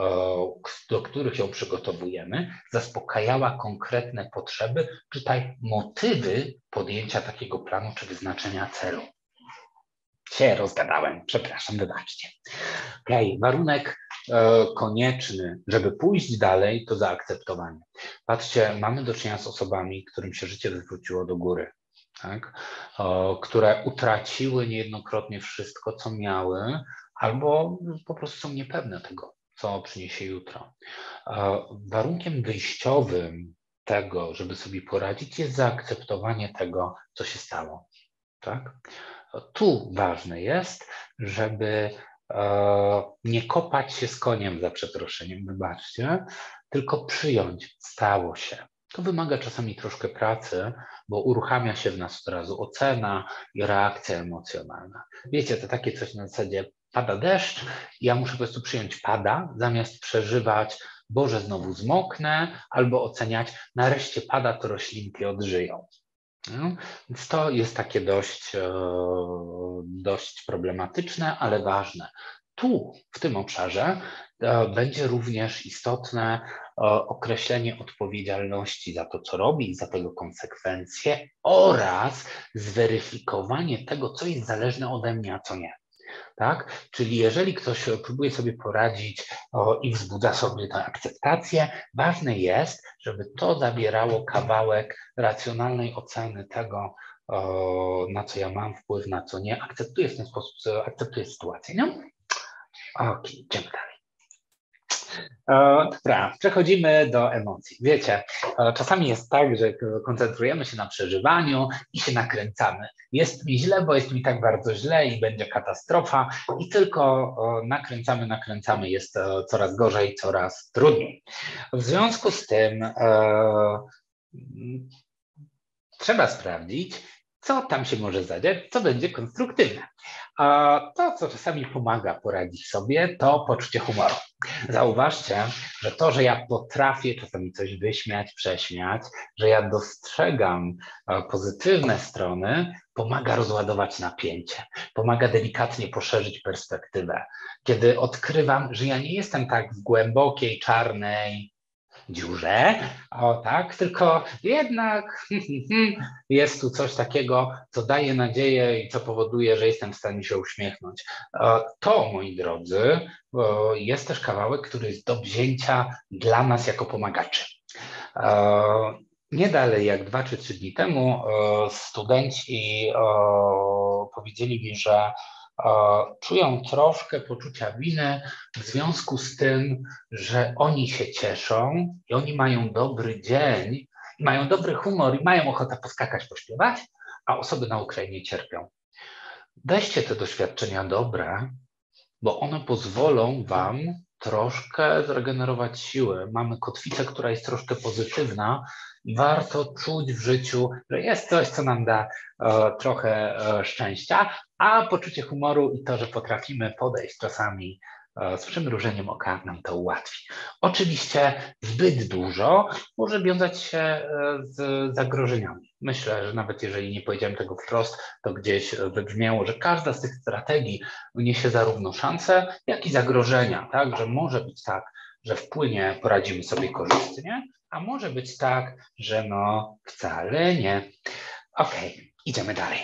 [SPEAKER 1] do których ją przygotowujemy, zaspokajała konkretne potrzeby, czytaj motywy podjęcia takiego planu czy wyznaczenia celu. Się rozgadałem, przepraszam, wybaczcie. Okay. Warunek konieczny, żeby pójść dalej, to zaakceptowanie. Patrzcie, mamy do czynienia z osobami, którym się życie wywróciło do góry, tak? Które utraciły niejednokrotnie wszystko, co miały, albo po prostu są niepewne tego, co przyniesie jutro. Warunkiem wyjściowym tego, żeby sobie poradzić, jest zaakceptowanie tego, co się stało. Tak? Tu ważne jest, żeby nie kopać się z koniem za przeproszeniem, wybaczcie, tylko przyjąć, stało się. To wymaga czasami troszkę pracy, bo uruchamia się w nas od razu ocena i reakcja emocjonalna. Wiecie, to takie coś na zasadzie pada deszcz, ja muszę po prostu przyjąć pada, zamiast przeżywać, Boże, znowu zmoknę, albo oceniać, nareszcie pada, to roślinki odżyją. No, więc to jest takie dość problematyczne, ale ważne. Tu, w tym obszarze, będzie również istotne określenie odpowiedzialności za to, co robi, za tego konsekwencje oraz zweryfikowanie tego, co jest zależne ode mnie, a co nie. Tak? Czyli jeżeli ktoś próbuje sobie poradzić i wzbudza sobie tę akceptację, ważne jest, żeby to zawierało kawałek racjonalnej oceny tego, na co ja mam wpływ, na co nie. Akceptuję w ten sposób, akceptuję sytuację. Nie? Okej, idziemy dalej. Dobra, przechodzimy do emocji. Wiecie, czasami jest tak, że koncentrujemy się na przeżywaniu i się nakręcamy. Jest mi źle, bo jest mi tak bardzo źle i będzie katastrofa i tylko nakręcamy, jest coraz gorzej, coraz trudniej. W związku z tym trzeba sprawdzić, co tam się może zadziać, co będzie konstruktywne. A to, co czasami pomaga poradzić sobie, to poczucie humoru. Zauważcie, że to, że ja potrafię czasami coś wyśmiać, prześmiać, że ja dostrzegam pozytywne strony, pomaga rozładować napięcie, pomaga delikatnie poszerzyć perspektywę. Kiedy odkrywam, że ja nie jestem tak w głębokiej, czarnej dziurze, tak, tylko jednak jest tu coś takiego, co daje nadzieję i co powoduje, że jestem w stanie się uśmiechnąć. To, moi drodzy, jest też kawałek, który jest do wzięcia dla nas jako pomagaczy. Nie dalej jak 2 czy 3 dni temu studenci powiedzieli mi, że czują troszkę poczucia winy w związku z tym, że oni się cieszą i oni mają dobry dzień, mają dobry humor i mają ochotę poskakać, pośpiewać, a osoby na Ukrainie cierpią. Weźcie te doświadczenia dobre, bo one pozwolą wam troszkę zregenerować siły. Mamy kotwicę, która jest troszkę pozytywna i warto czuć w życiu, że jest coś, co nam da trochę szczęścia, a poczucie humoru i to, że potrafimy podejść czasami z przymrużeniem oka nam to ułatwi. Oczywiście zbyt dużo może wiązać się z zagrożeniami. Myślę, że nawet jeżeli nie powiedziałem tego wprost, to gdzieś wybrzmiało, że każda z tych strategii niesie zarówno szanse, jak i zagrożenia, tak? Że może być tak, że wpłynie, poradzimy sobie korzystnie, a może być tak, że no wcale nie. Okej, idziemy dalej.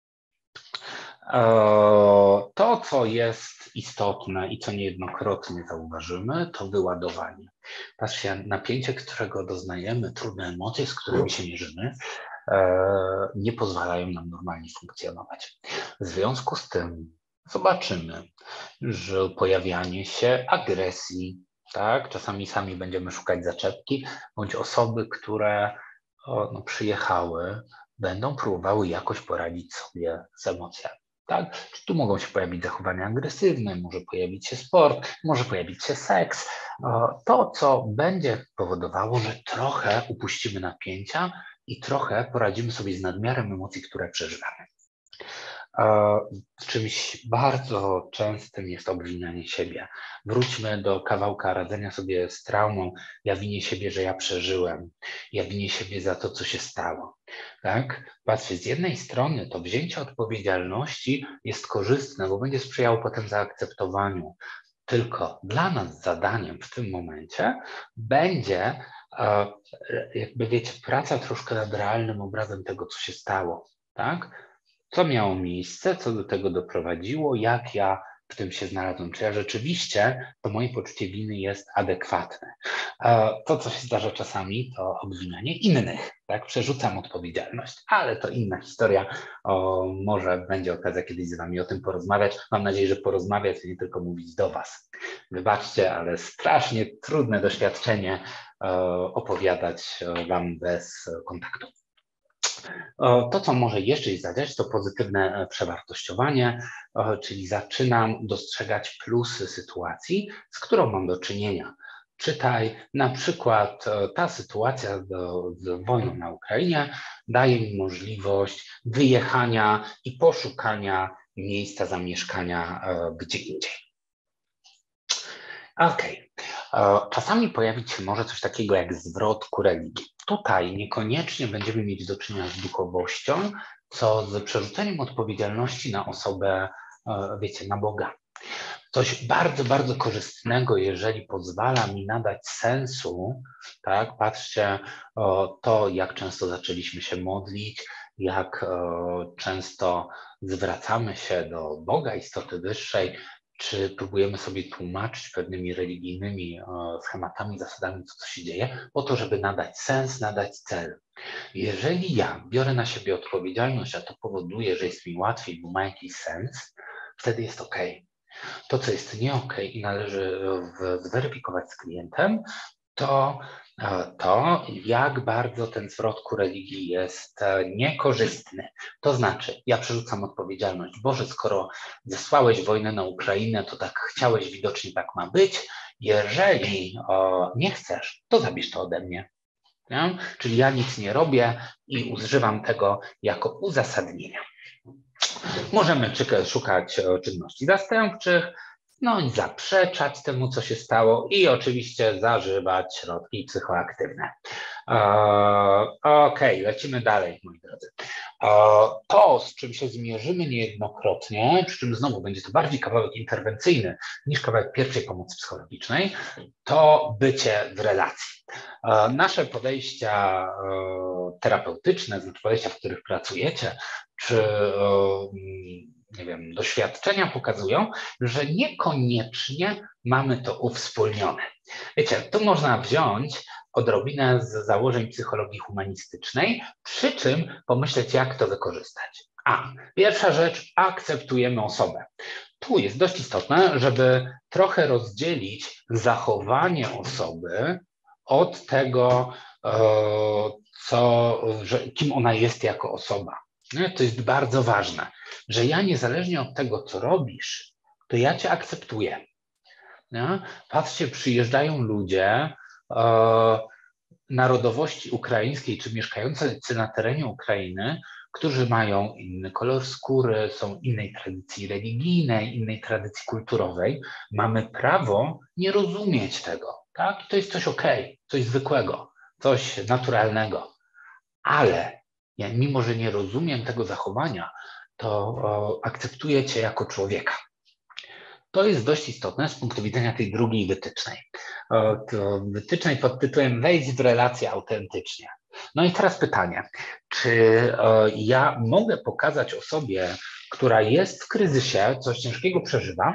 [SPEAKER 1] To, co jest istotne i co niejednokrotnie zauważymy, to wyładowanie. Patrzcie, napięcie, którego doznajemy, trudne emocje, z którymi się mierzymy, nie pozwalają nam normalnie funkcjonować. W związku z tym zobaczymy, że pojawianie się agresji, tak, czasami sami będziemy szukać zaczepki, bądź osoby, które przyjechały, będą próbowały jakoś poradzić sobie z emocjami. Tak? Tu mogą się pojawić zachowania agresywne, może pojawić się sport, może pojawić się seks. To, co będzie powodowało, że trochę upuścimy napięcia i trochę poradzimy sobie z nadmiarem emocji, które przeżywamy. Czymś bardzo częstym jest obwinianie siebie. Wróćmy do kawałka radzenia sobie z traumą. Ja winię siebie, że ja przeżyłem. Ja winię siebie za to, co się stało. Tak? Patrzcie, z jednej strony to wzięcie odpowiedzialności jest korzystne, bo będzie sprzyjało potem zaakceptowaniu. Tylko dla nas zadaniem w tym momencie będzie, jakby wiecie, praca troszkę nad realnym obrazem tego, co się stało. Tak? Co miało miejsce, co do tego doprowadziło, jak ja w tym się znalazłem, czy ja rzeczywiście, to moje poczucie winy jest adekwatne. To, co się zdarza czasami, to obwinianie innych, tak? Przerzucam odpowiedzialność, ale to inna historia. Może będzie okazja kiedyś z wami o tym porozmawiać. Mam nadzieję, że porozmawiać, a nie tylko mówić do was. Wybaczcie, ale strasznie trudne doświadczenie opowiadać wam bez kontaktu. To, co może jeszcze zadziać, to pozytywne przewartościowanie, czyli zaczynam dostrzegać plusy sytuacji, z którą mam do czynienia. Czytaj, na przykład ta sytuacja z wojną na Ukrainie daje mi możliwość wyjechania i poszukania miejsca zamieszkania gdzie indziej. Okej. Czasami pojawić się może coś takiego jak zwrot ku religii. tutaj niekoniecznie będziemy mieć do czynienia z duchowością, co z przerzuceniem odpowiedzialności na osobę, wiecie, na Boga. Coś bardzo, bardzo korzystnego, jeżeli pozwala mi nadać sensu, tak? Patrzcie to, jak często zaczęliśmy się modlić, jak często zwracamy się do Boga, istoty wyższej, czy próbujemy sobie tłumaczyć pewnymi religijnymi schematami, zasadami, co się dzieje, po to, żeby nadać sens, nadać cel. Jeżeli ja biorę na siebie odpowiedzialność, a to powoduje, że jest mi łatwiej, bo ma jakiś sens, wtedy jest OK. To, co jest nie OK i należy zweryfikować z klientem, to jak bardzo ten zwrot ku religii jest niekorzystny. To znaczy, ja przerzucam odpowiedzialność. Boże, skoro zesłałeś wojnę na Ukrainę, to tak chciałeś, widocznie tak ma być. Jeżeli nie chcesz, to zabierz to ode mnie. Nie? Czyli ja nic nie robię i używam tego jako uzasadnienia. Możemy szukać czynności zastępczych, no i zaprzeczać temu, co się stało i oczywiście zażywać środki psychoaktywne. Okej, lecimy dalej, moi drodzy. To, z czym się zmierzymy niejednokrotnie, przy czym znowu będzie to bardziej kawałek interwencyjny niż kawałek pierwszej pomocy psychologicznej, to bycie w relacji. Nasze podejścia terapeutyczne, znaczy podejścia, w których pracujecie, czy nie wiem, doświadczenia pokazują, że niekoniecznie mamy to uwspólnione. Wiecie, tu można wziąć odrobinę z założeń psychologii humanistycznej, przy czym pomyśleć, jak to wykorzystać. Pierwsza rzecz, akceptujemy osobę. Tu jest dość istotne, żeby trochę rozdzielić zachowanie osoby od tego, kim ona jest jako osoba. To jest bardzo ważne, że ja niezależnie od tego, co robisz, to ja cię akceptuję. Nie? Patrzcie, przyjeżdżają ludzie narodowości ukraińskiej, czy mieszkający na terenie Ukrainy, którzy mają inny kolor skóry, są innej tradycji religijnej, innej tradycji kulturowej. Mamy prawo nie rozumieć tego. Tak? To jest coś okej, coś zwykłego, coś naturalnego. Ale ja, mimo że nie rozumiem tego zachowania, to akceptuję cię jako człowieka. To jest dość istotne z punktu widzenia tej drugiej wytycznej. Wytycznej pod tytułem wejść w relację autentycznie. No i teraz pytanie, czy ja mogę pokazać osobie, która jest w kryzysie, coś ciężkiego przeżywa,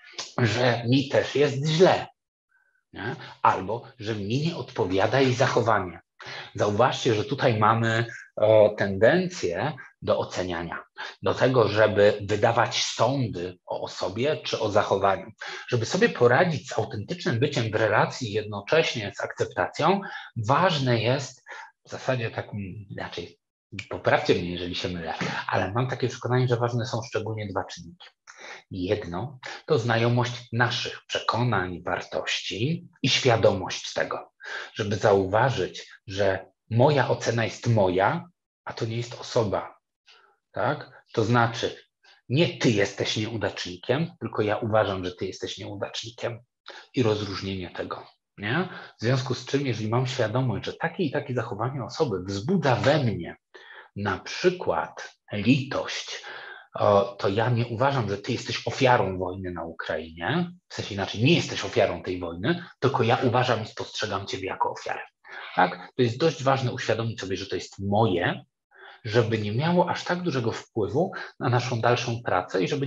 [SPEAKER 1] że mi też jest źle, nie? Albo że mi nie odpowiada jej zachowanie. Zauważcie, że tutaj mamy tendencję do oceniania, do tego, żeby wydawać sądy o osobie czy o zachowaniu. Żeby sobie poradzić z autentycznym byciem w relacji jednocześnie z akceptacją, ważne jest, w zasadzie tak inaczej, poprawcie mnie, jeżeli się mylę, ale mam takie przekonanie, że ważne są szczególnie dwa czynniki. Jedno to znajomość naszych przekonań, wartości i świadomość tego, żeby zauważyć, że moja ocena jest moja, a to nie jest osoba. Tak? To znaczy, nie ty jesteś nieudacznikiem, tylko ja uważam, że ty jesteś nieudacznikiem i rozróżnienie tego. Nie? W związku z czym, jeżeli mam świadomość, że takie i takie zachowanie osoby wzbudza we mnie na przykład litość, to ja nie uważam, że ty jesteś ofiarą wojny na Ukrainie, w sensie inaczej, nie jesteś ofiarą tej wojny, tylko ja uważam i spostrzegam ciebie jako ofiarę. Tak? To jest dość ważne uświadomić sobie, że to jest moje, żeby nie miało aż tak dużego wpływu na naszą dalszą pracę i żeby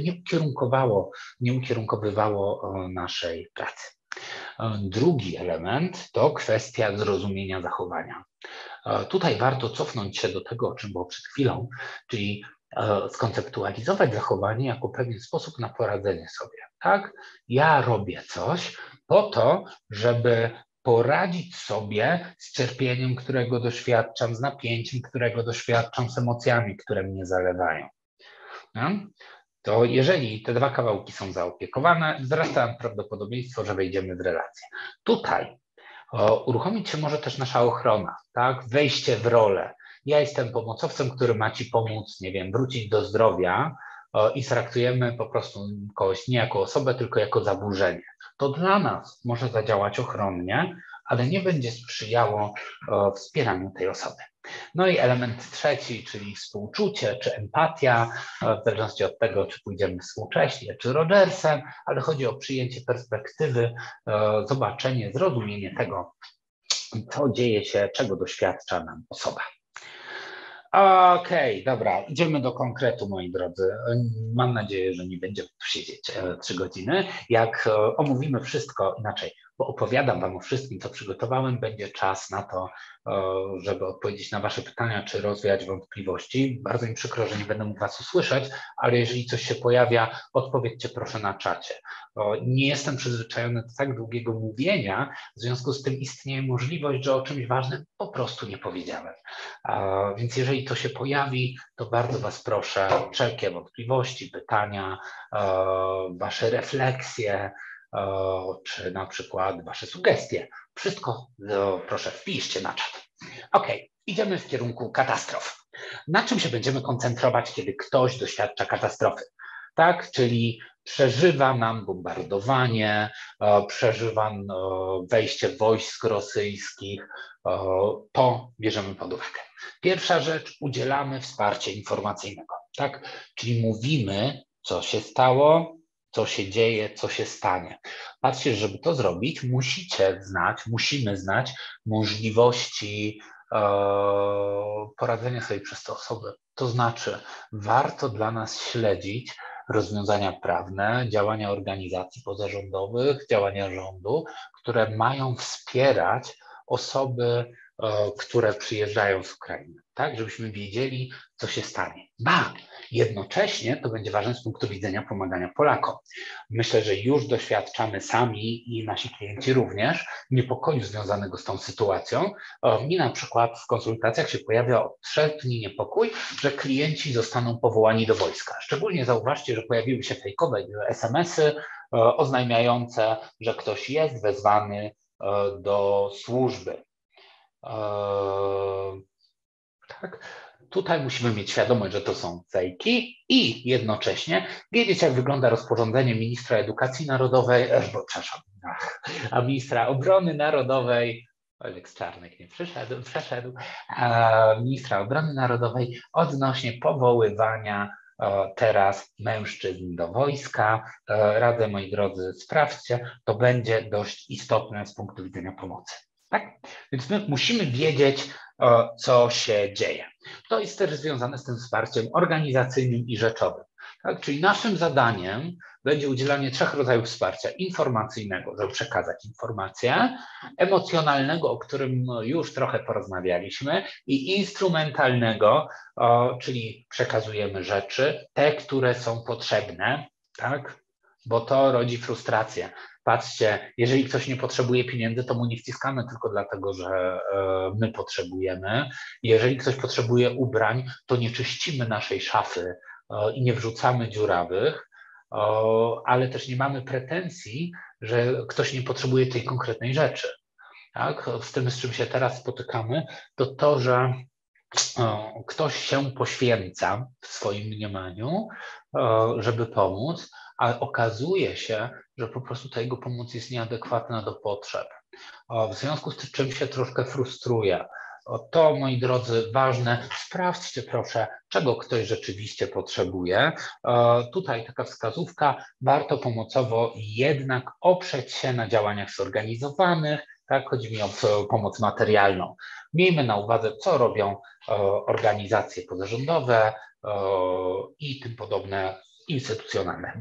[SPEAKER 1] nie ukierunkowywało naszej pracy. Drugi element to kwestia zrozumienia zachowania. Tutaj warto cofnąć się do tego, o czym było przed chwilą, czyli skonceptualizować zachowanie jako pewien sposób na poradzenie sobie. Tak? Ja robię coś po to, żeby poradzić sobie z cierpieniem, którego doświadczam, z napięciem, którego doświadczam, z emocjami, które mnie zalewają. No? To jeżeli te dwa kawałki są zaopiekowane, wzrasta prawdopodobieństwo, że wejdziemy w relację. Tutaj uruchomić się może też nasza ochrona, tak? Wejście w rolę. Ja jestem pomocowcem, który ma ci pomóc, nie wiem, wrócić do zdrowia i traktujemy po prostu kogoś nie jako osobę, tylko jako zaburzenie. To dla nas może zadziałać ochronnie, ale nie będzie sprzyjało wspieraniu tej osoby. No i element trzeci, czyli współczucie czy empatia, w zależności od tego, czy pójdziemy współcześnie, czy Rogersem, ale chodzi o przyjęcie perspektywy, zobaczenie, zrozumienie tego, co dzieje się, czego doświadcza nam osoba. Okej, dobra, idziemy do konkretu, moi drodzy. Mam nadzieję, że nie będziemy tu siedzieć 3 godziny. Jak omówimy wszystko inaczej, bo opowiadam Wam o wszystkim, co przygotowałem, będzie czas na to, żeby odpowiedzieć na Wasze pytania, czy rozwiać wątpliwości. Bardzo mi przykro, że nie będę mógł Was usłyszeć, ale jeżeli coś się pojawia, odpowiedzcie proszę na czacie. Nie jestem przyzwyczajony do tak długiego mówienia, w związku z tym istnieje możliwość, że o czymś ważnym po prostu nie powiedziałem. Więc jeżeli to się pojawi, to bardzo Was proszę, wszelkie wątpliwości, pytania, Wasze refleksje, czy na przykład Wasze sugestie, wszystko proszę wpiszcie na czat. Ok, idziemy w kierunku katastrof. Na czym się będziemy koncentrować, kiedy ktoś doświadcza katastrofy? Tak, czyli przeżywa nam bombardowanie, przeżywa wejście wojsk rosyjskich, to bierzemy pod uwagę. Pierwsza rzecz, udzielamy wsparcia informacyjnego, tak? Czyli mówimy, co się stało, co się dzieje, co się stanie. Patrzcie, żeby to zrobić, musimy znać możliwości poradzenia sobie przez te osoby. To znaczy, warto dla nas śledzić rozwiązania prawne, działania organizacji pozarządowych, działania rządu, które mają wspierać osoby, które przyjeżdżają z Ukrainy, tak, żebyśmy wiedzieli, co się stanie. Jednocześnie to będzie ważne z punktu widzenia pomagania Polakom. Myślę, że już doświadczamy sami i nasi klienci również niepokoju związanego z tą sytuacją. Mi na przykład w konsultacjach się pojawia od 3 dni niepokój, że klienci zostaną powołani do wojska. Szczególnie zauważcie, że pojawiły się fejkowe SMS-y oznajmiające, że ktoś jest wezwany do służby. Tak. Tutaj musimy mieć świadomość, że to są fejki i jednocześnie wiedzieć, jak wygląda rozporządzenie ministra edukacji narodowej, a ministra obrony narodowej, Olek Czarnek nie przeszedł, ministra obrony narodowej odnośnie powoływania teraz mężczyzn do wojska. Radzę, moi drodzy, sprawdźcie, to będzie dość istotne z punktu widzenia pomocy. Tak? Więc my musimy wiedzieć, co się dzieje. To jest też związane z tym wsparciem organizacyjnym i rzeczowym. Tak? Czyli naszym zadaniem będzie udzielanie 3 rodzajów wsparcia: informacyjnego, żeby przekazać informacje, emocjonalnego, o którym już trochę porozmawialiśmy, i instrumentalnego, czyli przekazujemy rzeczy, te, które są potrzebne, tak? Bo to rodzi frustrację. Patrzcie, jeżeli ktoś nie potrzebuje pieniędzy, to mu nie wciskamy tylko dlatego, że my potrzebujemy. Jeżeli ktoś potrzebuje ubrań, to nie czyścimy naszej szafy i nie wrzucamy dziurawych, ale też nie mamy pretensji, że ktoś nie potrzebuje tej konkretnej rzeczy. Tak? Z tym, z czym się teraz spotykamy, to, że ktoś się poświęca w swoim mniemaniu, żeby pomóc, a okazuje się, że po prostu ta jego pomoc jest nieadekwatna do potrzeb. W związku z czym się troszkę frustruje. To, moi drodzy, ważne. Sprawdźcie proszę, czego ktoś rzeczywiście potrzebuje. Tutaj taka wskazówka, warto pomocowo jednak oprzeć się na działaniach zorganizowanych, tak? Chodzi mi o pomoc materialną. Miejmy na uwadze, co robią organizacje pozarządowe i tym podobne, instytucjonalne.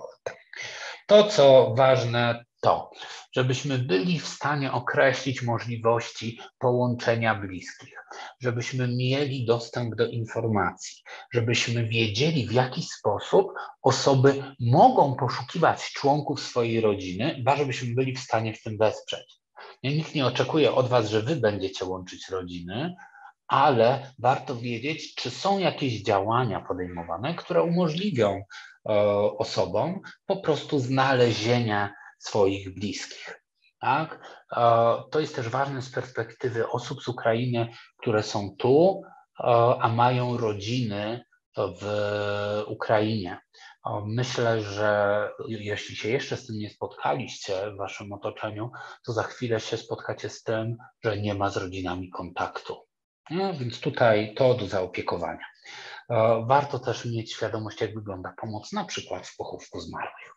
[SPEAKER 1] To, co ważne, to, żebyśmy byli w stanie określić możliwości połączenia bliskich, żebyśmy mieli dostęp do informacji, żebyśmy wiedzieli, w jaki sposób osoby mogą poszukiwać członków swojej rodziny, żebyśmy byli w stanie w tym wesprzeć. Nikt nie oczekuje od Was, że Wy będziecie łączyć rodziny, ale warto wiedzieć, czy są jakieś działania podejmowane, które umożliwią osobom po prostu znalezienia swoich bliskich. Tak? To jest też ważne z perspektywy osób z Ukrainy, które są tu, a mają rodziny w Ukrainie. Myślę, że jeśli się jeszcze z tym nie spotkaliście w waszym otoczeniu, to za chwilę się spotkacie z tym, że nie ma z rodzinami kontaktu. No, więc tutaj to do zaopiekowania. Warto też mieć świadomość, jak wygląda pomoc na przykład w pochówku zmarłych.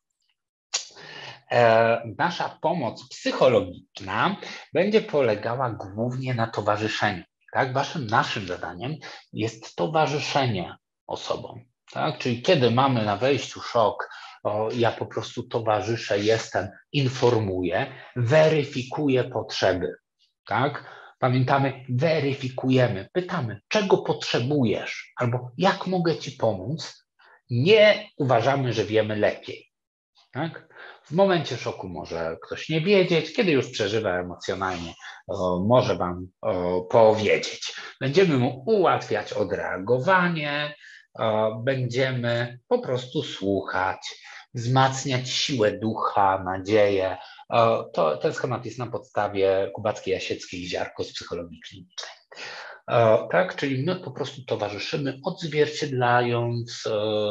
[SPEAKER 1] Nasza pomoc psychologiczna będzie polegała głównie na towarzyszeniu. Tak? Naszym zadaniem jest towarzyszenie osobom. Tak? Czyli kiedy mamy na wejściu szok, ja po prostu towarzyszę, jestem, informuję, weryfikuję potrzeby. Tak? Pamiętamy, weryfikujemy, pytamy, czego potrzebujesz, albo jak mogę ci pomóc. Nie uważamy, że wiemy lepiej. Tak? W momencie szoku może ktoś nie wiedzieć, kiedy już przeżywa emocjonalnie, może wam powiedzieć. Będziemy mu ułatwiać odreagowanie, będziemy po prostu słuchać, wzmacniać siłę ducha, nadzieję. Ten schemat jest na podstawie Kubackiej-Jasieckiej i Ziarko z psychologii klinicznej. Tak, czyli my po prostu towarzyszymy, odzwierciedlając,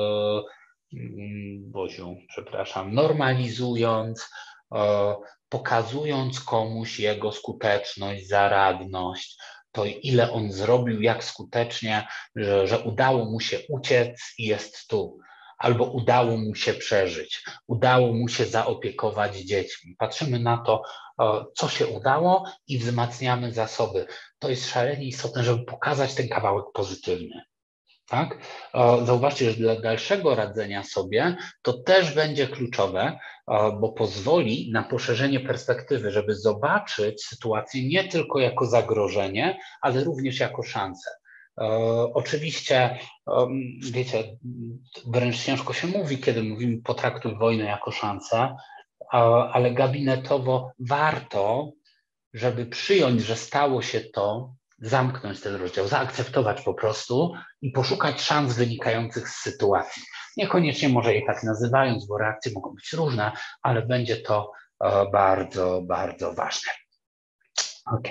[SPEAKER 1] normalizując, pokazując komuś jego skuteczność, zaradność, to ile on zrobił, jak skutecznie, że udało mu się uciec i jest tu, albo udało mu się przeżyć, udało mu się zaopiekować dziećmi. Patrzymy na to, co się udało i wzmacniamy zasoby. To jest szalenie istotne, żeby pokazać ten kawałek pozytywny. Tak? Zauważcie, że dla dalszego radzenia sobie to też będzie kluczowe, bo pozwoli na poszerzenie perspektywy, żeby zobaczyć sytuację nie tylko jako zagrożenie, ale również jako szansę. Oczywiście, wiecie, wręcz ciężko się mówi, kiedy mówimy potraktuj wojnę jako szansę, ale gabinetowo warto, żeby przyjąć, że stało się to, zamknąć ten rozdział, zaakceptować po prostu i poszukać szans wynikających z sytuacji. Niekoniecznie może je tak nazywając, bo reakcje mogą być różne, ale będzie to bardzo, bardzo ważne. OK.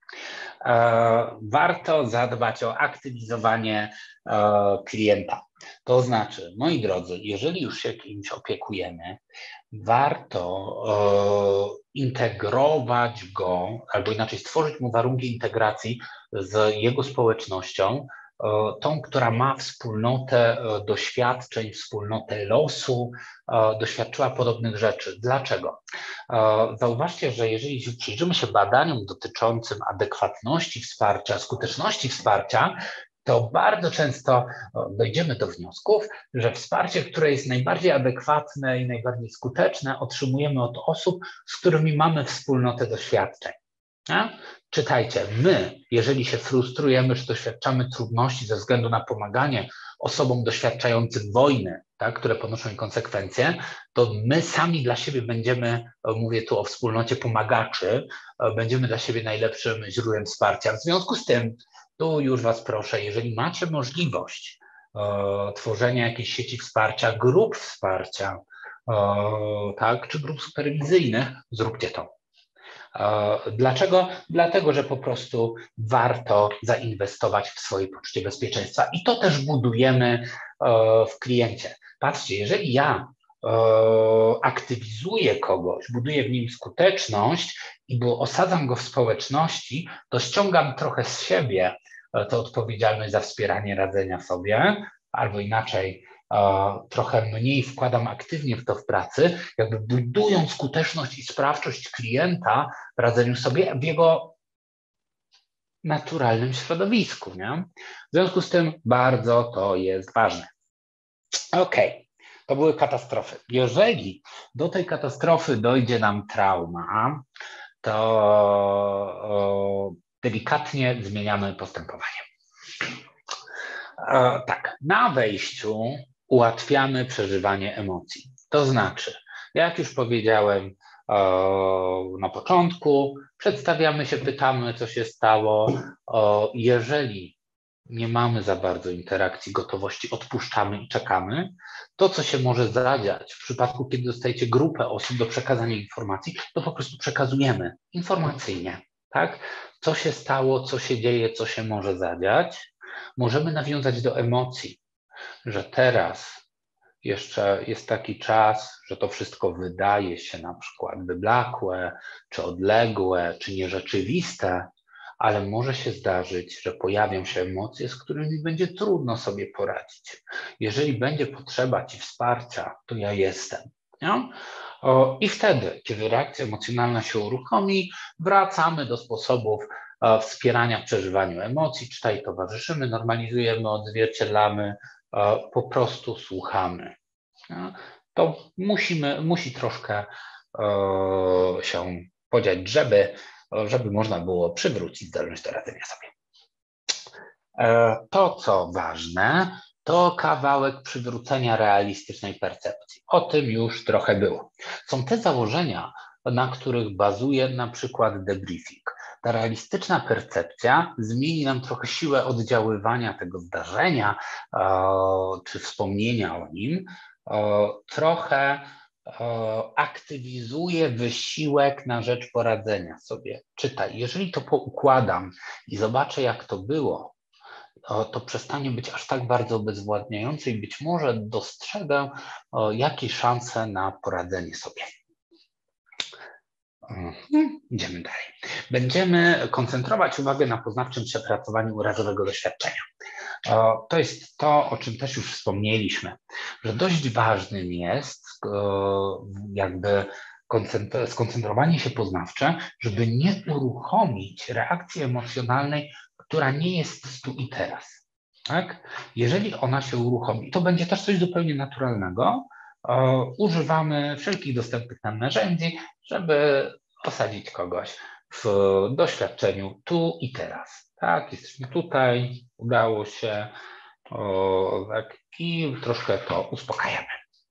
[SPEAKER 1] Warto zadbać o aktywizowanie klienta. To znaczy, moi drodzy, jeżeli już się kimś opiekujemy, warto integrować go, albo inaczej stworzyć mu warunki integracji z jego społecznością, tą, która ma wspólnotę doświadczeń, wspólnotę losu, doświadczyła podobnych rzeczy. Dlaczego? Zauważcie, że jeżeli przyjrzymy się badaniom dotyczącym adekwatności wsparcia, skuteczności wsparcia, to bardzo często dojdziemy do wniosków, że wsparcie, które jest najbardziej adekwatne i najbardziej skuteczne, otrzymujemy od osób, z którymi mamy wspólnotę doświadczeń. A? Czytajcie, my, jeżeli się frustrujemy, czy doświadczamy trudności ze względu na pomaganie osobom doświadczającym wojny, tak, które ponoszą konsekwencje, to my sami dla siebie będziemy, mówię tu o wspólnocie pomagaczy, będziemy dla siebie najlepszym źródłem wsparcia. W związku z tym, tu już was proszę, jeżeli macie możliwość tworzenia jakiejś sieci wsparcia, grup wsparcia, tak, czy grup superwizyjnych, zróbcie to. Dlaczego? Dlatego, że po prostu warto zainwestować w swoje poczucie bezpieczeństwa i to też budujemy w kliencie. Patrzcie, jeżeli ja aktywizuję kogoś, buduję w nim skuteczność i osadzam go w społeczności, to ściągam trochę z siebie tę odpowiedzialność za wspieranie radzenia sobie, albo inaczej, trochę mniej wkładam aktywnie w to w pracy, jakby budując skuteczność i sprawczość klienta w radzeniu sobie w jego naturalnym środowisku. Nie? W związku z tym bardzo to jest ważne. OK, to były katastrofy. Jeżeli do tej katastrofy dojdzie nam trauma, to delikatnie zmieniamy postępowanie. Tak, na wejściu ułatwiamy przeżywanie emocji. To znaczy, jak już powiedziałem na początku, przedstawiamy się, pytamy, co się stało. Jeżeli nie mamy za bardzo interakcji, gotowości, odpuszczamy i czekamy, to, co się może zadziać w przypadku, kiedy dostajecie grupę osób do przekazania informacji, to po prostu przekazujemy informacyjnie, tak? Co się stało, co się dzieje, co się może zadziać. Możemy nawiązać do emocji, że teraz jeszcze jest taki czas, że to wszystko wydaje się na przykład wyblakłe, czy odległe, czy nierzeczywiste, ale może się zdarzyć, że pojawią się emocje, z którymi będzie trudno sobie poradzić. Jeżeli będzie potrzeba Ci wsparcia, to ja jestem. Nie? I wtedy, kiedy reakcja emocjonalna się uruchomi, wracamy do sposobów wspierania w przeżywaniu emocji, czytaj, towarzyszymy, normalizujemy, odzwierciedlamy, po prostu słuchamy. To musi troszkę się podziać, żeby można było przywrócić zdolność do radzenia sobie. To, co ważne, to kawałek przywrócenia realistycznej percepcji. O tym już trochę było. Są te założenia, na których bazuje na przykład debriefing. Ta realistyczna percepcja zmieni nam trochę siłę oddziaływania tego zdarzenia, czy wspomnienia o nim, trochę aktywizuje wysiłek na rzecz poradzenia sobie. Czytaj, jeżeli to poukładam i zobaczę, jak to było, to przestanie być aż tak bardzo obezwładniające i być może dostrzegę jakieś szanse na poradzenie sobie. Idziemy dalej. Będziemy koncentrować uwagę na poznawczym przepracowaniu urazowego doświadczenia. To jest to, o czym też już wspomnieliśmy, że dość ważnym jest jakby skoncentrowanie się poznawcze, żeby nie uruchomić reakcji emocjonalnej, która nie jest tu i teraz. Tak? Jeżeli ona się uruchomi, to będzie też coś zupełnie naturalnego. Używamy wszelkich dostępnych nam narzędzi, żeby osadzić kogoś w doświadczeniu tu i teraz. Tak, jesteśmy tutaj, udało się, tak, i troszkę to uspokajamy.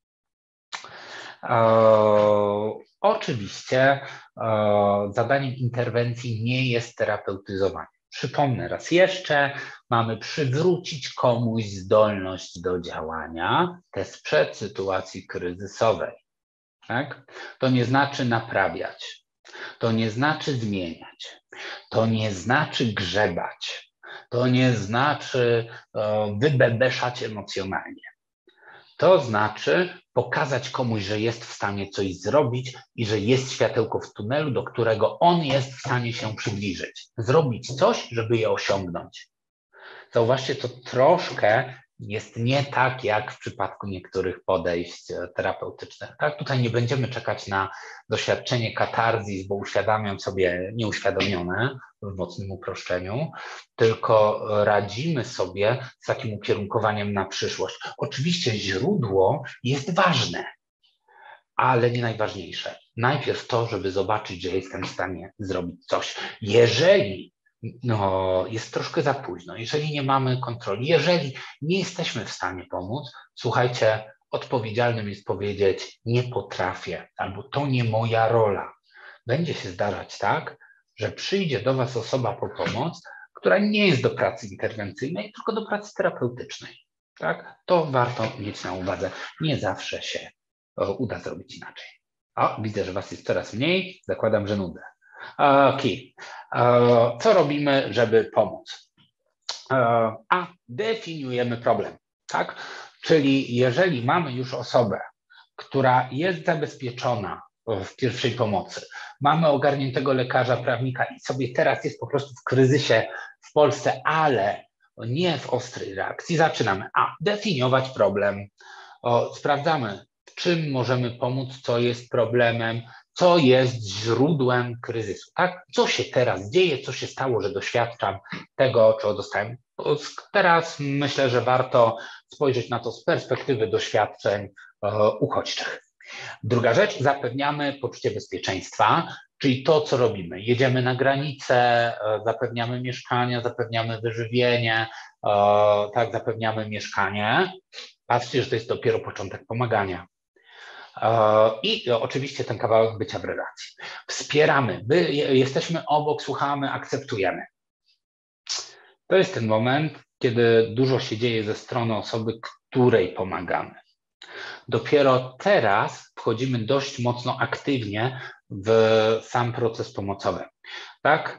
[SPEAKER 1] Oczywiście zadaniem interwencji nie jest terapeutyzowanie. Przypomnę raz jeszcze, mamy przywrócić komuś zdolność do działania, te sprzed sytuacji kryzysowej. Tak? To nie znaczy naprawiać, to nie znaczy zmieniać, to nie znaczy grzebać, to nie znaczy wybebeszać emocjonalnie. To znaczy pokazać komuś, że jest w stanie coś zrobić i że jest światełko w tunelu, do którego on jest w stanie się przybliżyć. Zrobić coś, żeby je osiągnąć. Zauważcie, to troszkę jest nie tak, jak w przypadku niektórych podejść terapeutycznych. Tak? Tutaj nie będziemy czekać na doświadczenie katarzis, bo uświadamiam sobie nieuświadomione w mocnym uproszczeniu, tylko radzimy sobie z takim ukierunkowaniem na przyszłość. Oczywiście źródło jest ważne, ale nie najważniejsze. Najpierw to, żeby zobaczyć, że jestem w stanie zrobić coś. Jeżeli jest troszkę za późno, jeżeli nie mamy kontroli, jeżeli nie jesteśmy w stanie pomóc, słuchajcie, odpowiedzialnym jest powiedzieć nie potrafię albo to nie moja rola. Będzie się zdarzać tak, że przyjdzie do Was osoba po pomoc, która nie jest do pracy interwencyjnej, tylko do pracy terapeutycznej. Tak? To warto mieć na uwadze. Nie zawsze się uda zrobić inaczej. Widzę, że Was jest coraz mniej. Zakładam, że nudzę. Okej. Co robimy, żeby pomóc? Definiujemy problem. Tak? Czyli jeżeli mamy już osobę, która jest zabezpieczona w pierwszej pomocy, mamy ogarniętego lekarza, prawnika i sobie teraz jest po prostu w kryzysie w Polsce, ale nie w ostrej reakcji, zaczynamy definiować problem. Sprawdzamy, w czym możemy pomóc, co jest problemem, co jest źródłem kryzysu. Tak? Co się teraz dzieje, co się stało, że doświadczam tego, czego dostałem. Teraz myślę, że warto spojrzeć na to z perspektywy doświadczeń uchodźczych. Druga rzecz, zapewniamy poczucie bezpieczeństwa, czyli to, co robimy. Jedziemy na granicę, zapewniamy mieszkania, zapewniamy wyżywienie, tak, zapewniamy mieszkanie. Patrzcie, że to jest dopiero początek pomagania. I oczywiście ten kawałek bycia w relacji. Wspieramy, jesteśmy obok, słuchamy, akceptujemy. To jest ten moment, kiedy dużo się dzieje ze strony osoby, której pomagamy. Dopiero teraz wchodzimy dość mocno aktywnie w sam proces pomocowy. Tak?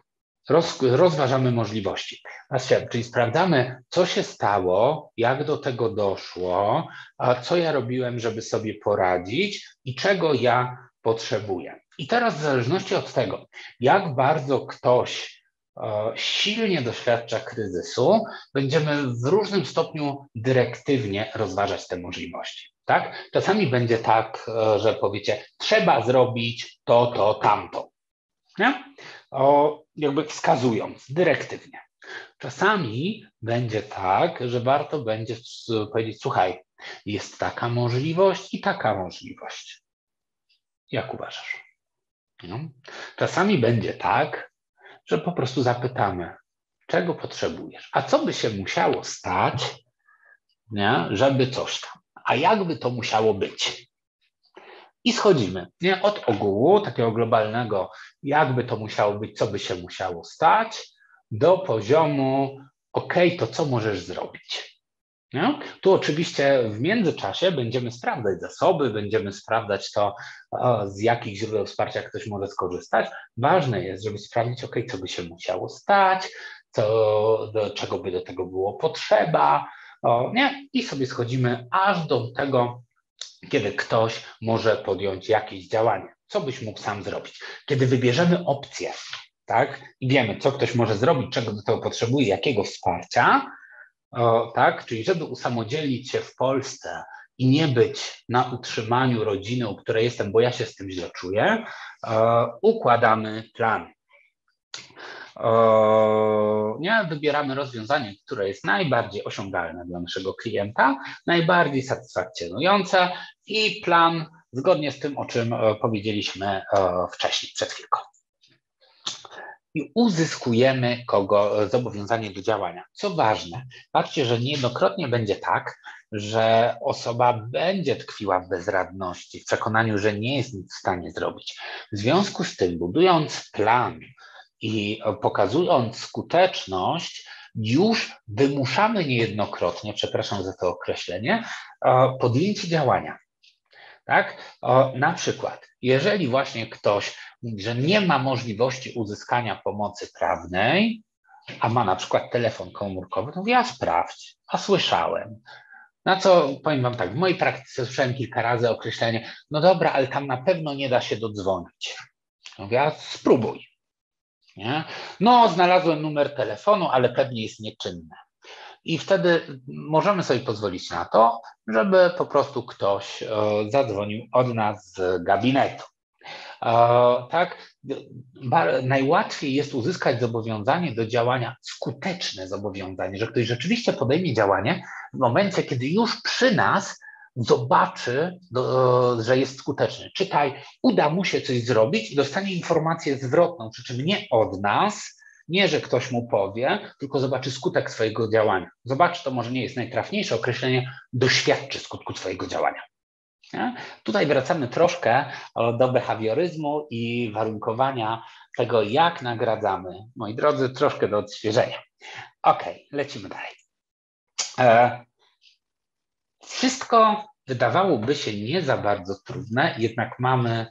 [SPEAKER 1] rozważamy możliwości. Czyli sprawdzamy, co się stało, jak do tego doszło, a co ja robiłem, żeby sobie poradzić i czego ja potrzebuję. I teraz w zależności od tego, jak bardzo ktoś silnie doświadcza kryzysu, będziemy w różnym stopniu dyrektywnie rozważać te możliwości. Tak? Czasami będzie tak, że powiecie, trzeba zrobić to, tamto. Nie? Jakby wskazując dyrektywnie. Czasami będzie tak, że warto będzie powiedzieć, słuchaj, jest taka możliwość i taka możliwość. Jak uważasz? No. Czasami będzie tak, że po prostu zapytamy, czego potrzebujesz, a co by się musiało stać, nie, żeby coś tam, a jak by to musiało być? I schodzimy nie, od ogółu, takiego globalnego, jakby to musiało być, co by się musiało stać, do poziomu, to co możesz zrobić? Nie? Tu oczywiście w międzyczasie będziemy sprawdzać zasoby, będziemy sprawdzać to, z jakich źródeł wsparcia ktoś może skorzystać. Ważne jest, żeby sprawdzić, co by się musiało stać, czego by do tego było potrzeba, nie? I sobie schodzimy aż do tego, kiedy ktoś może podjąć jakieś działanie. Co byś mógł sam zrobić? Kiedy wybierzemy opcję, tak, i wiemy, co ktoś może zrobić, czego do tego potrzebuje, jakiego wsparcia, tak, czyli żeby usamodzielnić się w Polsce i nie być na utrzymaniu rodziny, u której jestem, bo ja się z tym źle czuję, układamy plan. Nie, wybieramy rozwiązanie, które jest najbardziej osiągalne dla naszego klienta, najbardziej satysfakcjonujące i plan zgodnie z tym, o czym powiedzieliśmy wcześniej, przed chwilką. I uzyskujemy zobowiązanie do działania. Co ważne, patrzcie, że niejednokrotnie będzie tak, że osoba będzie tkwiła w bezradności, w przekonaniu, że nie jest nic w stanie zrobić. W związku z tym, budując plan i pokazując skuteczność, już wymuszamy niejednokrotnie, przepraszam za to określenie, podjęcie działania. Tak? Na przykład, jeżeli właśnie ktoś mówi, że nie ma możliwości uzyskania pomocy prawnej, a ma na przykład telefon komórkowy, to ja sprawdź, a słyszałem. Na co powiem wam tak, w mojej praktyce słyszałem kilka razy określenie, no dobra, ale tam na pewno nie da się dodzwonić. Ja spróbuj. Nie? No, znalazłem numer telefonu, ale pewnie jest nieczynny. I wtedy możemy sobie pozwolić na to, żeby po prostu ktoś zadzwonił od nas z gabinetu. Tak, najłatwiej jest uzyskać zobowiązanie do działania, skuteczne zobowiązanie, że ktoś rzeczywiście podejmie działanie w momencie, kiedy już przy nas zobaczy, że jest skuteczny. Czytaj, uda mu się coś zrobić i dostanie informację zwrotną, przy czym nie od nas, nie, że ktoś mu powie, tylko zobaczy skutek swojego działania. Zobaczy, to może nie jest najtrafniejsze określenie, doświadczy skutku swojego działania. Nie? Tutaj wracamy troszkę do behawioryzmu i warunkowania tego, jak nagradzamy. Moi drodzy, troszkę do odświeżenia. Ok, lecimy dalej. Wszystko wydawałoby się nie za bardzo trudne, jednak mamy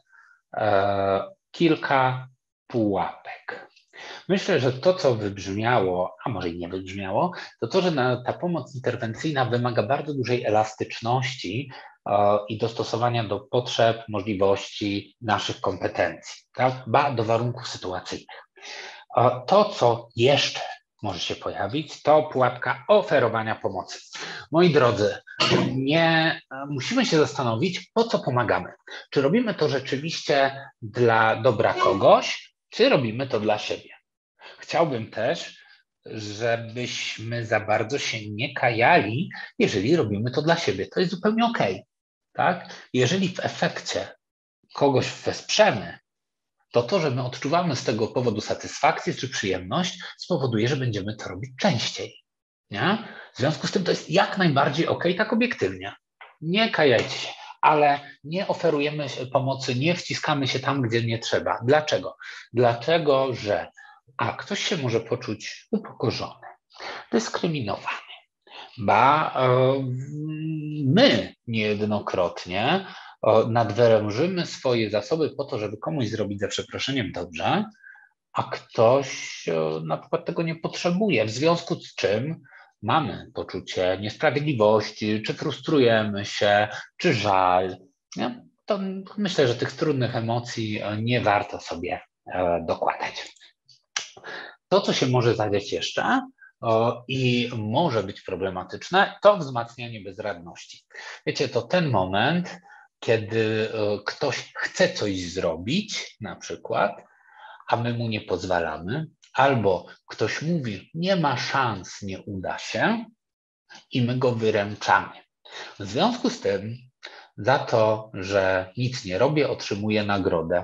[SPEAKER 1] kilka pułapek. Myślę, że to, co wybrzmiało, a może i nie wybrzmiało, to, że ta pomoc interwencyjna wymaga bardzo dużej elastyczności i dostosowania do potrzeb, możliwości naszych kompetencji, tak? Do warunków sytuacyjnych. To, co jeszcze może się pojawić, to pułapka oferowania pomocy. Moi drodzy, musimy się zastanowić, po co pomagamy. Czy robimy to rzeczywiście dla dobra kogoś, czy robimy to dla siebie? Chciałbym też, żebyśmy za bardzo się nie kajali, jeżeli robimy to dla siebie. To jest zupełnie okej. Tak? Jeżeli w efekcie kogoś wesprzemy, to, że my odczuwamy z tego powodu satysfakcję czy przyjemność, spowoduje, że będziemy to robić częściej. Nie? W związku z tym to jest jak najbardziej okej, tak obiektywnie. Nie kajajcie się, ale nie oferujemy pomocy, nie wciskamy się tam, gdzie nie trzeba. Dlaczego? Dlatego, że ktoś się może poczuć upokorzony, dyskryminowany. My niejednokrotnie nadwyrężymy swoje zasoby po to, żeby komuś zrobić za przeproszeniem dobrze, a ktoś na przykład tego nie potrzebuje, w związku z czym mamy poczucie niesprawiedliwości, czy frustrujemy się, czy żal. Nie? To myślę, że tych trudnych emocji nie warto sobie dokładać. To, co się może zadziać jeszcze i może być problematyczne, to wzmacnianie bezradności. Wiecie, to ten moment, kiedy ktoś chce coś zrobić, na przykład, a my mu nie pozwalamy, albo ktoś mówi, nie ma szans, nie uda się, i my go wyręczamy. W związku z tym, za to, że nic nie robię, otrzymuję nagrodę.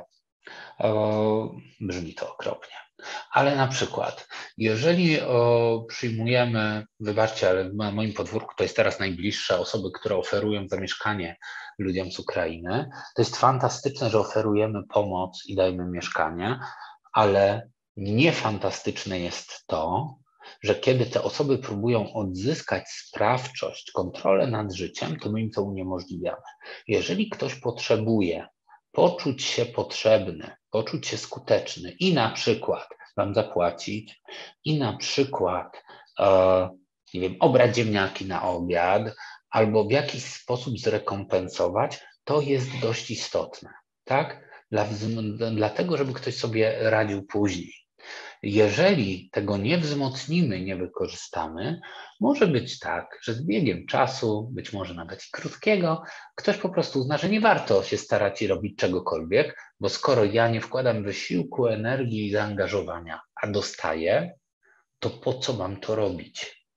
[SPEAKER 1] Brzmi to okropnie. Ale na przykład, jeżeli przyjmujemy, wybaczcie, ale na moim podwórku to jest teraz najbliższe osoby, które oferują zamieszkanie ludziom z Ukrainy, to jest fantastyczne, że oferujemy pomoc i dajemy mieszkanie, ale niefantastyczne jest to, że kiedy te osoby próbują odzyskać sprawczość, kontrolę nad życiem, to my im to uniemożliwiamy. Jeżeli ktoś potrzebuje poczuć się potrzebny, poczuć się skuteczny i na przykład wam zapłacić, i na przykład nie wiem, obrać ziemniaki na obiad, albo w jakiś sposób zrekompensować, to jest dość istotne, tak? Dlatego, żeby ktoś sobie radził później. Jeżeli tego nie wzmocnimy, nie wykorzystamy, może być tak, że z biegiem czasu, być może nawet i krótkiego, ktoś po prostu uzna, że nie warto się starać i robić czegokolwiek, bo skoro ja nie wkładam wysiłku, energii i zaangażowania, a dostaję, to po co mam to robić?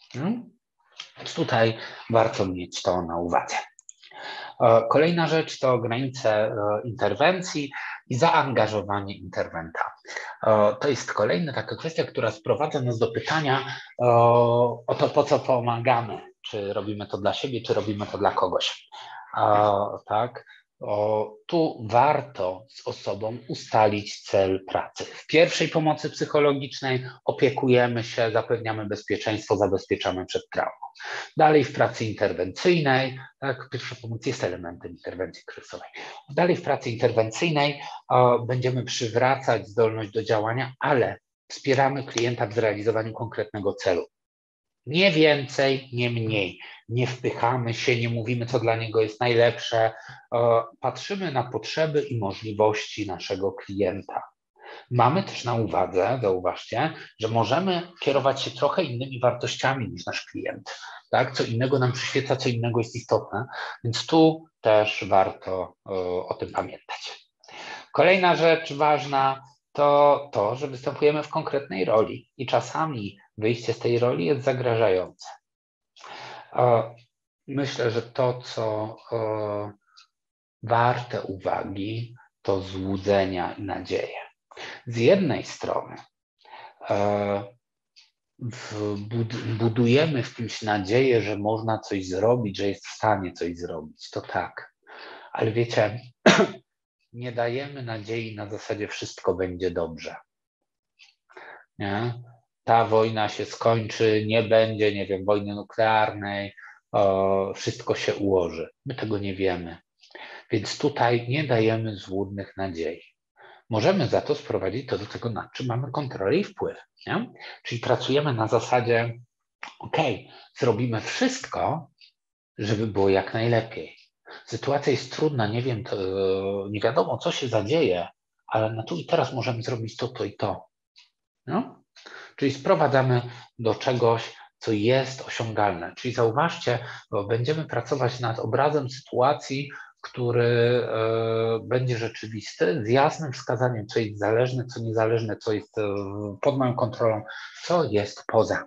[SPEAKER 1] Więc tutaj warto mieć to na uwadze. Kolejna rzecz to granice interwencji i zaangażowanie interwenta. To jest kolejna taka kwestia, która sprowadza nas do pytania o to, po co pomagamy. Czy robimy to dla siebie, czy robimy to dla kogoś. Tak? Tu warto z osobą ustalić cel pracy. W pierwszej pomocy psychologicznej opiekujemy się, zapewniamy bezpieczeństwo, zabezpieczamy przed traumą. Dalej w pracy interwencyjnej, tak, pierwsza pomoc jest elementem interwencji kryzysowej. Dalej w pracy interwencyjnej będziemy przywracać zdolność do działania, ale wspieramy klienta w zrealizowaniu konkretnego celu. Nie więcej, nie mniej. Nie wpychamy się, nie mówimy, co dla niego jest najlepsze. Patrzymy na potrzeby i możliwości naszego klienta. Mamy też na uwadze, zauważcie, że możemy kierować się trochę innymi wartościami niż nasz klient. Tak? Co innego nam przyświeca, co innego jest istotne, więc tu też warto o tym pamiętać. Kolejna rzecz ważna to to, że występujemy w konkretnej roli i czasami wyjście z tej roli jest zagrażające. Myślę, że to, co warte uwagi, to złudzenia i nadzieje. Z jednej strony budujemy w kimś nadzieję, że można coś zrobić, że jest w stanie coś zrobić. To tak. Ale wiecie, nie dajemy nadziei na zasadzie wszystko będzie dobrze. Nie? Ta wojna się skończy, nie będzie, nie wiem, wojny nuklearnej, wszystko się ułoży. My tego nie wiemy. Więc tutaj nie dajemy złudnych nadziei. Możemy za to sprowadzić to do tego, na czym mamy kontrolę i wpływ. Nie? Czyli pracujemy na zasadzie, ok, zrobimy wszystko, żeby było jak najlepiej. Sytuacja jest trudna, nie wiem, nie wiadomo, co się zadzieje, ale na tu i teraz możemy zrobić to i to. No? Czyli sprowadzamy do czegoś, co jest osiągalne. Czyli zauważcie, bo będziemy pracować nad obrazem sytuacji, który będzie rzeczywisty, z jasnym wskazaniem, co jest zależne, co niezależne, co jest pod moją kontrolą, co jest poza.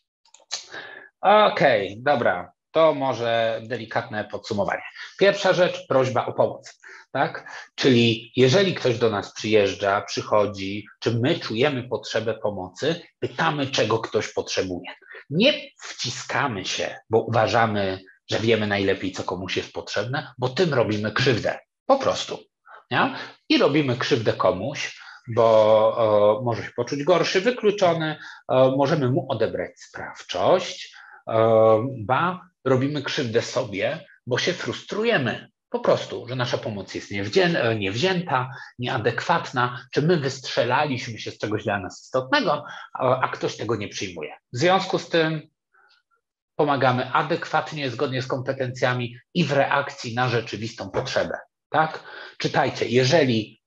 [SPEAKER 1] Okej, dobra, to może delikatne podsumowanie. Pierwsza rzecz, prośba o pomoc. Tak? Czyli jeżeli ktoś do nas przyjeżdża, przychodzi, czy my czujemy potrzebę pomocy, pytamy, czego ktoś potrzebuje. Nie wciskamy się, bo uważamy, że wiemy najlepiej, co komuś jest potrzebne, bo tym robimy krzywdę. Po prostu. Nie? I robimy krzywdę komuś, bo może się poczuć gorszy, wykluczony, możemy mu odebrać sprawczość, ba, robimy krzywdę sobie, bo się frustrujemy, Po prostu, że nasza pomoc jest niewzięta, nieadekwatna, czy my wystrzelaliśmy się z czegoś dla nas istotnego, a ktoś tego nie przyjmuje. W związku z tym pomagamy adekwatnie, zgodnie z kompetencjami i w reakcji na rzeczywistą potrzebę. Tak? Czytajcie, jeżeli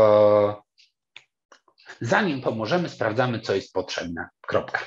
[SPEAKER 1] zanim pomożemy, sprawdzamy, co jest potrzebne. Kropka.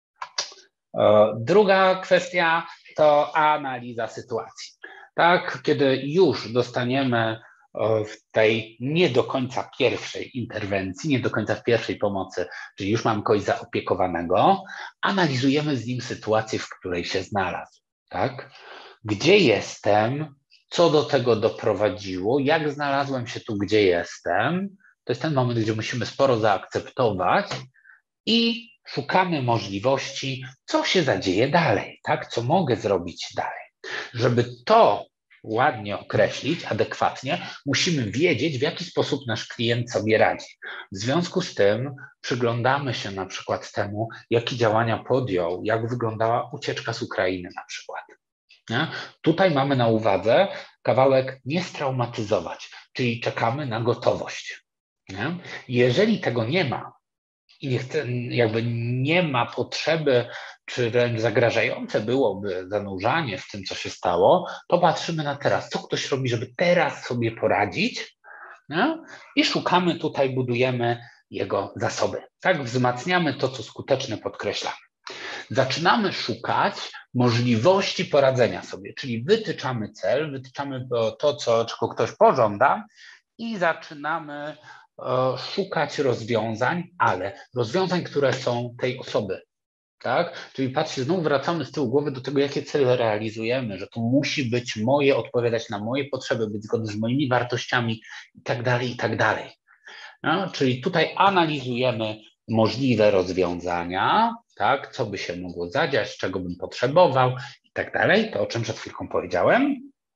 [SPEAKER 1] Druga kwestia to analiza sytuacji. Tak, kiedy już dostaniemy w tej nie do końca pierwszej interwencji, nie do końca w pierwszej pomocy, czyli już mam kogoś zaopiekowanego, analizujemy z nim sytuację, w której się znalazł. Tak? Gdzie jestem, co do tego doprowadziło, jak znalazłem się tu, gdzie jestem. To jest ten moment, gdzie musimy sporo zaakceptować i szukamy możliwości, co się zadzieje dalej, tak? Co mogę zrobić dalej. Żeby to ładnie określić, adekwatnie, musimy wiedzieć, w jaki sposób nasz klient sobie radzi. W związku z tym przyglądamy się na przykład temu, jakie działania podjął, jak wyglądała ucieczka z Ukrainy na przykład. Nie? Tutaj mamy na uwadze kawałek nie straumatyzować, czyli czekamy na gotowość. Nie? Jeżeli tego nie ma, i jakby nie ma potrzeby, czy wręcz zagrażające byłoby zanurzanie w tym, co się stało, to patrzymy na teraz, co ktoś robi, żeby teraz sobie poradzić, nie? I szukamy tutaj, budujemy jego zasoby. Tak, wzmacniamy to, co skuteczne, podkreślamy. Zaczynamy szukać możliwości poradzenia sobie, czyli wytyczamy cel, wytyczamy to, czego ktoś pożąda i zaczynamy szukać rozwiązań, ale rozwiązań, które są tej osoby. Tak? Czyli patrzcie, znów wracamy z tyłu głowy do tego, jakie cele realizujemy, że to musi być moje, odpowiadać na moje potrzeby, być zgodne z moimi wartościami i tak dalej, i tak dalej. No? Czyli tutaj analizujemy możliwe rozwiązania, tak? Co by się mogło zadziać, czego bym potrzebował i tak dalej, to o czym przed chwilką powiedziałem.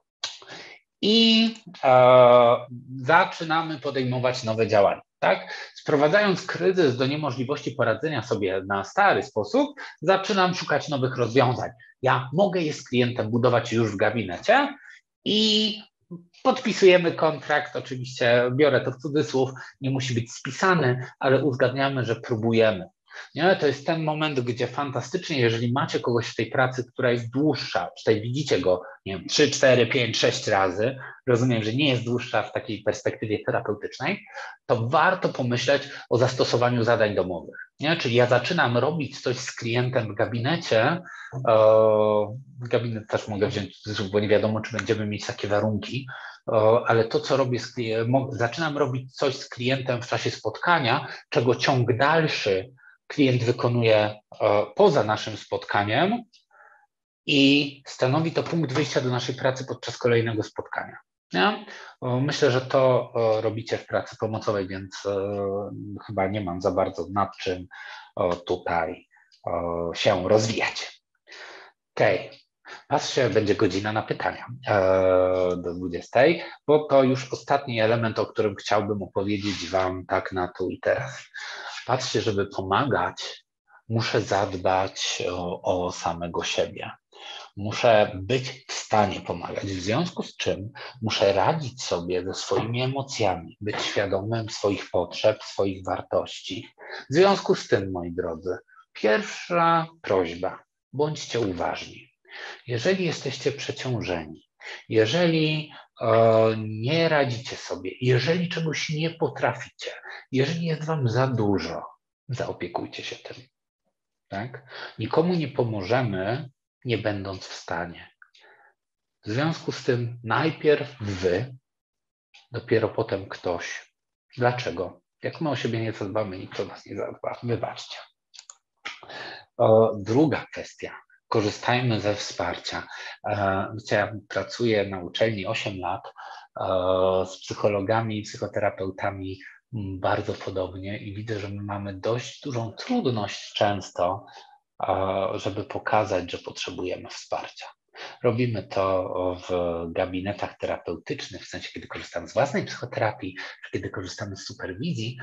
[SPEAKER 1] I zaczynamy podejmować nowe działania. Tak? Sprowadzając kryzys do niemożliwości poradzenia sobie na stary sposób, zaczynam szukać nowych rozwiązań. Ja mogę je z klientem budować już w gabinecie i podpisujemy kontrakt, oczywiście biorę to w cudzysłów, nie musi być spisany, ale uzgadniamy, że próbujemy. Nie? To jest ten moment, gdzie fantastycznie, jeżeli macie kogoś w tej pracy, która jest dłuższa, tutaj widzicie go, nie wiem, 3, 4, 5, 6 razy, rozumiem, że nie jest dłuższa w takiej perspektywie terapeutycznej, to warto pomyśleć o zastosowaniu zadań domowych. Nie? Czyli ja zaczynam robić coś z klientem w gabinecie, gabinet też mogę wziąć, bo nie wiadomo, czy będziemy mieć takie warunki, ale to, co robię, zaczynam robić coś z klientem w czasie spotkania, czego ciąg dalszy klient wykonuje poza naszym spotkaniem i stanowi to punkt wyjścia do naszej pracy podczas kolejnego spotkania. Nie? Myślę, że to robicie w pracy pomocowej, więc chyba nie mam za bardzo nad czym tutaj się rozwijać. Okej. Patrzcie, będzie godzina na pytania do 20, bo to już ostatni element, o którym chciałbym opowiedzieć Wam tak na tu i teraz. Patrzcie, żeby pomagać, muszę zadbać o samego siebie. Muszę być w stanie pomagać, w związku z czym muszę radzić sobie ze swoimi emocjami, być świadomym swoich potrzeb, swoich wartości. W związku z tym, moi drodzy, pierwsza prośba, bądźcie uważni. Jeżeli jesteście przeciążeni, jeżeli nie radzicie sobie, jeżeli czegoś nie potraficie, jeżeli jest Wam za dużo, zaopiekujcie się tym. Tak? Nikomu nie pomożemy, nie będąc w stanie. W związku z tym najpierw Wy, dopiero potem ktoś. Dlaczego? Jak my o siebie nie zadbamy, nikt o nas nie zadba. Wybaczcie. Druga kwestia. Korzystajmy ze wsparcia. Ja pracuję na uczelni 8 lat z psychologami i psychoterapeutami bardzo podobnie i widzę, że my mamy dość dużą trudność często, żeby pokazać, że potrzebujemy wsparcia. Robimy to w gabinetach terapeutycznych, w sensie kiedy korzystamy z własnej psychoterapii, kiedy korzystamy z superwizji,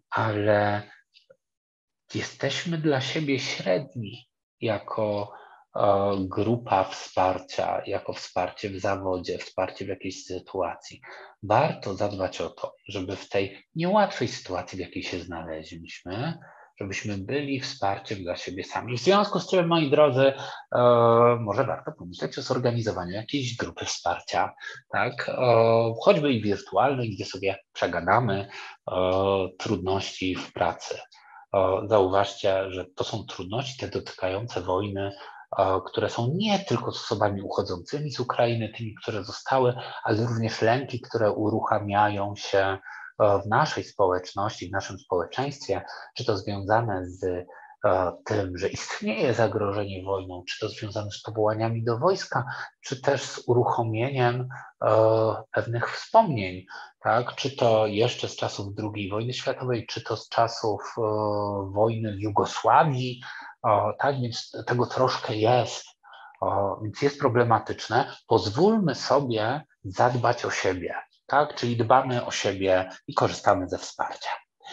[SPEAKER 1] ale jesteśmy dla siebie średni jako grupa wsparcia, jako wsparcie w zawodzie, wsparcie w jakiejś sytuacji. Warto zadbać o to, żeby w tej niełatwej sytuacji, w jakiej się znaleźliśmy, żebyśmy byli wsparciem dla siebie sami. W związku z czym, moi drodzy, może warto pomyśleć o zorganizowaniu jakiejś grupy wsparcia, tak? Choćby i wirtualnej, gdzie sobie przegadamy trudności w pracy. Zauważcie, że to są trudności te dotykające wojny, które są nie tylko z osobami uchodzącymi z Ukrainy, tymi, które zostały, ale również lęki, które uruchamiają się w naszej społeczności, w naszym społeczeństwie, czy to związane z tym, że istnieje zagrożenie wojną, czy to związane z powołaniami do wojska, czy też z uruchomieniem pewnych wspomnień, tak? Czy to jeszcze z czasów II wojny światowej, czy to z czasów wojny w Jugosławii, tak, więc tego troszkę jest, więc jest problematyczne. Pozwólmy sobie zadbać o siebie, tak? Czyli dbamy o siebie i korzystamy ze wsparcia.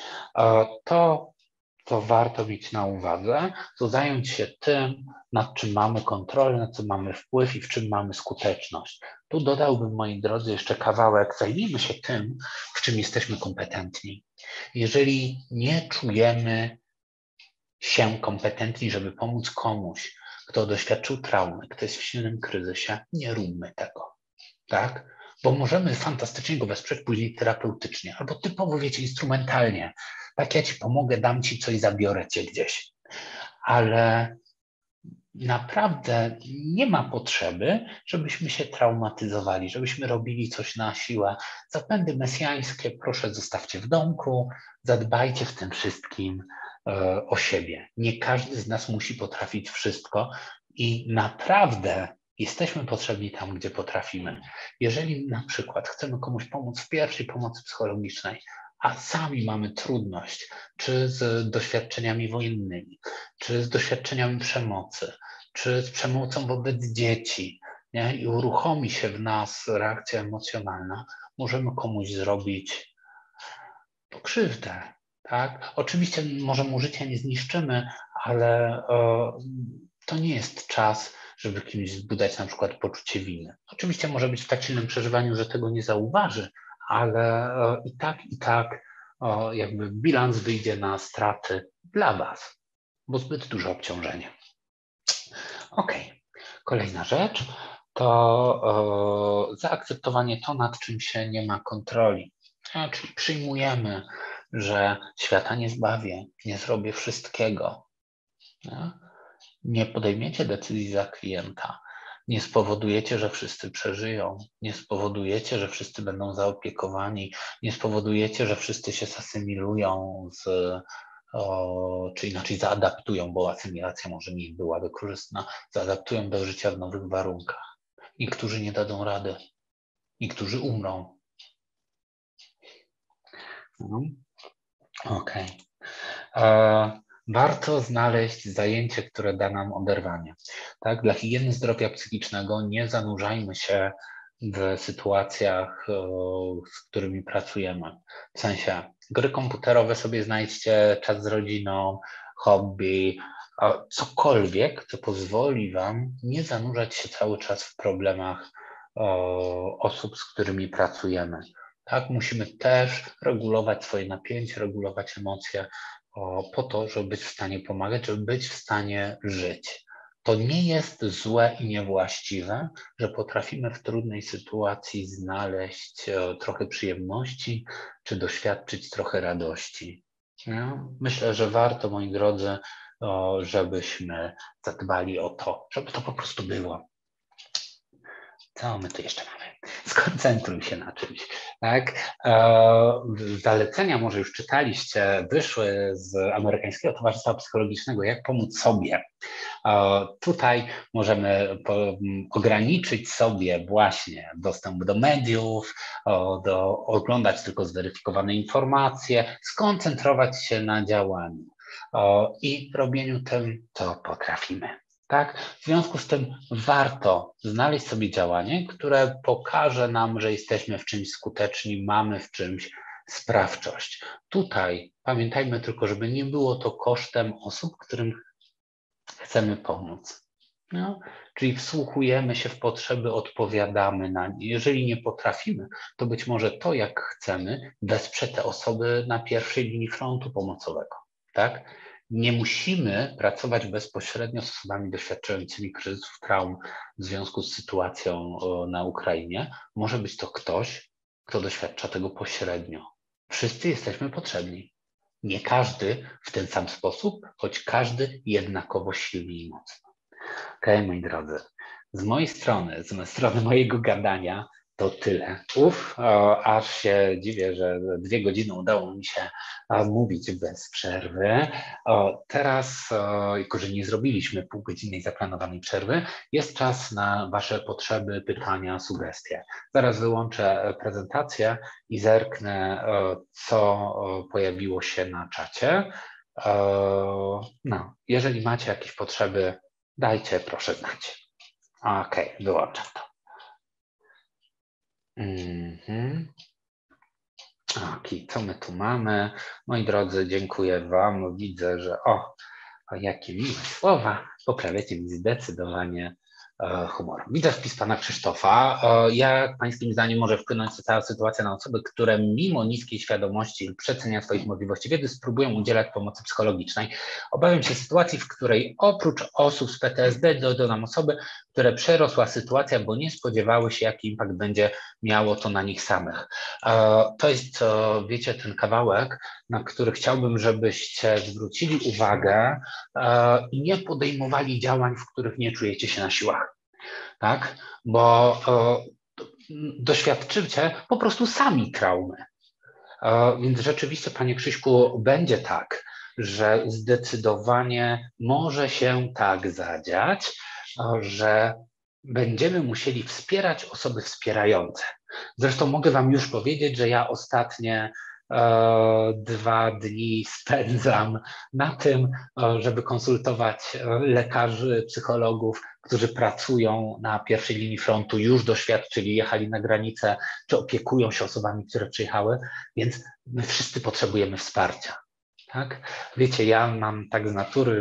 [SPEAKER 1] To, co warto mieć na uwadze, to zająć się tym, nad czym mamy kontrolę, na co mamy wpływ i w czym mamy skuteczność. Tu dodałbym, moi drodzy, jeszcze kawałek, zajmijmy się tym, w czym jesteśmy kompetentni. Jeżeli nie czujemy się kompetentni, żeby pomóc komuś, kto doświadczył traumy, kto jest w silnym kryzysie, nie róbmy tego, tak? Bo możemy fantastycznie go wesprzeć później terapeutycznie, albo typowo, wiecie, instrumentalnie. Tak, ja ci pomogę, dam ci coś, zabiorę cię gdzieś. Ale naprawdę nie ma potrzeby, żebyśmy się traumatyzowali, żebyśmy robili coś na siłę. Zapędy mesjańskie proszę zostawcie w domku, zadbajcie w tym wszystkim o siebie. Nie każdy z nas musi potrafić wszystko i naprawdę jesteśmy potrzebni tam, gdzie potrafimy. Jeżeli na przykład chcemy komuś pomóc w pierwszej pomocy psychologicznej, a sami mamy trudność, czy z doświadczeniami wojennymi, czy z doświadczeniami przemocy, czy z przemocą wobec dzieci, nie? I uruchomi się w nas reakcja emocjonalna, możemy komuś zrobić krzywdę, tak? Oczywiście może mu życia nie zniszczymy, ale to nie jest czas, żeby kimś zbudować na przykład poczucie winy. Oczywiście może być w tak silnym przeżywaniu, że tego nie zauważy, ale i tak jakby bilans wyjdzie na straty dla Was, bo zbyt duże obciążenie. Ok, kolejna rzecz to zaakceptowanie to, nad czym się nie ma kontroli. Czyli przyjmujemy, że świata nie zbawię, nie zrobię wszystkiego. Nie podejmiecie decyzji za klienta, nie spowodujecie, że wszyscy przeżyją, nie spowodujecie, że wszyscy będą zaopiekowani, nie spowodujecie, że wszyscy się zasymilują czy inaczej zaadaptują, bo asymilacja może nie byłaby korzystna, zaadaptują do życia w nowych warunkach. Niektórzy nie dadzą rady, niektórzy umrą. Okej. Warto znaleźć zajęcie, które da nam oderwanie. Tak? Dla higieny zdrowia psychicznego nie zanurzajmy się w sytuacjach, z którymi pracujemy. W sensie gry komputerowe sobie znajdźcie, czas z rodziną, hobby, cokolwiek, co pozwoli Wam nie zanurzać się cały czas w problemach osób, z którymi pracujemy. Tak, musimy też regulować swoje napięcie, regulować emocje po to, żeby być w stanie pomagać, żeby być w stanie żyć. To nie jest złe i niewłaściwe, że potrafimy w trudnej sytuacji znaleźć trochę przyjemności, czy doświadczyć trochę radości. Myślę, że warto, moi drodzy, żebyśmy zadbali o to, żeby to po prostu było. Co my tu jeszcze mamy? Skoncentruj się na czymś. Tak? Zalecenia, może już czytaliście, wyszły z Amerykańskiego Towarzystwa Psychologicznego, jak pomóc sobie. Tutaj możemy ograniczyć sobie właśnie dostęp do mediów, oglądać tylko zweryfikowane informacje, skoncentrować się na działaniu i robieniu tym, co potrafimy. Tak? W związku z tym warto znaleźć sobie działanie, które pokaże nam, że jesteśmy w czymś skuteczni, mamy w czymś sprawczość. Tutaj pamiętajmy tylko, żeby nie było to kosztem osób, którym chcemy pomóc. No, czyli wsłuchujemy się w potrzeby, odpowiadamy na nie. Jeżeli nie potrafimy, to być może to, jak chcemy, wesprze te osoby na pierwszej linii frontu pomocowego, tak? Nie musimy pracować bezpośrednio z osobami doświadczającymi kryzysów, traum w związku z sytuacją na Ukrainie. Może być to ktoś, kto doświadcza tego pośrednio. Wszyscy jesteśmy potrzebni. Nie każdy w ten sam sposób, choć każdy jednakowo silny i mocny. Okej, moi drodzy, z mojej strony, z strony mojego gadania to tyle. Aż się dziwię, że 2 godziny udało mi się mówić bez przerwy. Teraz, jako że nie zrobiliśmy półgodzinnej zaplanowanej przerwy, jest czas na Wasze potrzeby, pytania, sugestie. Zaraz wyłączę prezentację i zerknę, co pojawiło się na czacie. No, jeżeli macie jakieś potrzeby, dajcie proszę znać. Okej, wyłączam to. Okej, co my tu mamy? Moi drodzy, dziękuję Wam. Widzę, że jakie miłe słowa. Poprawiacie mi zdecydowanie humor. Widzę wpis pana Krzysztofa. Jak pańskim zdaniem może wpłynąć cała sytuacja na osoby, które mimo niskiej świadomości lub przeceniania swoich możliwości wiedzy spróbują udzielać pomocy psychologicznej? Obawiam się sytuacji, w której oprócz osób z PTSD dodam osoby, które przerosła sytuacja, bo nie spodziewały się, jaki impact będzie miało to na nich samych. To jest, wiecie, ten kawałek, na który chciałbym, żebyście zwrócili uwagę i nie podejmowali działań, w których nie czujecie się na siłach, tak? Bo doświadczycie po prostu sami traumy. Więc rzeczywiście, panie Krzyśku, będzie tak, że zdecydowanie może się tak zadziać, że będziemy musieli wspierać osoby wspierające. Zresztą mogę wam już powiedzieć, że ja ostatnie 2 dni spędzam na tym, żeby konsultować lekarzy, psychologów, którzy pracują na pierwszej linii frontu, już doświadczyli, jechali na granicę, czy opiekują się osobami, które przyjechały, więc my wszyscy potrzebujemy wsparcia. Tak? Wiecie, ja mam tak z natury,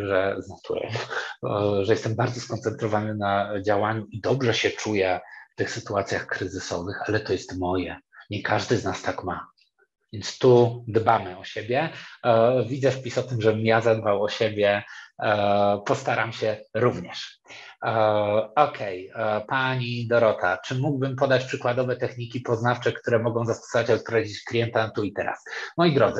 [SPEAKER 1] że jestem bardzo skoncentrowany na działaniu i dobrze się czuję w tych sytuacjach kryzysowych, ale to jest moje. Nie każdy z nas tak ma. Więc tu dbamy o siebie. Widzę wpis o tym, żebym ja zadbał o siebie. Postaram się również. Okej, pani Dorota, czy mógłbym podać przykładowe techniki poznawcze, które mogą zastosować, aby prowadzić klienta tu i teraz? Moi drodzy,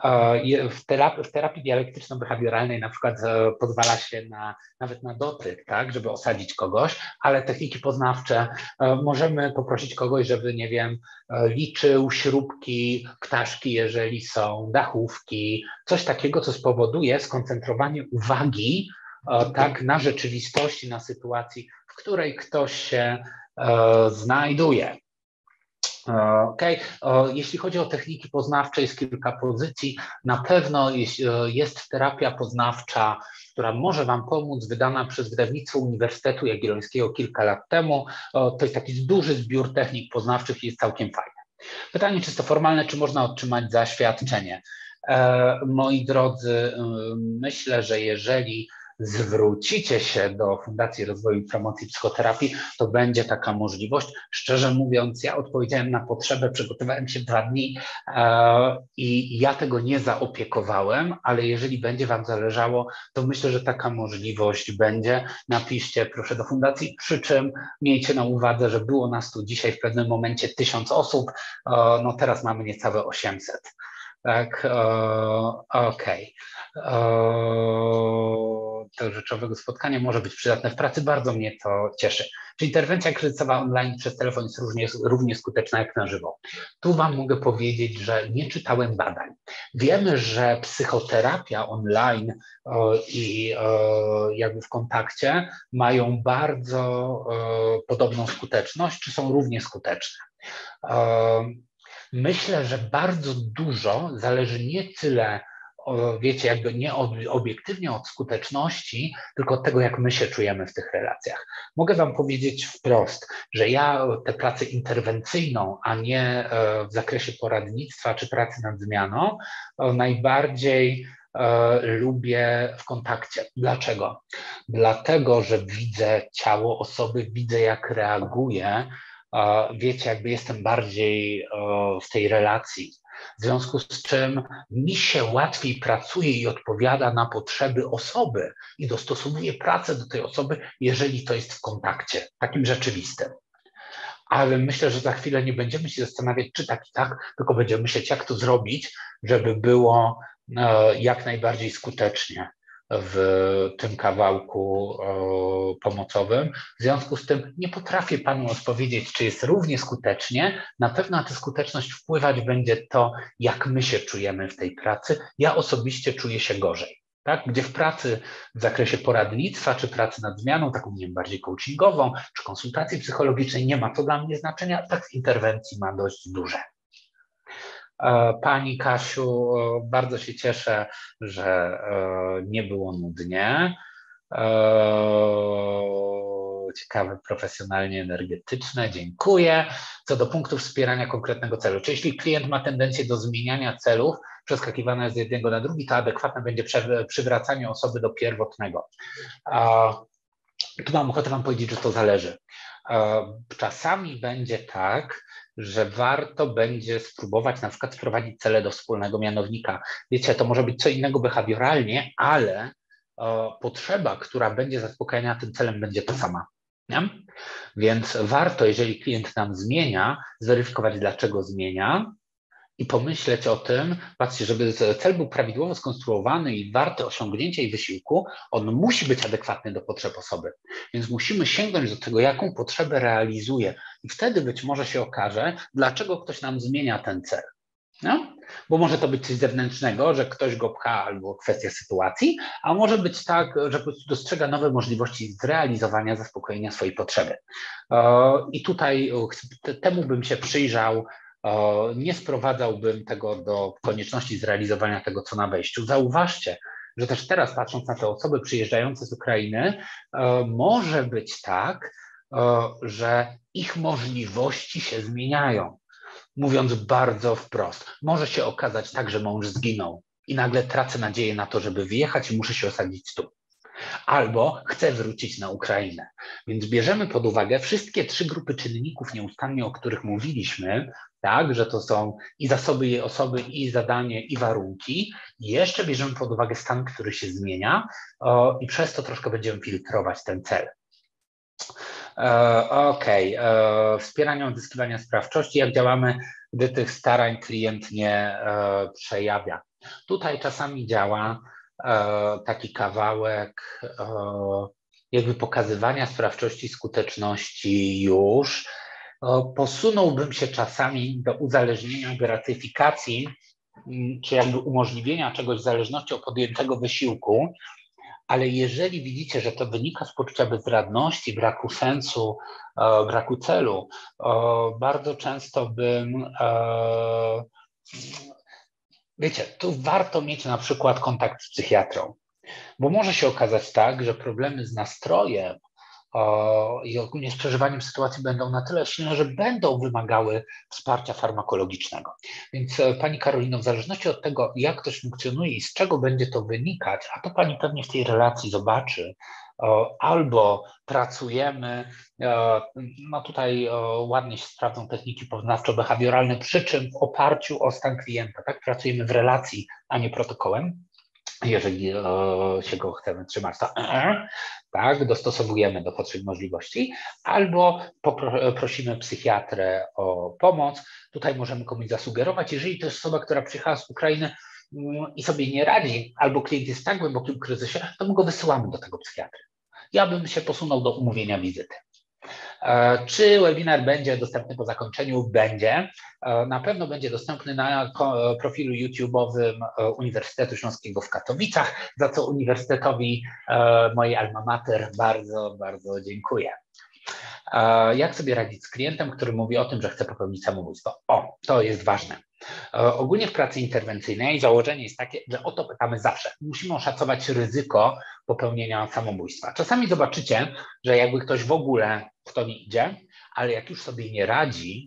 [SPEAKER 1] w terapii dialektyczno-behawioralnej na przykład pozwala się nawet na dotyk, tak, żeby osadzić kogoś, ale techniki poznawcze możemy poprosić kogoś, żeby, nie wiem, liczył śrubki, ptaszki, jeżeli są, dachówki, coś takiego, co spowoduje skoncentrowanie uwagi tak, na rzeczywistości, na sytuacji, w której ktoś się znajduje. Okay. Jeśli chodzi o techniki poznawcze, jest kilka pozycji. Na pewno jest terapia poznawcza, która może Wam pomóc, wydana przez wydawnictwo Uniwersytetu Jagiellońskiego kilka lat temu. To jest taki duży zbiór technik poznawczych i jest całkiem fajny. Pytanie czysto formalne, czy można otrzymać zaświadczenie? Moi drodzy, myślę, że jeżeli zwrócicie się do Fundacji Rozwoju i Promocji Psychoterapii, to będzie taka możliwość. Szczerze mówiąc, ja odpowiedziałem na potrzebę, przygotowałem się 2 dni i ja tego nie zaopiekowałem, ale jeżeli będzie Wam zależało, to myślę, że taka możliwość będzie. Napiszcie proszę do Fundacji, przy czym miejcie na uwadze, że było nas tu dzisiaj w pewnym momencie 1000 osób, no teraz mamy niecałe 800. Tak, okej. To rzeczowego spotkania może być przydatne w pracy, bardzo mnie to cieszy. Czy interwencja kryzysowa online przez telefon jest równie skuteczna jak na żywo? Tu Wam mogę powiedzieć, że nie czytałem badań. Wiemy, że psychoterapia online i jakby w kontakcie mają bardzo podobną skuteczność, czy są równie skuteczne. Myślę, że bardzo dużo zależy nie tyle, wiecie, jakby nie obiektywnie od skuteczności, tylko od tego, jak my się czujemy w tych relacjach. Mogę Wam powiedzieć wprost, że ja tę pracę interwencyjną, a nie w zakresie poradnictwa czy pracy nad zmianą, najbardziej lubię w kontakcie. Dlaczego? Dlatego, że widzę ciało osoby, widzę jak reaguje. Wiecie, jakby jestem bardziej w tej relacji. W związku z czym mi się łatwiej pracuje i odpowiada na potrzeby osoby i dostosowuje pracę do tej osoby, jeżeli to jest w kontakcie, takim rzeczywistym. Ale myślę, że za chwilę nie będziemy się zastanawiać, czy tak i tak, tylko będziemy myśleć, jak to zrobić, żeby było jak najbardziej skutecznie w tym kawałku pomocowym. W związku z tym nie potrafię panu odpowiedzieć, czy jest równie skutecznie. Na pewno na tę skuteczność wpływać będzie to, jak my się czujemy w tej pracy. Ja osobiście czuję się gorzej. Tak? Gdzie w pracy w zakresie poradnictwa, czy pracy nad zmianą, taką nie wiem, bardziej coachingową, czy konsultacji psychologicznej, nie ma to dla mnie znaczenia, tak w interwencji ma dość duże. Pani Kasiu, bardzo się cieszę, że nie było nudnie. Ciekawe, profesjonalnie energetyczne, dziękuję. Co do punktów wspierania konkretnego celu, czy jeśli klient ma tendencję do zmieniania celów, przeskakiwania z jednego na drugi, to adekwatne będzie przywracanie osoby do pierwotnego. Tu mam ochotę wam powiedzieć, że to zależy. Czasami będzie tak, że warto będzie spróbować na przykład wprowadzić cele do wspólnego mianownika. Wiecie, to może być co innego behawioralnie, ale potrzeba, która będzie zaspokajana tym celem, będzie ta sama. Nie? Więc warto, jeżeli klient nam zmienia, zweryfikować, dlaczego zmienia i pomyśleć o tym, patrzcie, żeby cel był prawidłowo skonstruowany i warty osiągnięcia i wysiłku, on musi być adekwatny do potrzeb osoby. Więc musimy sięgnąć do tego, jaką potrzebę realizuje i wtedy być może się okaże, dlaczego ktoś nam zmienia ten cel. No? Bo może to być coś zewnętrznego, że ktoś go pcha albo kwestia sytuacji, a może być tak, że po prostu dostrzega nowe możliwości zrealizowania, zaspokojenia swojej potrzeby. I tutaj temu bym się przyjrzał, nie sprowadzałbym tego do konieczności zrealizowania tego, co na wejściu. Zauważcie, że też teraz patrząc na te osoby przyjeżdżające z Ukrainy, może być tak, że ich możliwości się zmieniają. Mówiąc bardzo wprost, może się okazać tak, że mąż zginął i nagle tracę nadzieję na to, żeby wyjechać i muszę się osadzić tu. Albo chcę wrócić na Ukrainę. Więc bierzemy pod uwagę wszystkie trzy grupy czynników nieustannie, o których mówiliśmy, tak, że to są i zasoby jej osoby, i zadanie, i warunki. I jeszcze bierzemy pod uwagę stan, który się zmienia i przez to troszkę będziemy filtrować ten cel. Wspieranie odzyskiwania sprawczości, jak działamy, gdy tych starań klient nie przejawia. Tutaj czasami działa taki kawałek jakby pokazywania sprawczości, skuteczności już. Posunąłbym się czasami do uzależnienia gratyfikacji, czy jakby umożliwienia czegoś w zależności od podjętego wysiłku, ale jeżeli widzicie, że to wynika z poczucia bezradności, braku sensu, braku celu, bardzo często bym, wiecie, tu warto mieć na przykład kontakt z psychiatrą, bo może się okazać tak, że problemy z nastrojem i ogólnie z przeżywaniem sytuacji będą na tyle silne, że będą wymagały wsparcia farmakologicznego. Więc Pani Karolino, w zależności od tego, jak ktoś funkcjonuje i z czego będzie to wynikać, a to Pani pewnie w tej relacji zobaczy, albo pracujemy, no tutaj ładnie się sprawdzą techniki poznawczo-behawioralne, przy czym w oparciu o stan klienta, tak? Pracujemy w relacji, a nie protokołem. Jeżeli się go chcemy trzymać, to tak, dostosowujemy do potrzeb możliwości, albo prosimy psychiatrę o pomoc. Tutaj możemy komuś zasugerować, jeżeli to jest osoba, która przyjechała z Ukrainy i sobie nie radzi, albo klient jest w tak głębokim kryzysie, to my go wysyłamy do tego psychiatry. Ja bym się posunął do umówienia wizyty. Czy webinar będzie dostępny po zakończeniu? Będzie. Na pewno będzie dostępny na profilu YouTube'owym Uniwersytetu Śląskiego w Katowicach, za co Uniwersytetowi mojej alma mater bardzo, bardzo dziękuję. Jak sobie radzić z klientem, który mówi o tym, że chce popełnić samobójstwo? O, to jest ważne. Ogólnie w pracy interwencyjnej założenie jest takie, że o to pytamy zawsze. Musimy oszacować ryzyko popełnienia samobójstwa. Czasami zobaczycie, że jakby ktoś w ogóle w to nie idzie, ale jak już sobie nie radzi,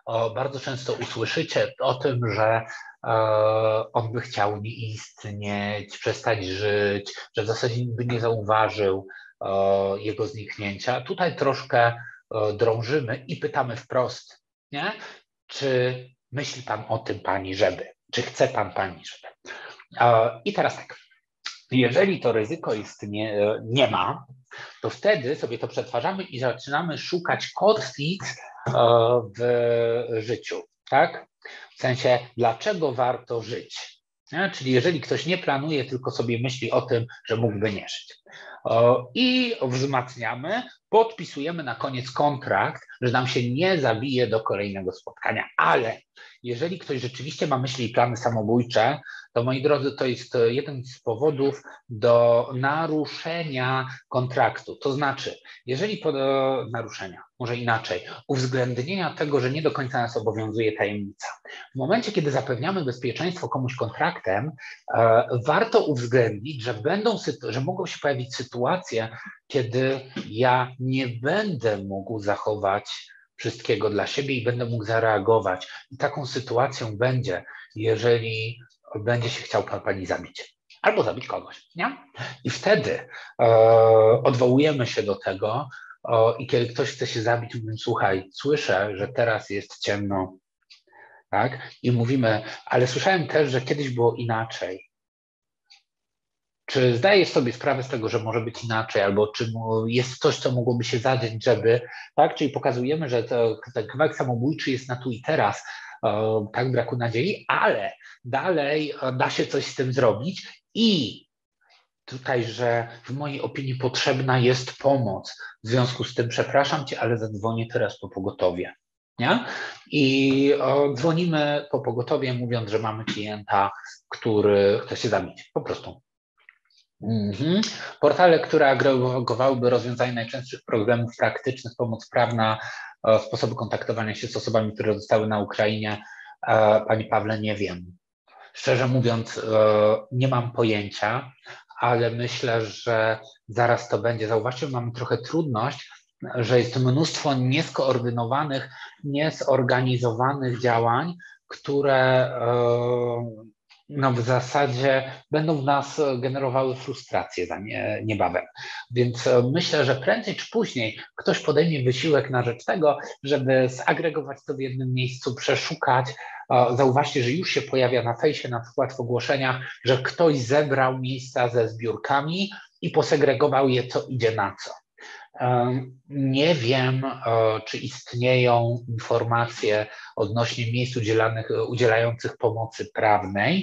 [SPEAKER 1] bardzo często usłyszycie o tym, że on by chciał nie istnieć, przestać żyć, że w zasadzie nikt by nie zauważył jego zniknięcia. Tutaj troszkę drążymy i pytamy wprost, nie? Czy myśli pan o tym, pani, żeby? Czy chce pan, pani, żeby? I teraz tak, jeżeli to ryzyko nie ma, to wtedy sobie to przetwarzamy i zaczynamy szukać kotwic w życiu, tak? W sensie, dlaczego warto żyć? Nie? Czyli jeżeli ktoś nie planuje, tylko sobie myśli o tym, że mógłby nie żyć. I wzmacniamy, podpisujemy na koniec kontrakt, że nam się nie zabije do kolejnego spotkania. Ale jeżeli ktoś rzeczywiście ma myśli i plany samobójcze, to moi drodzy, to jest jeden z powodów do naruszenia kontraktu. To znaczy, jeżeli naruszenia, może inaczej, uwzględnienia tego, że nie do końca nas obowiązuje tajemnica. W momencie, kiedy zapewniamy bezpieczeństwo komuś kontraktem, warto uwzględnić, że mogą się pojawić sytuacje, kiedy ja nie będę mógł zachować wszystkiego dla siebie i będę mógł zareagować. I taką sytuacją będzie, jeżeli będzie się chciał pani zabić albo zabić kogoś, nie? I wtedy odwołujemy się do tego i kiedy ktoś chce się zabić, mówimy, słuchaj, słyszę, że teraz jest ciemno, tak? I mówimy, ale słyszałem też, że kiedyś było inaczej. Czy zdajesz sobie sprawę z tego, że może być inaczej, albo czy jest coś, co mogłoby się zadzieć, żeby, tak? Czyli pokazujemy, że ten kawałek samobójczy jest na tu i teraz, tak, braku nadziei, ale dalej da się coś z tym zrobić i tutaj, że w mojej opinii potrzebna jest pomoc. W związku z tym przepraszam cię, ale zadzwonię teraz po pogotowie. Nie? I dzwonimy po pogotowie, mówiąc, że mamy klienta, który chce się zabić. Po prostu. Portale, które agregowałyby rozwiązanie najczęstszych problemów praktycznych, pomoc prawna, sposoby kontaktowania się z osobami, które zostały na Ukrainie. Panie Pawle, nie wiem. Szczerze mówiąc, nie mam pojęcia, ale myślę, że zaraz to będzie. Zauważcie, mamy trochę trudność, że jest mnóstwo nieskoordynowanych, niezorganizowanych działań, które no w zasadzie będą w nas generowały frustrację niebawem. Więc myślę, że prędzej czy później ktoś podejmie wysiłek na rzecz tego, żeby zagregować to w jednym miejscu, przeszukać. Zauważcie, że już się pojawia na fejsie na przykład w ogłoszeniach, że ktoś zebrał miejsca ze zbiórkami i posegregował je, co idzie na co. Nie wiem, czy istnieją informacje odnośnie miejsc udzielających pomocy prawnej.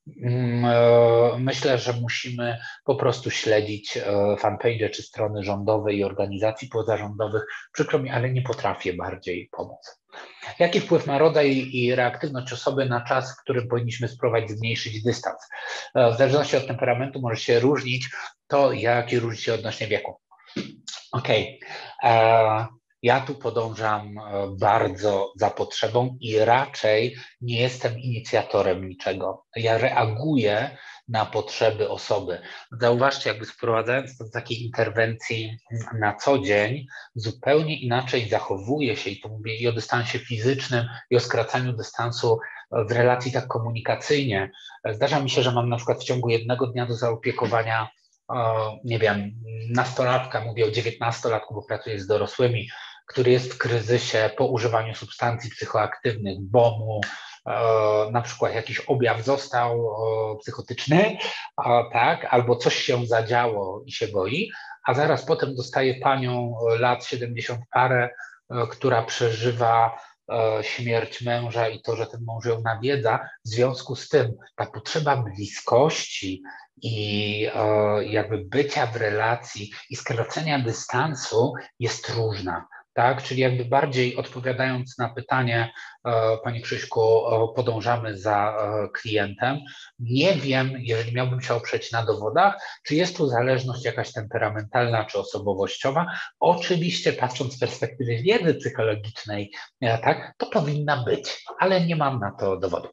[SPEAKER 1] Myślę, że musimy po prostu śledzić fanpage czy strony rządowe i organizacji pozarządowych. Przykro mi, ale nie potrafię bardziej pomóc. Jaki wpływ ma rodzaj i reaktywność osoby na czas, w którym powinniśmy spróbować zmniejszyć dystans? W zależności od temperamentu może się różnić to, jaki różni się odnośnie wieku. Okej. Ja tu podążam bardzo za potrzebą i raczej nie jestem inicjatorem niczego. Ja reaguję na potrzeby osoby. Zauważcie, jakby sprowadzając do takiej interwencji na co dzień, zupełnie inaczej zachowuję się, i to mówię i o dystansie fizycznym, i o skracaniu dystansu w relacji tak komunikacyjnie. Zdarza mi się, że mam na przykład w ciągu jednego dnia do zaopiekowania nie wiem, nastolatka, mówię o 19-latku, bo pracuję z dorosłymi, który jest w kryzysie po używaniu substancji psychoaktywnych, BOM-u, na przykład jakiś objaw został psychotyczny, tak, albo coś się zadziało i się boi, a zaraz potem dostaje panią lat 70 parę, która przeżywa śmierć męża i to, że ten mąż ją nawiedza. W związku z tym ta potrzeba bliskości i jakby bycia w relacji i skracenia dystansu jest różna. Tak? Czyli jakby bardziej odpowiadając na pytanie, Panie Krzyśku, podążamy za klientem. Nie wiem, jeżeli miałbym się oprzeć na dowodach, czy jest tu zależność jakaś temperamentalna czy osobowościowa. Oczywiście patrząc z perspektywy wiedzy psychologicznej, tak, to powinna być, ale nie mam na to dowodu.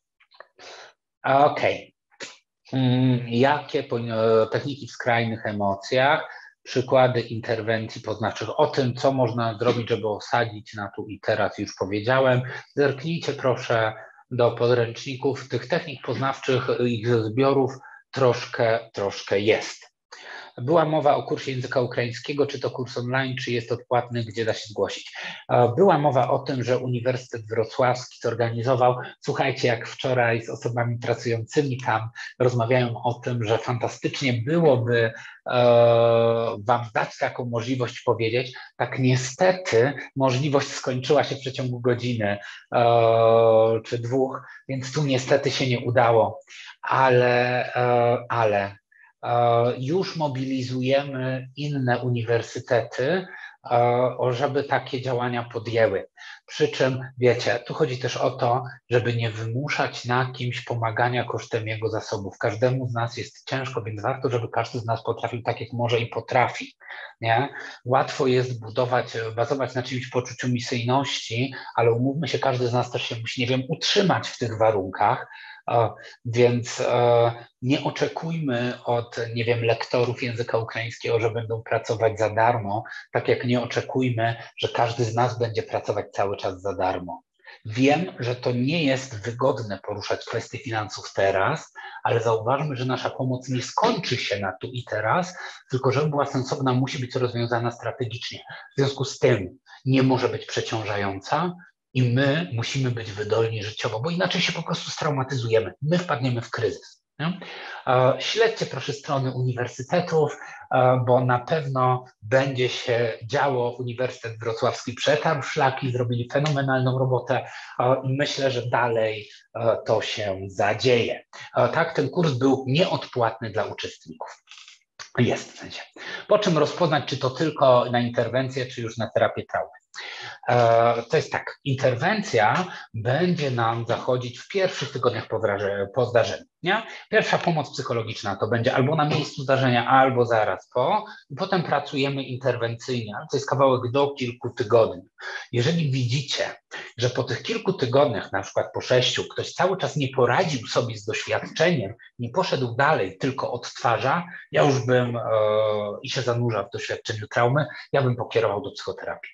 [SPEAKER 1] Okej. Jakie techniki w skrajnych emocjach? przykłady interwencji poznawczych. O tym, co można zrobić, żeby osadzić na tu i teraz, już powiedziałem. Zerknijcie proszę do podręczników tych technik poznawczych, ich zbiorów troszkę jest. Była mowa o kursie języka ukraińskiego, czy to kurs online, czy jest odpłatny, gdzie da się zgłosić. Była mowa o tym, że Uniwersytet Wrocławski zorganizował, słuchajcie, jak wczoraj z osobami pracującymi tam rozmawiają o tym, że fantastycznie byłoby wam dać taką możliwość powiedzieć. Tak niestety możliwość skończyła się w przeciągu godziny czy dwóch, więc tu niestety się nie udało, ale już mobilizujemy inne uniwersytety, żeby takie działania podjęły. Przy czym, wiecie, tu chodzi też o to, żeby nie wymuszać na kimś pomagania kosztem jego zasobów. Każdemu z nas jest ciężko, więc warto, żeby każdy z nas potrafił tak, jak może i potrafi. Nie? Łatwo jest bazować na czymś poczuciu misyjności, ale umówmy się, każdy z nas też się musi, nie wiem, utrzymać w tych warunkach, więc nie oczekujmy od, nie wiem, lektorów języka ukraińskiego, że będą pracować za darmo, tak jak nie oczekujmy, że każdy z nas będzie pracować cały czas za darmo. Wiem, że to nie jest wygodne poruszać kwestie finansów teraz, ale zauważmy, że nasza pomoc nie skończy się na tu i teraz, tylko żeby była sensowna, musi być rozwiązana strategicznie. W związku z tym nie może być przeciążająca, i my musimy być wydolni życiowo, bo inaczej się po prostu straumatyzujemy. My wpadniemy w kryzys. Nie? Śledźcie proszę strony uniwersytetów, bo na pewno będzie się działo. Uniwersytet Wrocławski przetarł szlaki, zrobili fenomenalną robotę i myślę, że dalej to się zadzieje. Tak, ten kurs był nieodpłatny dla uczestników. Jest w sensie. Po czym rozpoznać, czy to tylko na interwencję, czy już na terapię traumy. To jest tak, interwencja będzie nam zachodzić w pierwszych tygodniach po zdarzeniu. Nie? Pierwsza pomoc psychologiczna to będzie albo na miejscu zdarzenia, albo zaraz po, i potem pracujemy interwencyjnie, ale to jest kawałek do kilku tygodni. Jeżeli widzicie, że po tych kilku tygodniach, na przykład po 6, ktoś cały czas nie poradził sobie z doświadczeniem, nie poszedł dalej, tylko odtwarza, ja już bym i się zanurza w doświadczeniu traumy, ja bym pokierował do psychoterapii.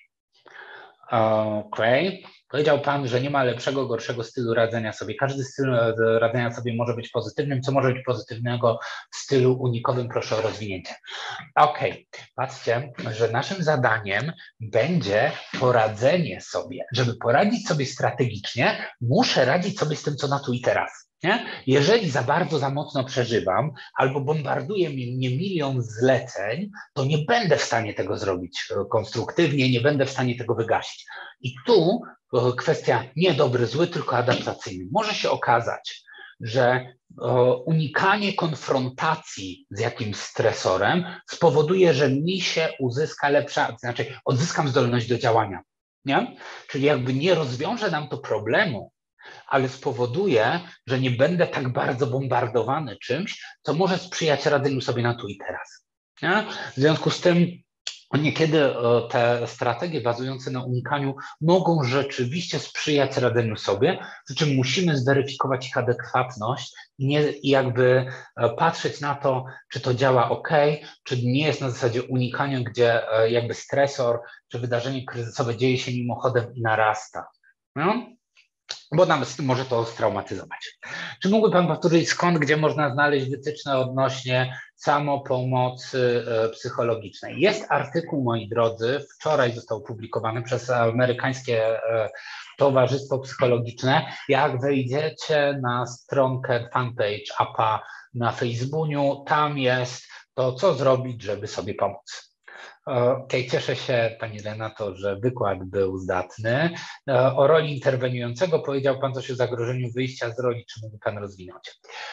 [SPEAKER 1] Okej. Powiedział Pan, że nie ma lepszego, gorszego stylu radzenia sobie. Każdy styl radzenia sobie może być pozytywnym. Co może być pozytywnego w stylu unikowym? Proszę o rozwinięcie. Okej. Patrzcie, że naszym zadaniem będzie poradzenie sobie. Żeby poradzić sobie strategicznie, muszę radzić sobie z tym, co na tu i teraz. Nie? Jeżeli za mocno przeżywam albo bombarduje mnie milion zleceń, to nie będę w stanie tego zrobić konstruktywnie, nie będę w stanie tego wygasić. I tu kwestia nie dobry, zły, tylko adaptacyjny. Może się okazać, że unikanie konfrontacji z jakimś stresorem spowoduje, że mi się uzyska lepsza, znaczy odzyskam zdolność do działania. Nie? Czyli jakby nie rozwiąże nam to problemu, ale spowoduje, że nie będę tak bardzo bombardowany czymś, co może sprzyjać radzeniu sobie na tu i teraz. Nie? W związku z tym niekiedy te strategie bazujące na unikaniu mogą rzeczywiście sprzyjać radzeniu sobie, przy czym musimy zweryfikować ich adekwatność i jakby patrzeć na to, czy to działa ok, czy nie jest na zasadzie unikania, gdzie jakby stresor czy wydarzenie kryzysowe dzieje się mimochodem i narasta. No? Bo nawet może to straumatyzować. Czy mógłby Pan powtórzyć, skąd, gdzie można znaleźć wytyczne odnośnie samopomocy psychologicznej? Jest artykuł, moi drodzy, wczoraj został opublikowany przez amerykańskie Towarzystwo Psychologiczne. Jak wejdziecie na stronkę fanpage APA na Facebooku, tam jest to, co zrobić, żeby sobie pomóc. Okej, cieszę się, Pani Renato, że wykład był zdatny. O roli interweniującego powiedział Pan coś o zagrożeniu wyjścia z roli, czy mógł Pan rozwinąć?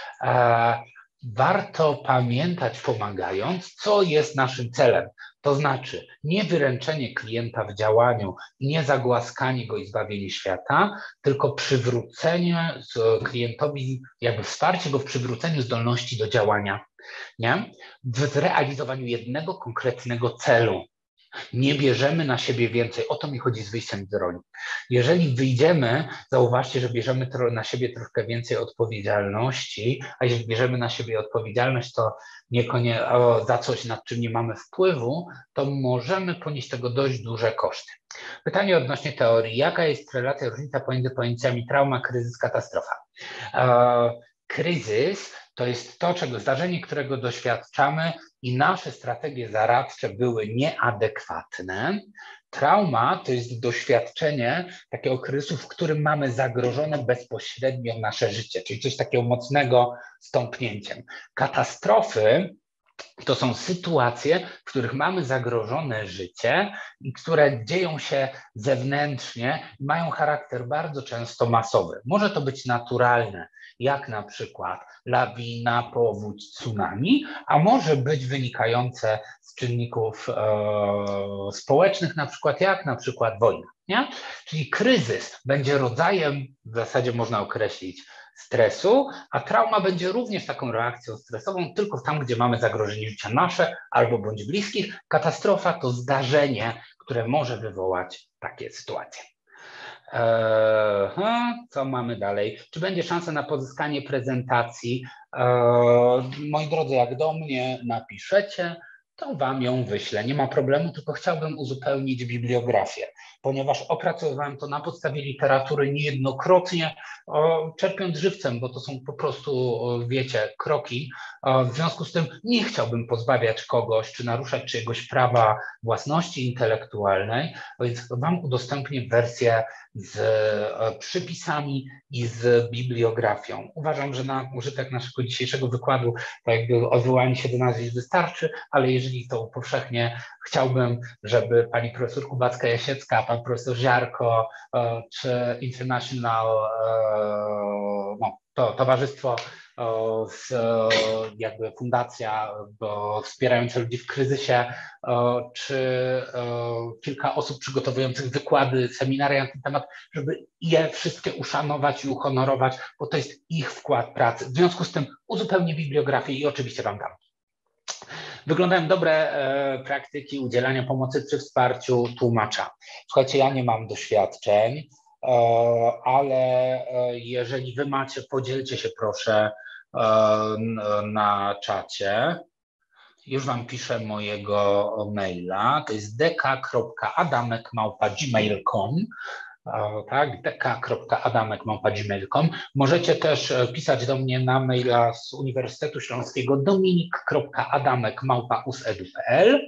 [SPEAKER 1] Warto pamiętać, pomagając, co jest naszym celem. To znaczy nie wyręczenie klienta w działaniu, nie zagłaskanie go i zbawienie świata, tylko przywrócenie klientowi, jakby wsparcie go w przywróceniu zdolności do działania, nie? W zrealizowaniu jednego konkretnego celu. Nie bierzemy na siebie więcej. O to mi chodzi z wyjściem z roli. Jeżeli wyjdziemy, zauważcie, że bierzemy na siebie troszkę więcej odpowiedzialności, a jeżeli bierzemy na siebie odpowiedzialność, to niekoniecznie za coś, nad czym nie mamy wpływu, to możemy ponieść tego dość duże koszty. Pytanie odnośnie teorii. Jaka jest relacja, różnica pomiędzy pojęciami trauma, kryzys, katastrofa? Kryzys to jest to, zdarzenie, którego doświadczamy i nasze strategie zaradcze były nieadekwatne. Trauma to jest doświadczenie takiego kryzysu, w którym mamy zagrożone bezpośrednio nasze życie, czyli coś takiego mocnego z tąpnięciem. Katastrofy to są sytuacje, w których mamy zagrożone życie i które dzieją się zewnętrznie i mają charakter bardzo często masowy. Może to być naturalne, jak na przykład lawina, powódź, tsunami, a może być wynikające z czynników społecznych, jak na przykład wojna. Nie? Czyli kryzys będzie rodzajem, w zasadzie można określić, stresu, a trauma będzie również taką reakcją stresową, tylko tam, gdzie mamy zagrożenie życia nasze albo bądź bliskich. Katastrofa to zdarzenie, które może wywołać takie sytuacje. Co mamy dalej? Czy będzie szansa na pozyskanie prezentacji? Moi drodzy, jak do mnie napiszecie, to wam ją wyślę. Nie ma problemu, tylko chciałbym uzupełnić bibliografię, ponieważ opracowywałem to na podstawie literatury niejednokrotnie, czerpiąc żywcem, bo to są po prostu, wiecie, kroki. W związku z tym nie chciałbym pozbawiać kogoś, czy naruszać czyjegoś prawa własności intelektualnej, więc wam udostępnię wersję z przypisami i z bibliografią. Uważam, że na użytek naszego dzisiejszego wykładu to jakby odwołanie się do nazwisk wystarczy, ale jeżeli to upowszechnię, chciałbym, żeby pani profesor Kubacka-Jasiecka, pan profesor Ziarko czy International, to towarzystwo, jakby fundacja wspierająca ludzi w kryzysie, czy kilka osób przygotowujących wykłady, seminaria na ten temat, żeby je wszystkie uszanować i uhonorować, bo to jest ich wkład pracy. W związku z tym uzupełnię bibliografię i oczywiście wam dam. Wyglądają dobre praktyki udzielania pomocy przy wsparciu tłumacza. Słuchajcie, ja nie mam doświadczeń, ale jeżeli wy macie, podzielcie się proszę na czacie. Już wam piszę mojego maila, to jest dk.adamek@gmail.com. Tak, dk.adamek@gmail.com. Możecie też pisać do mnie na maila z Uniwersytetu Śląskiego dominik.adamek@usedu.pl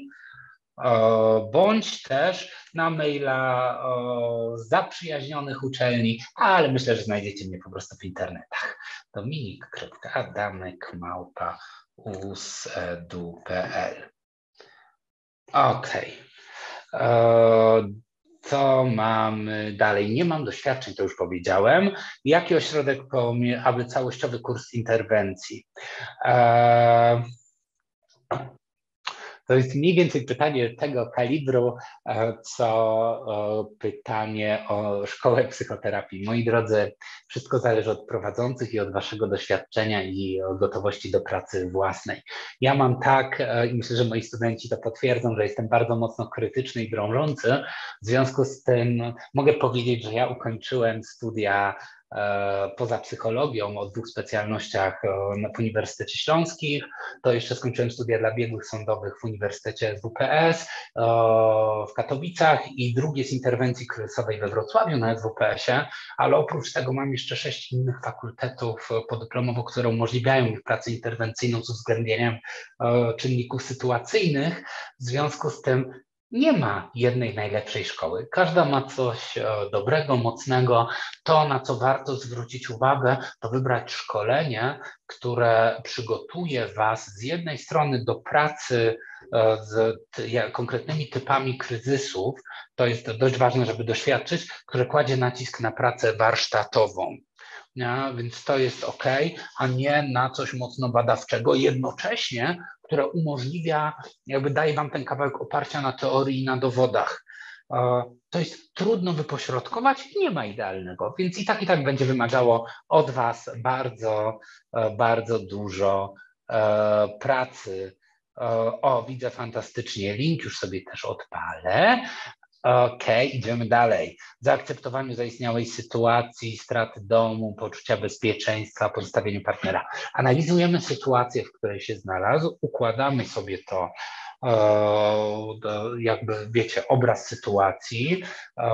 [SPEAKER 1] bądź też na maila zaprzyjaźnionych uczelni, ale myślę, że znajdziecie mnie po prostu w internetach. dominik.adamek@usedu.pl. Okej. Co mamy dalej? Nie mam doświadczeń, to już powiedziałem. Jaki ośrodek, aby całościowy kurs interwencji? To jest mniej więcej pytanie tego kalibru, co pytanie o szkołę psychoterapii. Moi drodzy, wszystko zależy od prowadzących i od waszego doświadczenia i gotowości do pracy własnej. Ja mam tak, i myślę, że moi studenci to potwierdzą, że jestem bardzo mocno krytyczny i drążący. W związku z tym mogę powiedzieć, że ja ukończyłem studia poza psychologią o 2 specjalnościach w Uniwersytecie Śląskim. To jeszcze skończyłem studia dla biegłych sądowych w Uniwersytecie SWPS w Katowicach i drugie z interwencji kryzysowej we Wrocławiu na SWPS-ie, ale oprócz tego mam jeszcze 6 innych fakultetów podyplomowych, które umożliwiają mi pracę interwencyjną z uwzględnieniem czynników sytuacyjnych. W związku z tym nie ma jednej najlepszej szkoły. Każda ma coś dobrego, mocnego. To, na co warto zwrócić uwagę, to wybrać szkolenie, które przygotuje was z jednej strony do pracy z konkretnymi typami kryzysów. To jest dość ważne, żeby doświadczyć, które kładzie nacisk na pracę warsztatową. Ja, więc to jest ok, a nie na coś mocno badawczego, jednocześnie, które umożliwia, jakby daje wam ten kawałek oparcia na teorii i na dowodach. To jest trudno wypośrodkować i nie ma idealnego, więc i tak będzie wymagało od was bardzo, bardzo dużo pracy O, widzę fantastycznie. Link już sobie też odpalę. Okej, idziemy dalej. Zaakceptowaniu zaistniałej sytuacji, straty domu, poczucia bezpieczeństwa, pozostawieniu partnera. Analizujemy sytuację, w której się znalazł, układamy sobie to, jakby wiecie, obraz sytuacji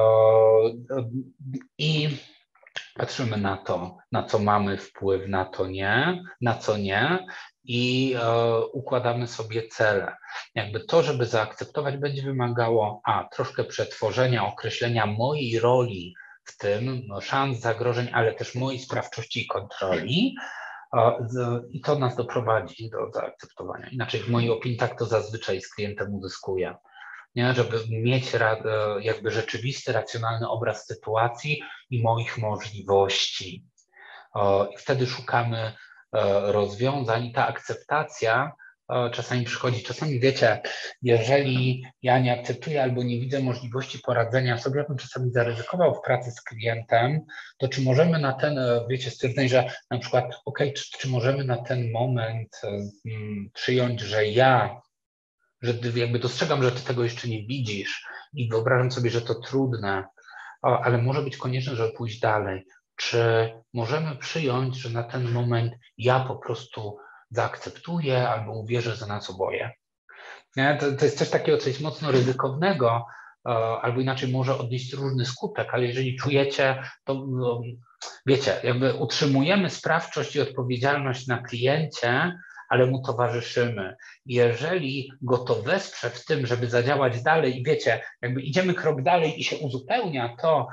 [SPEAKER 1] i patrzymy na to, na co mamy wpływ, na co nie i układamy sobie cele. Jakby to, żeby zaakceptować, będzie wymagało troszkę przetworzenia, określenia mojej roli w tym, szans, zagrożeń, ale też mojej sprawczości i kontroli. I to nas doprowadzi do zaakceptowania. Inaczej w mojej opinii tak to zazwyczaj z klientem uzyskuję. Nie? Żeby mieć jakby rzeczywisty, racjonalny obraz sytuacji i moich możliwości. I wtedy szukamy rozwiązań i ta akceptacja czasami przychodzi. Czasami wiecie, jeżeli ja nie akceptuję albo nie widzę możliwości poradzenia sobie, ja bym czasami zaryzykował w pracy z klientem, to czy możemy na ten, wiecie, stwierdzenie, że na przykład, czy możemy na ten moment przyjąć, że jakby dostrzegam, że ty tego jeszcze nie widzisz i wyobrażam sobie, że to trudne, ale może być konieczne, żeby pójść dalej. Czy możemy przyjąć, że na ten moment ja po prostu zaakceptuję albo uwierzę, że nas oboje? Nie? To jest coś takiego, co jest mocno ryzykownego, albo inaczej może odnieść różny skutek, ale jeżeli czujecie, to wiecie, jakby utrzymujemy sprawczość i odpowiedzialność na kliencie, ale mu towarzyszymy. Jeżeli go to wesprze w tym, żeby zadziałać dalej i wiecie, jakby idziemy krok dalej i się uzupełnia to,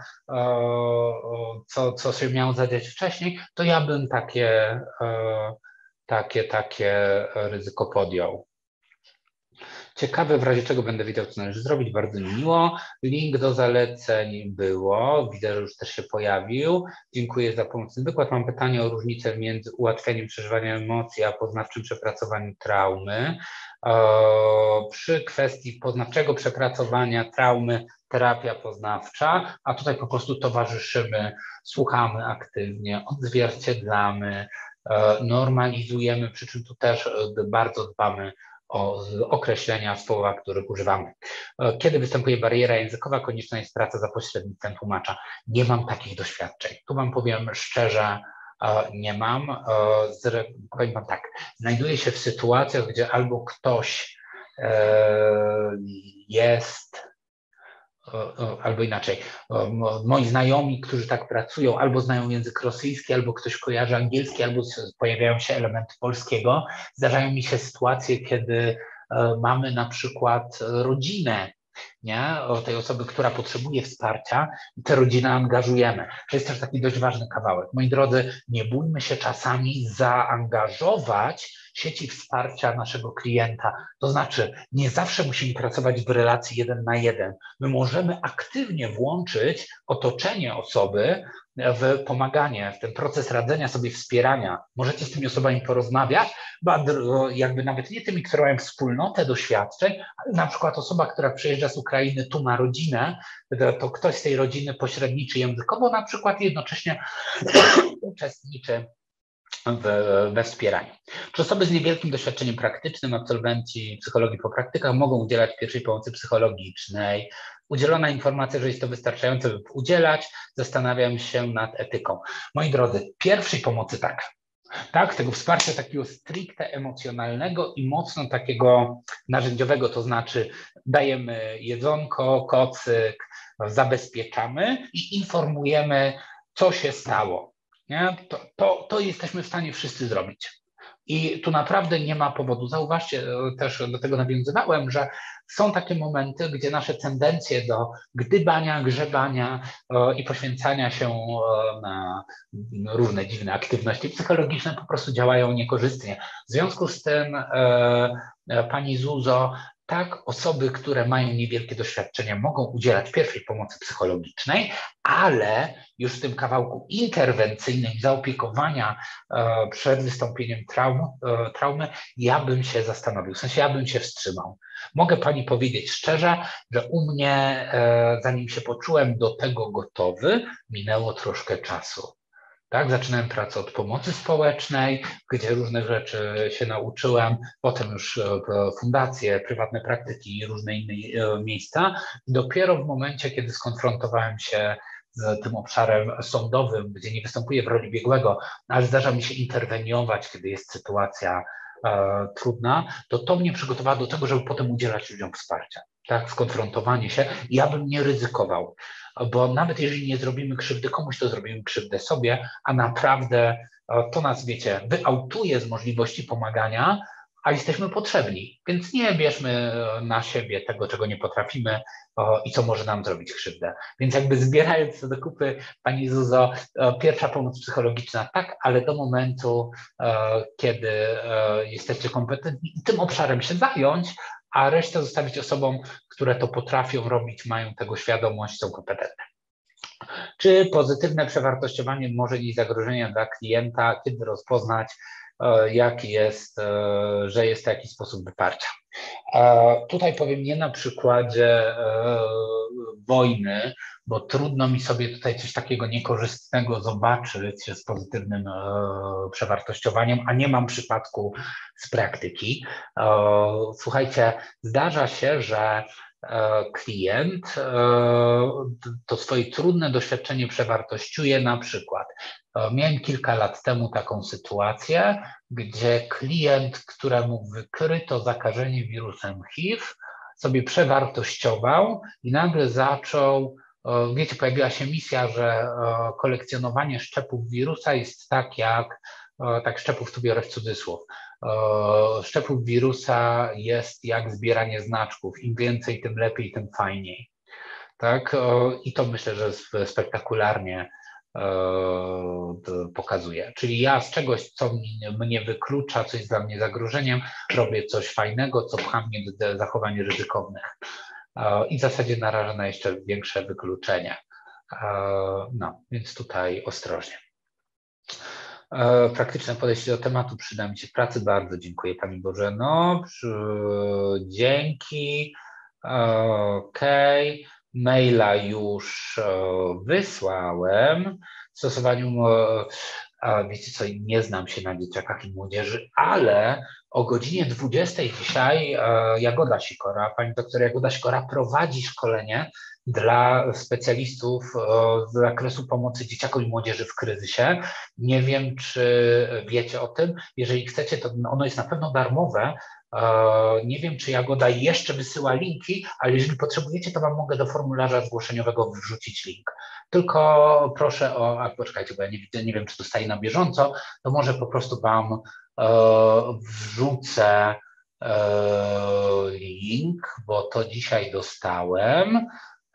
[SPEAKER 1] co się miało zadziać wcześniej, to ja bym takie ryzyko podjął. Ciekawe, w razie czego będę wiedział, co należy zrobić, bardzo mi miło. Link do zaleceń było, widzę, że już też się pojawił. Dziękuję za pomocny wykład. Mam pytanie o różnicę między ułatwieniem przeżywania emocji, a poznawczym przepracowaniu traumy. Przy kwestii poznawczego przepracowania traumy, terapia poznawcza, a tutaj po prostu towarzyszymy, słuchamy aktywnie, odzwierciedlamy, normalizujemy, przy czym tu też bardzo dbamy o określenia słowa, których używamy. Kiedy występuje bariera językowa, konieczna jest praca za pośrednictwem tłumacza. Nie mam takich doświadczeń. Tu wam powiem szczerze, nie mam. Powiem wam tak, znajduję się w sytuacjach, gdzie albo ktoś jest, albo inaczej, moi znajomi, którzy tak pracują, albo znają język rosyjski, albo ktoś kojarzy angielski, albo pojawiają się elementy polskiego. Zdarzają mi się sytuacje, kiedy mamy na przykład rodzinę, nie? Tej osoby, która potrzebuje wsparcia i tę rodzinę angażujemy. To jest też taki dość ważny kawałek. Moi drodzy, nie bójmy się czasami zaangażować sieci wsparcia naszego klienta. To znaczy, nie zawsze musimy pracować w relacji 1 na 1. My możemy aktywnie włączyć otoczenie osoby w pomaganie, w ten proces radzenia sobie, wspierania. Możecie z tymi osobami porozmawiać, jakby nawet nie tymi, które mają wspólnotę doświadczeń, ale na przykład osoba, która przyjeżdża z Ukrainy, tu ma rodzinę, to ktoś z tej rodziny pośredniczy językowo, na przykład jednocześnie uczestniczy we wspieraniu. Czy osoby z niewielkim doświadczeniem praktycznym, absolwenci psychologii po praktykach mogą udzielać pierwszej pomocy psychologicznej? Udzielona informacja, że jest to wystarczające, by udzielać, zastanawiam się nad etyką. Moi drodzy, pierwszej pomocy tak, tego wsparcia takiego stricte emocjonalnego i mocno takiego narzędziowego, to znaczy dajemy jedzonko, kocyk, zabezpieczamy i informujemy, co się stało. Nie? To jesteśmy w stanie wszyscy zrobić. I tu naprawdę nie ma powodu. Zauważcie, też do tego nawiązywałem, że są takie momenty, gdzie nasze tendencje do gdybania, grzebania i poświęcania się na różne dziwne aktywności psychologiczne po prostu działają niekorzystnie. W związku z tym, pani Zuzo, tak, osoby, które mają niewielkie doświadczenie, mogą udzielać pierwszej pomocy psychologicznej, ale już w tym kawałku interwencyjnym zaopiekowania przed wystąpieniem traumy, ja bym się zastanowił, w sensie ja bym się wstrzymał. Mogę pani powiedzieć szczerze, że u mnie, zanim się poczułem do tego gotowy, minęło troszkę czasu. Tak, zaczynałem pracę od pomocy społecznej, gdzie różnych rzeczy się nauczyłem, potem już fundacje, prywatne praktyki i różne inne miejsca. I dopiero w momencie, kiedy skonfrontowałem się z tym obszarem sądowym, gdzie nie występuję w roli biegłego, ale zdarza mi się interweniować, kiedy jest sytuacja trudna, to mnie przygotowało do tego, żeby potem udzielać ludziom wsparcia. Tak, skonfrontowanie się. Ja bym nie ryzykował, bo nawet jeżeli nie zrobimy krzywdy komuś, to zrobimy krzywdę sobie, a naprawdę to nas, wiecie, wyautuje z możliwości pomagania, a jesteśmy potrzebni. Więc nie bierzmy na siebie tego, czego nie potrafimy i co może nam zrobić krzywdę. Więc jakby zbierając to do kupy, Pani Zuzo, pierwsza pomoc psychologiczna tak, ale do momentu, kiedy jesteście kompetentni i tym obszarem się zająć, a resztę zostawić osobom, które to potrafią robić, mają tego świadomość, są kompetentne. Czy pozytywne przewartościowanie może nieść zagrożenia dla klienta, kiedy rozpoznać, że jest to jakiś sposób wyparcia? Tutaj powiem nie na przykładzie wojny, bo trudno mi sobie tutaj coś takiego niekorzystnego zobaczyć z pozytywnym przewartościowaniem, a nie mam przypadku z praktyki. Słuchajcie, zdarza się, że klient to swoje trudne doświadczenie przewartościuje na przykład. Miałem kilka lat temu taką sytuację, gdzie klient, któremu wykryto zakażenie wirusem HIV, sobie przewartościował i nagle zaczął, wiecie, pojawiła się misja, że kolekcjonowanie szczepów wirusa jest tak jak, tak szczepów tu biorę w cudzysłów, szczepów wirusa jest jak zbieranie znaczków. Im więcej, tym lepiej, tym fajniej. Tak? I to myślę, że spektakularnie pokazuje. Czyli ja z czegoś, co mnie wyklucza, co jest dla mnie zagrożeniem, robię coś fajnego, co pcha mnie do zachowań ryzykownych. I w zasadzie naraża na jeszcze większe wykluczenie. No, więc tutaj ostrożnie. Praktyczne podejście do tematu przyda mi się w pracy. Bardzo dziękuję Pani Bożeno. Dzięki. Okej. Maila już wysłałem. W stosowaniu, wiecie co, nie znam się na dzieciakach i młodzieży, ale o godzinie 20 dzisiaj Jagoda Sikora, pani doktor Jagoda Sikora prowadzi szkolenie dla specjalistów z zakresu pomocy dzieciakom i młodzieży w kryzysie. Nie wiem, czy wiecie o tym. Jeżeli chcecie, to ono jest na pewno darmowe. Nie wiem, czy Jagoda jeszcze wysyła linki, ale jeżeli potrzebujecie, to Wam mogę do formularza zgłoszeniowego wrzucić link. Tylko proszę o, poczekajcie, bo ja nie widzę, nie wiem, czy dostaję na bieżąco, to może po prostu Wam wrzucę link, bo to dzisiaj dostałem.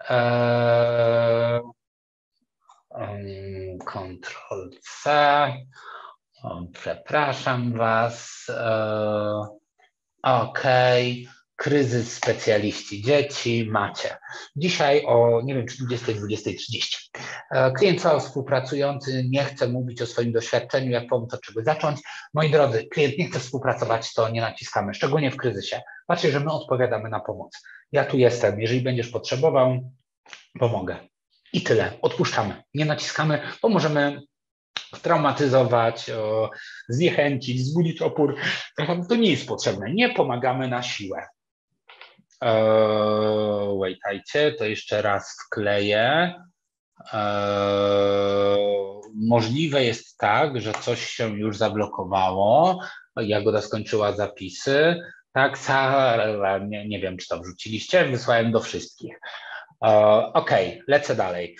[SPEAKER 1] Ctrl+C. Przepraszam Was. Okej. Kryzys specjaliści dzieci macie. Dzisiaj o, nie wiem, czy 20:30. Klient cały współpracujący nie chce mówić o swoim doświadczeniu, jak pomóc, od czego zacząć. Moi drodzy, klient nie chce współpracować, to nie naciskamy, szczególnie w kryzysie. Patrzcie, że my odpowiadamy na pomoc. Ja tu jestem, jeżeli będziesz potrzebował, pomogę. I tyle, odpuszczamy, nie naciskamy, bo możemy traumatyzować, zniechęcić, wzbudzić opór. To nie jest potrzebne, nie pomagamy na siłę. Waitajcie, to jeszcze raz wkleję. Możliwe jest tak, że coś się już zablokowało. Jagoda skończyła zapisy. Tak, nie wiem, czy to wrzuciliście, wysłałem do wszystkich. Okej, lecę dalej.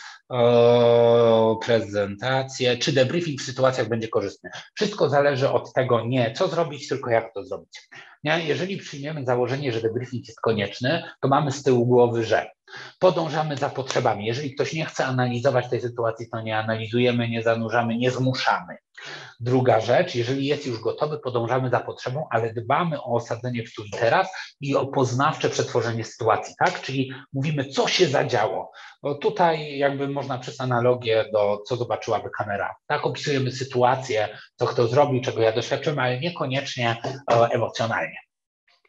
[SPEAKER 1] Prezentację. Czy debriefing w sytuacjach będzie korzystny? Wszystko zależy od tego nie co zrobić, tylko jak to zrobić. Nie? Jeżeli przyjmiemy założenie, że debriefing jest konieczny, to mamy z tyłu głowy, że podążamy za potrzebami. Jeżeli ktoś nie chce analizować tej sytuacji, to nie analizujemy, nie zanurzamy, nie zmuszamy. Druga rzecz, jeżeli jest już gotowy, podążamy za potrzebą, ale dbamy o osadzenie w tu i teraz i o poznawcze przetworzenie sytuacji, tak? Czyli mówimy, co się zadziało. Bo tutaj jakby można przez analogię do co zobaczyłaby kamera. Tak, opisujemy sytuację, co kto zrobił, czego ja doświadczyłem, ale niekoniecznie emocjonalnie.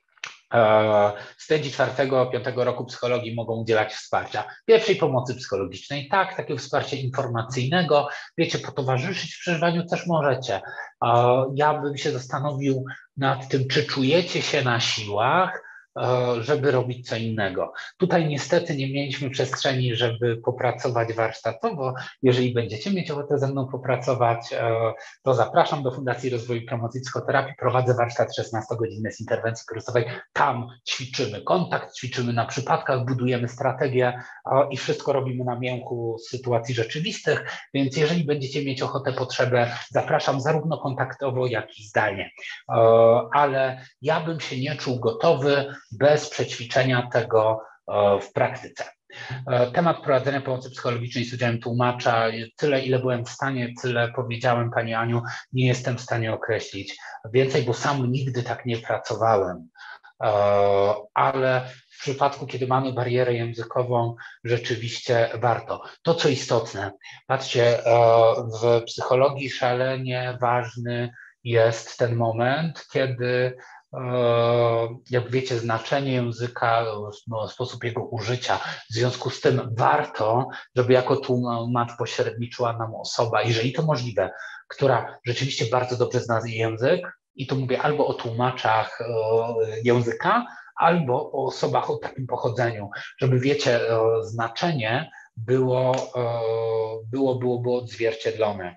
[SPEAKER 1] Studenci 4-5 roku psychologii mogą udzielać wsparcia. Pierwszej pomocy psychologicznej, tak, takiego wsparcia informacyjnego, wiecie, potowarzyszyć w przeżywaniu też możecie. Ja bym się zastanowił nad tym, czy czujecie się na siłach, żeby robić co innego. Tutaj niestety nie mieliśmy przestrzeni, żeby popracować warsztatowo. Jeżeli będziecie mieć ochotę ze mną popracować, to zapraszam do Fundacji Rozwoju i Promocji Psychoterapii. Prowadzę warsztat 16-godzinny z interwencji kryzysowej. Tam ćwiczymy kontakt, ćwiczymy na przypadkach, budujemy strategię i wszystko robimy na miękku sytuacji rzeczywistych, więc jeżeli będziecie mieć ochotę, potrzebę, zapraszam zarówno kontaktowo, jak i zdalnie. Ale ja bym się nie czuł gotowy bez przećwiczenia tego w praktyce. Temat prowadzenia pomocy psychologicznej z udziałem tłumacza, tyle ile byłem w stanie, tyle powiedziałem Pani Aniu, nie jestem w stanie określić więcej, bo sam nigdy tak nie pracowałem. Ale w przypadku, kiedy mamy barierę językową, rzeczywiście warto. To, co istotne, patrzcie, w psychologii szalenie ważny jest ten moment, kiedy, jak wiecie, znaczenie języka, sposób jego użycia. W związku z tym warto, żeby jako tłumacz pośredniczyła nam osoba, jeżeli to możliwe, która rzeczywiście bardzo dobrze zna język, i tu mówię albo o tłumaczach języka, albo o osobach o takim pochodzeniu, żeby, wiecie, znaczenie było odzwierciedlone.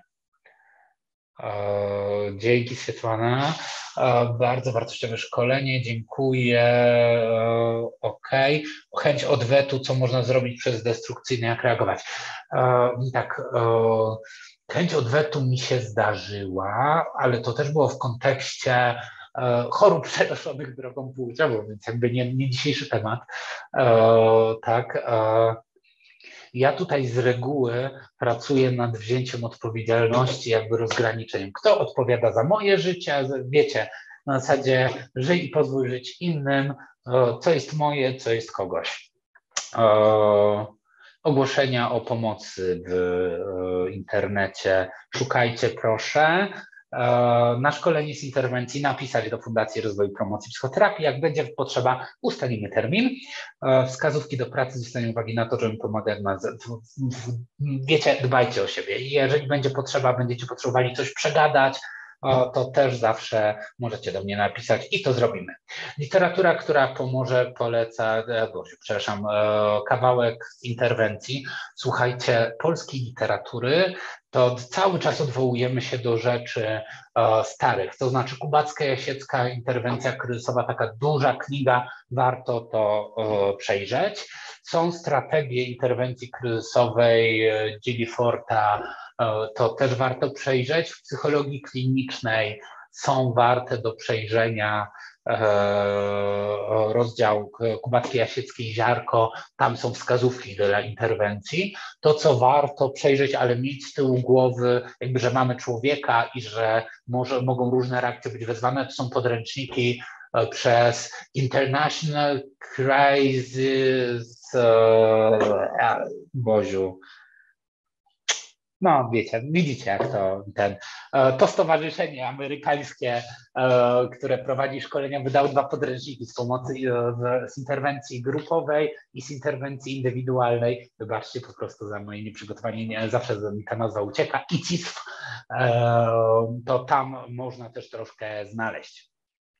[SPEAKER 1] Dzięki, Swietłana. Bardzo wartościowe szkolenie, dziękuję. OK. Chęć odwetu, co można zrobić przez destrukcyjne, jak reagować. Tak, chęć odwetu mi się zdarzyła, ale to też było w kontekście chorób przenoszonych drogą płciową, więc jakby nie dzisiejszy temat. Tak. Ja tutaj z reguły pracuję nad wzięciem odpowiedzialności, jakby rozgraniczeniem. Kto odpowiada za moje życie? Wiecie, na zasadzie żyj i pozwól żyć innym, co jest moje, co jest kogoś. Ogłoszenia o pomocy w internecie szukajcie, proszę. Na szkolenie z interwencji napisać do Fundacji Rozwoju i Promocji Psychoterapii. Jak będzie potrzeba, ustalimy termin. Wskazówki do pracy, zwrócenie uwagi na to, żebym pomagał. Wiecie, dbajcie o siebie. Jeżeli będzie potrzeba, będziecie potrzebowali coś przegadać, to też zawsze możecie do mnie napisać i to zrobimy. Literatura, która pomoże, kawałek z interwencji. Słuchajcie, polskiej literatury to cały czas odwołujemy się do rzeczy starych, to znaczy Kubacka-Jasiecka, interwencja kryzysowa, taka duża kniga, warto to przejrzeć. Są strategie interwencji kryzysowej Gilliforta, to też warto przejrzeć. W psychologii klinicznej są warte do przejrzenia rozdział Kubackiej-Jasieckiej Ziarko, tam są wskazówki dla interwencji. To, co warto przejrzeć, ale mieć z tyłu głowy, jakby, że mamy człowieka i że mogą różne reakcje być wezwane, to są podręczniki przez International Crisis Boziu. No, widzicie, jak to stowarzyszenie amerykańskie, które prowadzi szkolenia, wydało 2 podręczniki z pomocy, z interwencji grupowej i z interwencji indywidualnej. Wybaczcie po prostu za moje nieprzygotowanie, zawsze mi ta nazwa ucieka. ICISF, to tam można też troszkę znaleźć.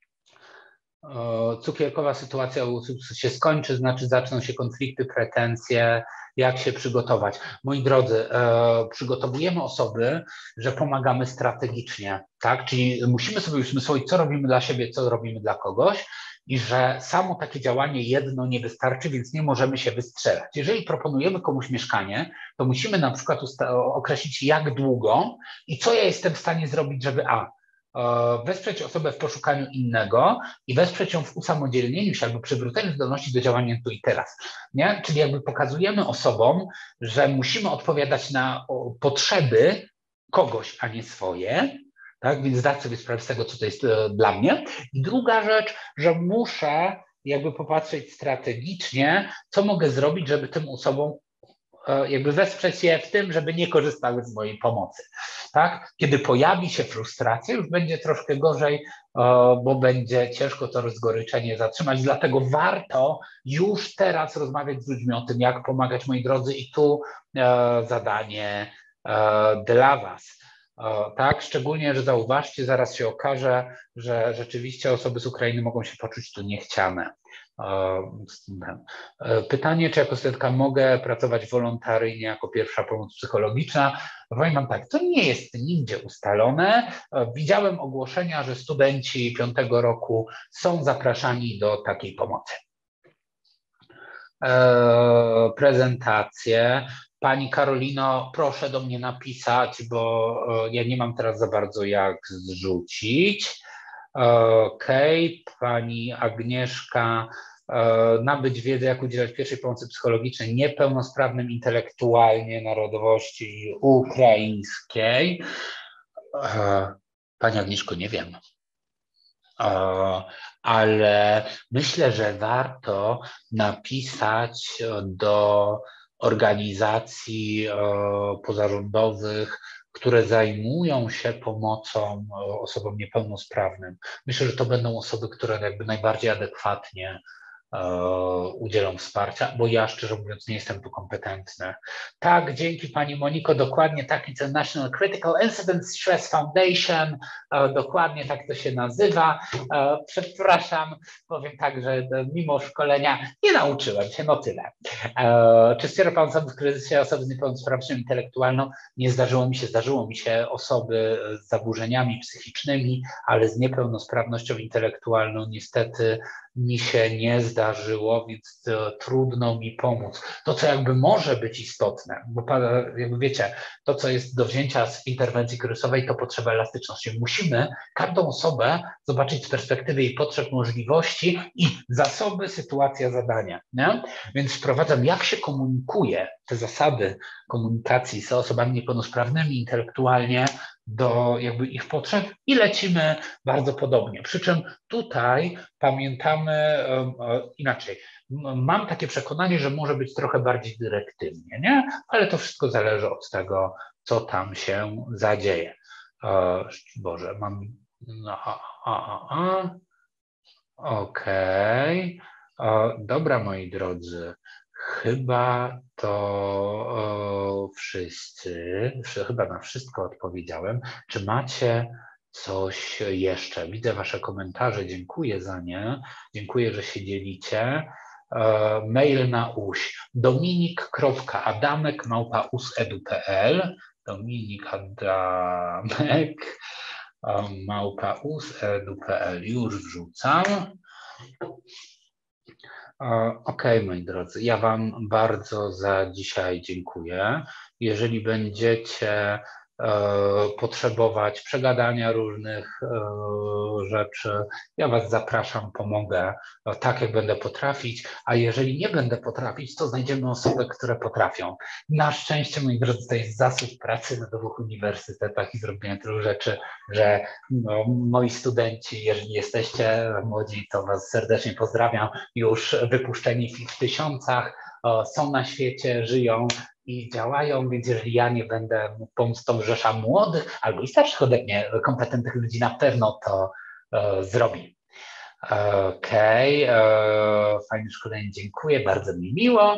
[SPEAKER 1] Cukierkowa sytuacja się skończy, znaczy zaczną się konflikty, pretensje, jak się przygotować. Moi drodzy, przygotowujemy osoby, że pomagamy strategicznie, tak? Czyli musimy sobie usmysłowić, co robimy dla siebie, co robimy dla kogoś i że samo takie działanie jedno nie wystarczy, więc nie możemy się wystrzelać. Jeżeli proponujemy komuś mieszkanie, to musimy na przykład określić, jak długo i co ja jestem w stanie zrobić, żeby wesprzeć osobę w poszukaniu innego i wesprzeć ją w usamodzielnieniu się albo przywróceniu zdolności do działania tu i teraz. Nie? Czyli jakby pokazujemy osobom, że musimy odpowiadać na potrzeby kogoś, a nie swoje, tak? Więc zdać sobie sprawę z tego, co to jest dla mnie. I druga rzecz, że muszę jakby popatrzeć strategicznie, co mogę zrobić, żeby tym osobom jakby wesprzeć je w tym, żeby nie korzystały z mojej pomocy. Tak? Kiedy pojawi się frustracja, już będzie troszkę gorzej, bo będzie ciężko to rozgoryczenie zatrzymać, dlatego warto już teraz rozmawiać z ludźmi o tym, jak pomagać, moi drodzy, i tu zadanie dla Was. Tak, szczególnie, że zauważcie, zaraz się okaże, że rzeczywiście osoby z Ukrainy mogą się poczuć tu niechciane. Pytanie, czy jako studentka mogę pracować wolontaryjnie jako pierwsza pomoc psychologiczna? Powiem Wam tak, to nie jest nigdzie ustalone. Widziałem ogłoszenia, że studenci 5. roku są zapraszani do takiej pomocy. Prezentacje. Pani Karolino, proszę do mnie napisać, bo ja nie mam teraz za bardzo jak zrzucić. Okej, pani Agnieszka, nabyć wiedzę, jak udzielać pierwszej pomocy psychologicznej niepełnosprawnym intelektualnie narodowości ukraińskiej. Pani Agnieszko, nie wiem. Ale myślę, że warto napisać do organizacji pozarządowych, które zajmują się pomocą osobom niepełnosprawnym. Myślę, że to będą osoby, które jakby najbardziej adekwatnie udzielą wsparcia, bo ja szczerze mówiąc nie jestem tu kompetentny. Tak, dzięki pani Moniko, dokładnie tak, it's a National Critical Incident Stress Foundation, dokładnie tak to się nazywa. Przepraszam, powiem tak, że mimo szkolenia nie nauczyłem się, no tyle. Czy wspiera pan osoby w kryzysie, osoby z niepełnosprawnością intelektualną? Nie zdarzyło mi się osoby z zaburzeniami psychicznymi, ale z niepełnosprawnością intelektualną niestety mi się nie zdarzyło, więc trudno mi pomóc. To, co jakby może być istotne, bo jakby wiecie, to, co jest do wzięcia z interwencji kryzysowej, to potrzeba elastyczności. Musimy każdą osobę zobaczyć z perspektywy jej potrzeb, możliwości i zasoby, sytuacja, zadania. Nie? Więc wprowadzam, jak się komunikuje, te zasady komunikacji z osobami niepełnosprawnymi intelektualnie do jakby ich potrzeb i lecimy bardzo podobnie. Przy czym tutaj pamiętamy inaczej. Mam takie przekonanie, że może być trochę bardziej dyrektywnie, nie? Ale to wszystko zależy od tego, co tam się zadzieje. Boże, mam... Okej. Dobra, moi drodzy. Chyba to chyba na wszystko odpowiedziałem. Czy macie coś jeszcze? Widzę wasze komentarze, dziękuję za nie. Dziękuję, że się dzielicie. Mail na uś dominik.adamek@usedu.pl dominik@usedu.pl już wrzucam. Okej, moi drodzy, ja Wam bardzo za dzisiaj dziękuję. Jeżeli będziecie potrzebować przegadania różnych rzeczy, ja Was zapraszam, pomogę tak, jak będę potrafić, a jeżeli nie będę potrafić, to znajdziemy osoby, które potrafią. Na szczęście, moi drodzy, to jest zasób pracy na 2 uniwersytetach i zrobienia tylu rzeczy, że moi studenci, jeżeli jesteście młodzi, to Was serdecznie pozdrawiam, już wypuszczeni w tysiącach, są na świecie, żyją i działają, więc jeżeli ja nie będę mógł pomóc, to rzesza młodych albo i starszych ode mnie, kompetentnych ludzi na pewno to zrobi. Okej, fajne szkolenie, dziękuję, bardzo mi miło.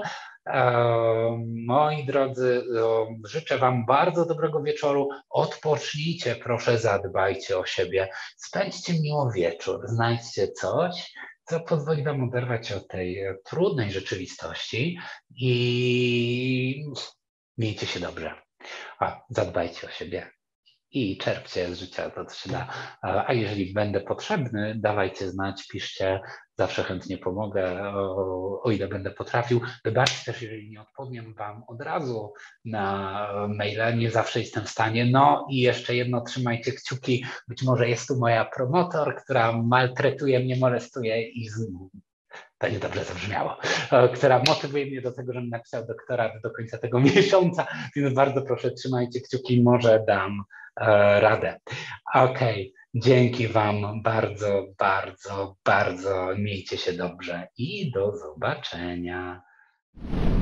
[SPEAKER 1] Moi drodzy, życzę Wam bardzo dobrego wieczoru. Odpocznijcie, proszę, zadbajcie o siebie. Spędźcie miło wieczór, znajdźcie coś, co pozwoli Wam oderwać się od tej trudnej rzeczywistości i miejcie się dobrze. Zadbajcie o siebie i czerpcie z życia to, co się da. A jeżeli będę potrzebny, dawajcie znać, piszcie, zawsze chętnie pomogę, o ile będę potrafił. Wybaczcie też, jeżeli nie odpowiem Wam od razu na maile, nie zawsze jestem w stanie. No i jeszcze jedno, trzymajcie kciuki, być może jest tu moja promotor, która maltretuje mnie, molestuje i to niedobrze zabrzmiało, która motywuje mnie do tego, żebym napisał doktorat do końca tego miesiąca, więc bardzo proszę, trzymajcie kciuki, może dam radę. Okej, dzięki Wam bardzo, bardzo, bardzo, miejcie się dobrze i do zobaczenia.